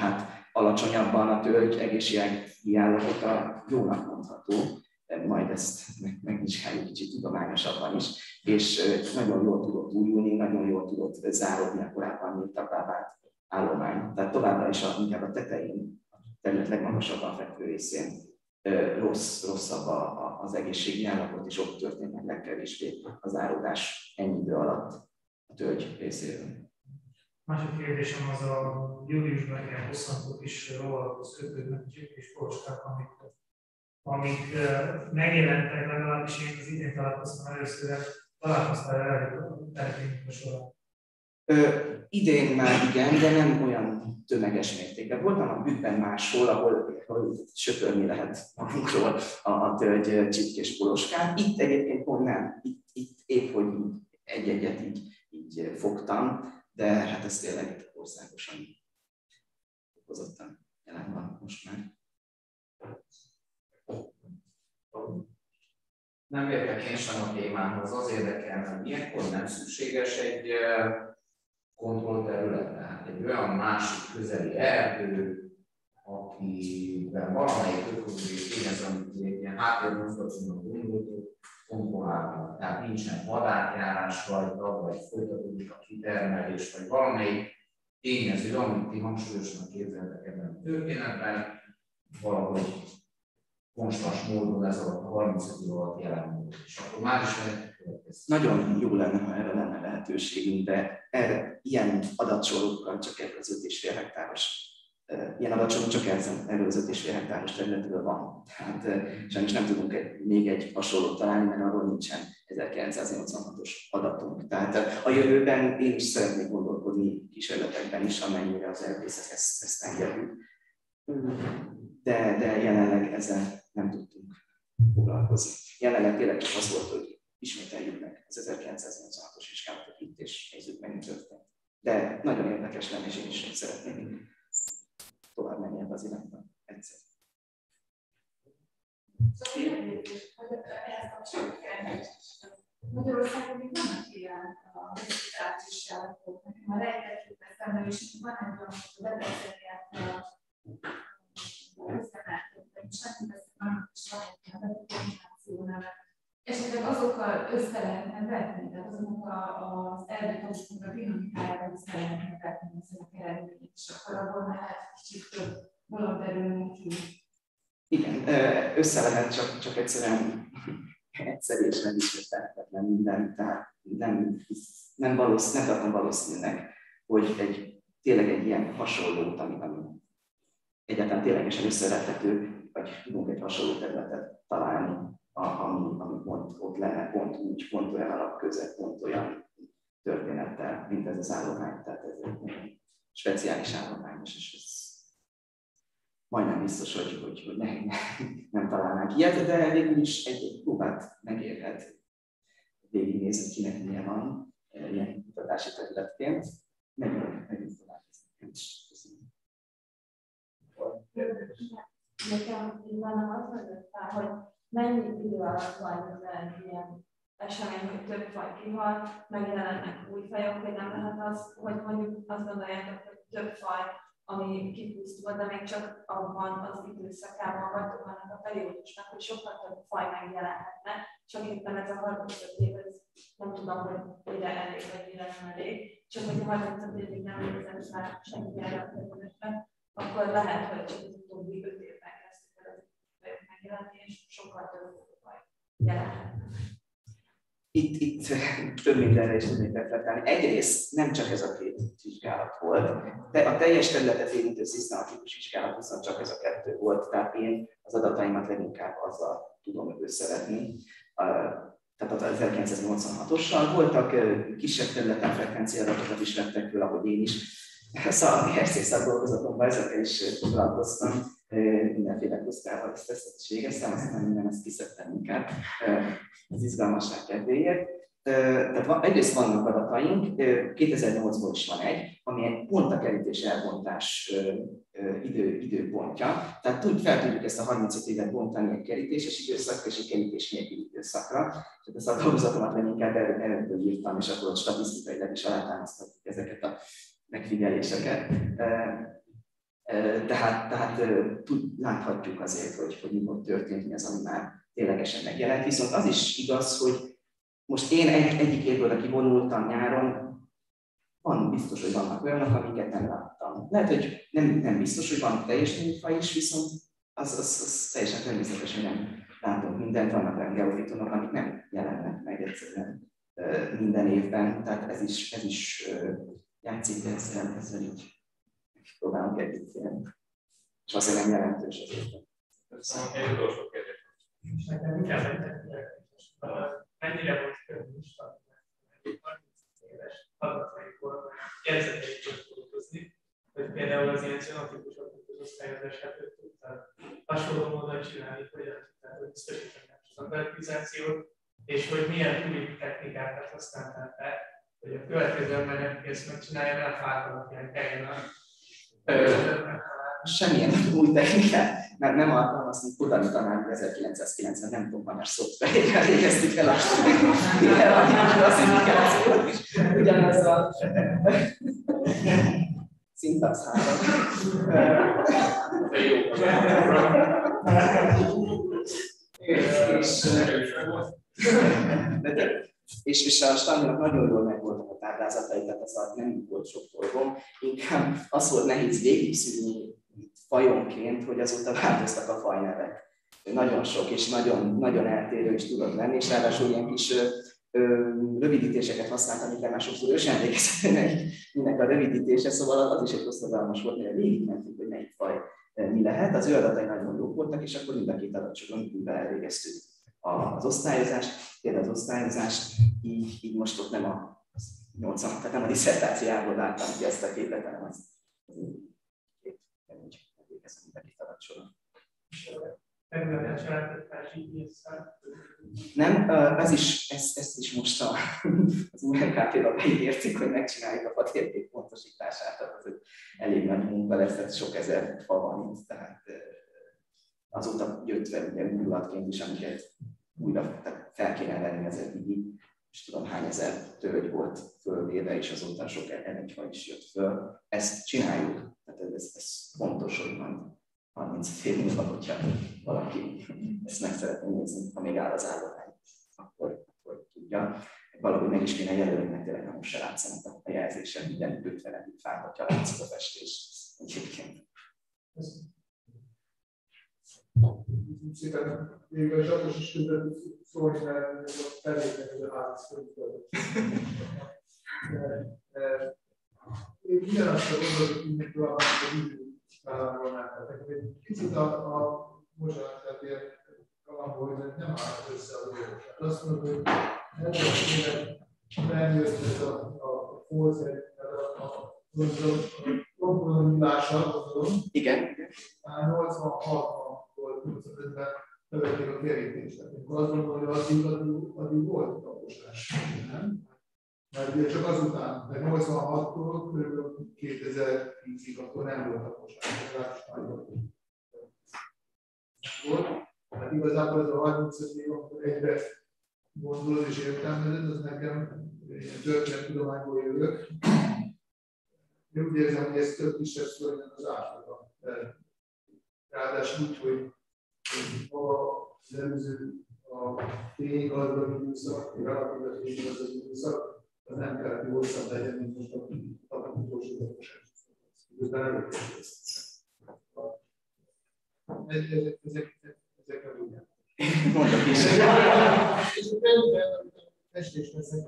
alacsonyabban a tölgy egészségi állapota jónak mondható, majd ezt megvizsgáljuk kicsit tudományosabban is, és nagyon jól tudott újulni, nagyon jól tudott záródni a korábban nyíltabbá vált állomány. Tehát továbbra is inkább a tetején, a terület legmagasabban fekvő részén rosszabb az egészségi állapot, és ott történt meg legkevésbé a záródás ennyi idő alatt a tölgy részéről. Másik kérdésem az a júliusban ilyen hosszantott is rovarokhoz kötődnek és polcskák, amik megjelentek, legalábbis én az idén találkoztam először, találkoztál velük a során. Idén már igen, de nem olyan tömeges mértékben. Voltam a Bükkben máshol, ahol söpörni lehet magunkról a tölgy csipkés poloskát. Itt egyébként pont nem. Itt épp, hogy egy-egyet így fogtam, de hát ez tényleg országosan okozottan jelen van most már. Nem értek én sem a témához, az érdekelne, hogy ilyenkor nem szükséges egy kontrollterület, tehát egy olyan másik közeli erdő, akiben valamelyik ökológiai tényező, amit egy ilyen háttérmozgatásban gondoltuk, kontrollálva. Tehát nincsen vadátjárás rajta, vagy folytatódik a kitermelés, vagy valamelyik tényező, amit ti hangsúlyosan képzeltek ebben a történetben, valahogy konstans módon ez alatt a 30 év alatt jelen volt. És akkor már is lehet következni. Nagyon jó lenne, ha erre lenne lehetőségünk, de erre ilyen adatsorokkal csak erről az 5,5 hektáros, ilyen adatsorunk csak erről az 5,5 hektáros területről van. Tehát sajnos nem tudunk még egy hasonlót találni, mert arról nincsen 1986-os adatunk. Tehát a jövőben én is szeretnék gondolkodni kísérletekben is, amennyire az erdészet ezt engedi. De jelenleg ezzel nem tudtunk foglalkozni. Jelenleg tényleg csak az volt, hogy ismételjük meg az 1986-os vizsgálatot itt, és nézzük meg, mi történt. De nagyon érdekes lenne, és én is szeretnék tovább menni ebbe az irányba egyszer. Magyarországon még nem ilyen a vizsgálatok. Már egy-két eszemben is van egy olyan, hogy lebeszélját esetleg azokkal össze lehetne vetni, tehát azoknak az erdőtagoknak a dinamikájával össze lehetne vetni ezek eredmények, és akkor abból lehet kicsit több bolonderülni ki. Igen, össze lehet, csak egyszerűen egyszerű és megismételhetetlen minden, tehát nem tartom valószínűleg, hogy tényleg egy ilyen hasonlót, ami egyáltalán ténylegesen összevethető, vagy tudunk egy hasonló területet találni, ami pont ott lenne, pont úgy, pont olyan alapköze, pont olyan történettel, mint ez az állomány. Tehát ez egy speciális állomány, és ez majdnem biztos, hogy nem találnánk ilyet, de végül is egy próbát megérhet végignézni, kinek milyen van ilyen kutatási területként. Megyünk tovább. Nekem van az mögöttem, hogy mennyi idő alatt van egy ilyen esemény, hogy több faj kihal, megjelennek új fajok, hogy nem lehet az, hogy mondjuk azt gondoljátok, hogy több faj, ami kipusztul, de még csak abban az időszakában vagytok annak a periódusnak, hogy sokkal több faj megjelenhetne, csak éppen ez a 35 év, ez nem tudom, hogy mire elég, vagy mire nem elég, csak hogy a 35 évig nem létezett már senki erre a területre, akkor lehet, hogy csak az utóbbi 5 évben kezdtük el az fajok megjelenni, és sokkal több faj jelenhetne. Itt több mindenre is tudnék reflektálni. Egyrészt nem csak ez a két vizsgálat volt, de a teljes területet érintő szisztematikus vizsgálat viszont csak ez a kettő volt, tehát én az adataimat leginkább azzal tudom összevetni. Tehát az 1986-ossal voltak kisebb területen frekvenciadatokat is vettek föl, ahogy én is. Szóval a BRC szakdolgozatomban ezekkel is foglalkoztam, mindenféle pusztával ezt is végeztem, aztán minden ezt kiszedtem inkább az izgalmasság kedvéért. Tehát egyrészt vannak adataink, 2008-ból is van egy, ami pont a kerítés elbontás időpontja. Tehát fel tudjuk ezt a 35 évet bontani egy kerítéses időszakra és egy kerítés nélküli időszakra. Tehát a szakdolgozatomat leginkább erről írtam, és akkor statisztikailag is alátámasztottuk ezeket a megfigyeléseket. Tehát láthatjuk azért, hogy mi ott történt, mi az, ami már ténylegesen megjelent. Viszont az is igaz, hogy most én egyik évből, aki vonultam nyáron, biztos, hogy vannak olyanok, amiket nem láttam. Lehet, hogy nem biztos, hogy van teljes műfaj is, viszont az teljesen természetes, hogy nem látunk mindent. Vannak olyan geofitonok, amik nem jelennek meg egyszerűen minden évben. Tehát ez is játszik, ezzel így próbálunk együtt élni. És azért nem jelentős az évben. Egy utolsó kérdés. Nekem inkább mennyire volt könnyű stabilizálni 30 éves adataiból jegyzeteit dolgozni, hogy például az ilyen genotikus osztályozását tudtál hasonló módon csinálni, hogyan tudtál biztosítani a standardizációt, és hogy milyen új technikákat használtál fel, hogy a következő ember nem kész megcsinálja, mert a fák alapján kelljen semmilyen új technikát, mert nem alkalmaztunk Kodani tanárnő 1990, nem tudom, hanyas szoftverében végeztük el a klasszifikációt is. Ugyanaz a szintax 3. És a standardnak nagyon jól megvoltak a táblázatai, tehát az alatt nem volt sok dolgom. Inkább az volt nehéz végigszűrni fajonként, hogy azóta változtak a fajnevek. Nagyon sok és nagyon eltérő is tudod lenni, és ráadásul ilyen kis rövidítéseket használtam, amikkel már sokszor ő sem emlékezett, minek a rövidítése, szóval az is egy hosszadalmas volt, mire végigmentünk, hogy melyik faj mi lehet. Az ő adatai nagyon jók voltak, és akkor mind a két adatsorban elvégeztük az osztályozást. Például az osztályozást így most ott nem a 80, tehát nem a diszertáciából láttam ki ezt a képet, hanem az elvégeztem mind a két adatsorban. Nem, ezt is most az UNKP-ba beígértük, hogy megcsináljuk a fatérkép pontosítását, tehát az egy elég nagy munka lesz, tehát sok ezer fa van itt, tehát azóta jött ugye indulatként is, amiket újra fel kéne venni az eddigi, és tudom hány ezer tölgy volt fölvéve, és azóta sok elegyfa is jött föl. Ezt csináljuk, tehát ez fontos, hogy majd 30 év múlva, hogyha valaki ezt meg szeretné nézni, ha még áll az állomány, akkor tudja. Valahogy meg is kéne jelölni, mert tényleg nem most se látszanak a jelzésen, minden 50 fát, hogyha látszik a festés egyébként. Szépen még a Zsakos is közben szólni, mert a tevékeny az a házszörűtől. Én ugyanazt a gondolatot mindenkül a idővállalról láthatok. Kicsit a mozsánatjáték alapból, hogy nem állt össze az orvosát. Azt mondod, hogy nem jött ez a fórszer, a lombolonyulással, gondolom. Igen. 86-ban volt, 85-ben bevették a kerítést. Akkor azt gondolom, hogy addig volt taposás, nem? Mert ugye csak azután, mert 86-tól kb. 2010-ig akkor nem volt taposás, legalábbis nagyobb volt. Hát igazából ez a 35 év, amikor egyre gondolod és értelmezed, az nekem ilyen történettudományból jövök. Én úgy érzem, hogy ez több kisebb szörnyen az átlaga. Ráadásul úgy, hogy maga az előző a fénygazdag időszak, a relatív fénygazdag időszak, az nem kellett, hogy hosszabb legyen, mint most a utolsó taposás. Közben előkészített. Ezek a ugyan. Mondok is. És a festés leszek.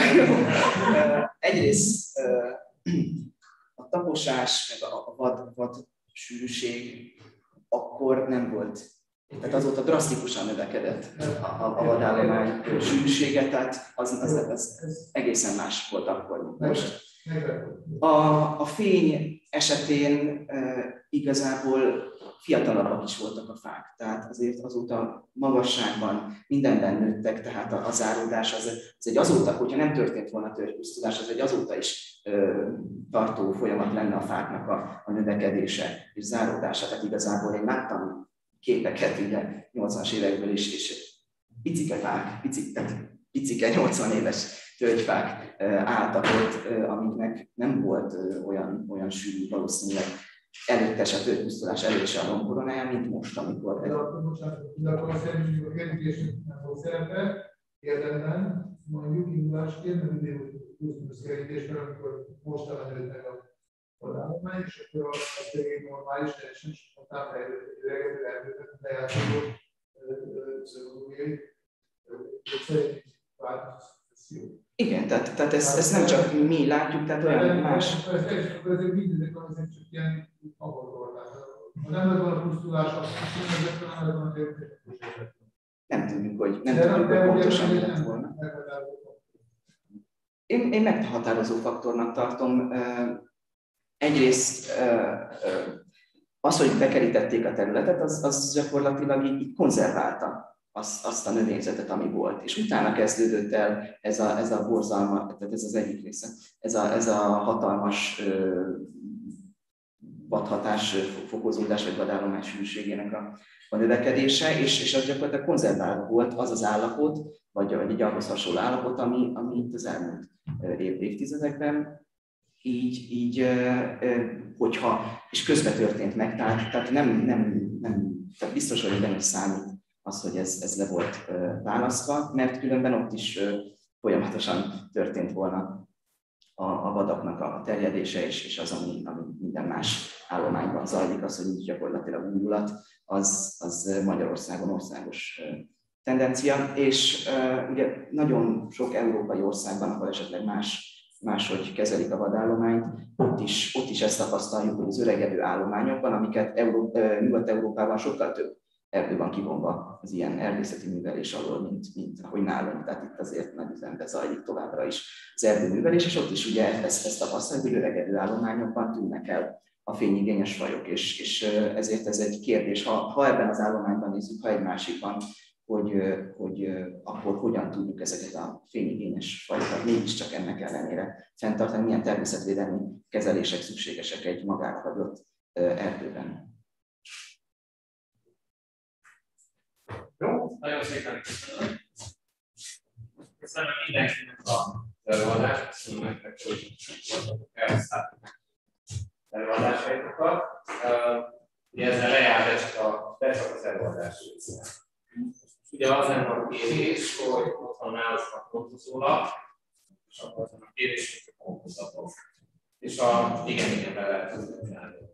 Egyrészt a taposás, meg a vad sűrűség akkor nem volt. Tehát azóta drasztikusan növekedett a vadállomány sűrűsége, tehát az egészen más volt akkor, mint most. A fény esetén igazából fiatalabbak is voltak a fák, tehát azért azóta magasságban mindenben nőttek, tehát a záródás az egy azóta, hogyha nem történt volna törzspusztulás, az egy azóta is tartó folyamat lenne a fáknak a növekedése és záródása. Tehát igazából én láttam képeket ugye 80-as évekből is, és picike fák, picike 80 éves tölgyfák álltak ott, amiknek nem volt olyan sűrű, valószínűleg előtte se tőpusztulás előtt se a lombkoronája, mint most, amikor... De akkor azt jelenti, hogy a kerítésnek nem volt szerepe, érdemben, mondjuk indulásként, nem idén húztunk a kerítésben, amikor mostanában nőtt meg az állomány, és akkor az pedig normális, teljesen spontán fejlődő erdőket, bejátszódott szövődőjét, szerint változtató. Igen, tehát ezt nem csak mi látjuk, tehát olyan más. Ezek mindezek azért csak ilyen abortolták. Ha nem lett volna pusztulás, akkor nem lett volna térítések. Nem tudjuk, hogy pontosan mi lett volna. Én meghatározó faktornak tartom. Egyrészt az, hogy bekerítették a területet, az gyakorlatilag így konzerválta azt a növényzetet, ami volt. És utána kezdődött el ez a borzalma, tehát ez az egyik része, ez a hatalmas vadhatás, fokozódás vagy vadállomány sűrűségének a növekedése, és az gyakorlatilag konzerválva volt az az állapot, vagy egy ahhoz hasonló állapot, ami itt az elmúlt évtizedekben így hogyha, és közben történt meg, tehát tehát biztos, hogy nem is számít az, hogy ez le volt választva, mert különben ott is folyamatosan történt volna a vadaknak a terjedése, és az, ami minden más állományban zajlik, az, hogy gyakorlatilag újulat, az Magyarországon országos tendencia, és ugye nagyon sok európai országban, ahol esetleg máshogy kezelik a vadállományt, ott is ezt tapasztaljuk, hogy az öregedő állományokban, amiket Nyugat-Európában sokkal több erdő van kivonva az ilyen erdészeti művelés alól, mint ahogy nálunk. Tehát itt azért nagy üzembe zajlik továbbra is az erdőművelés, és ott is ugye ezt tapasztaljuk, hogy öregedő állományokban tűnnek el a fényigényes fajok, és ezért ez egy kérdés, ha ebben az állományban nézzük, ha egy másikban, hogy akkor hogyan tudjuk ezeket a fényigényes fajokat mégiscsak ennek ellenére fenntartani, milyen természetvédelmi kezelések szükségesek egy magára hagyott erdőben. Jó, nagyon szépen köszönöm. Köszönöm mindenkinek az előadást, köszönöm nektek, hogy elhoztátok előadásaitokat. Ugye ezzel lejárt csak az előadás része. Ugye az lenne a kérés, hogy ott van nálatok a pontozólap, és akkor a kérés, hogy pontozatok. És igen, be lehet tudni.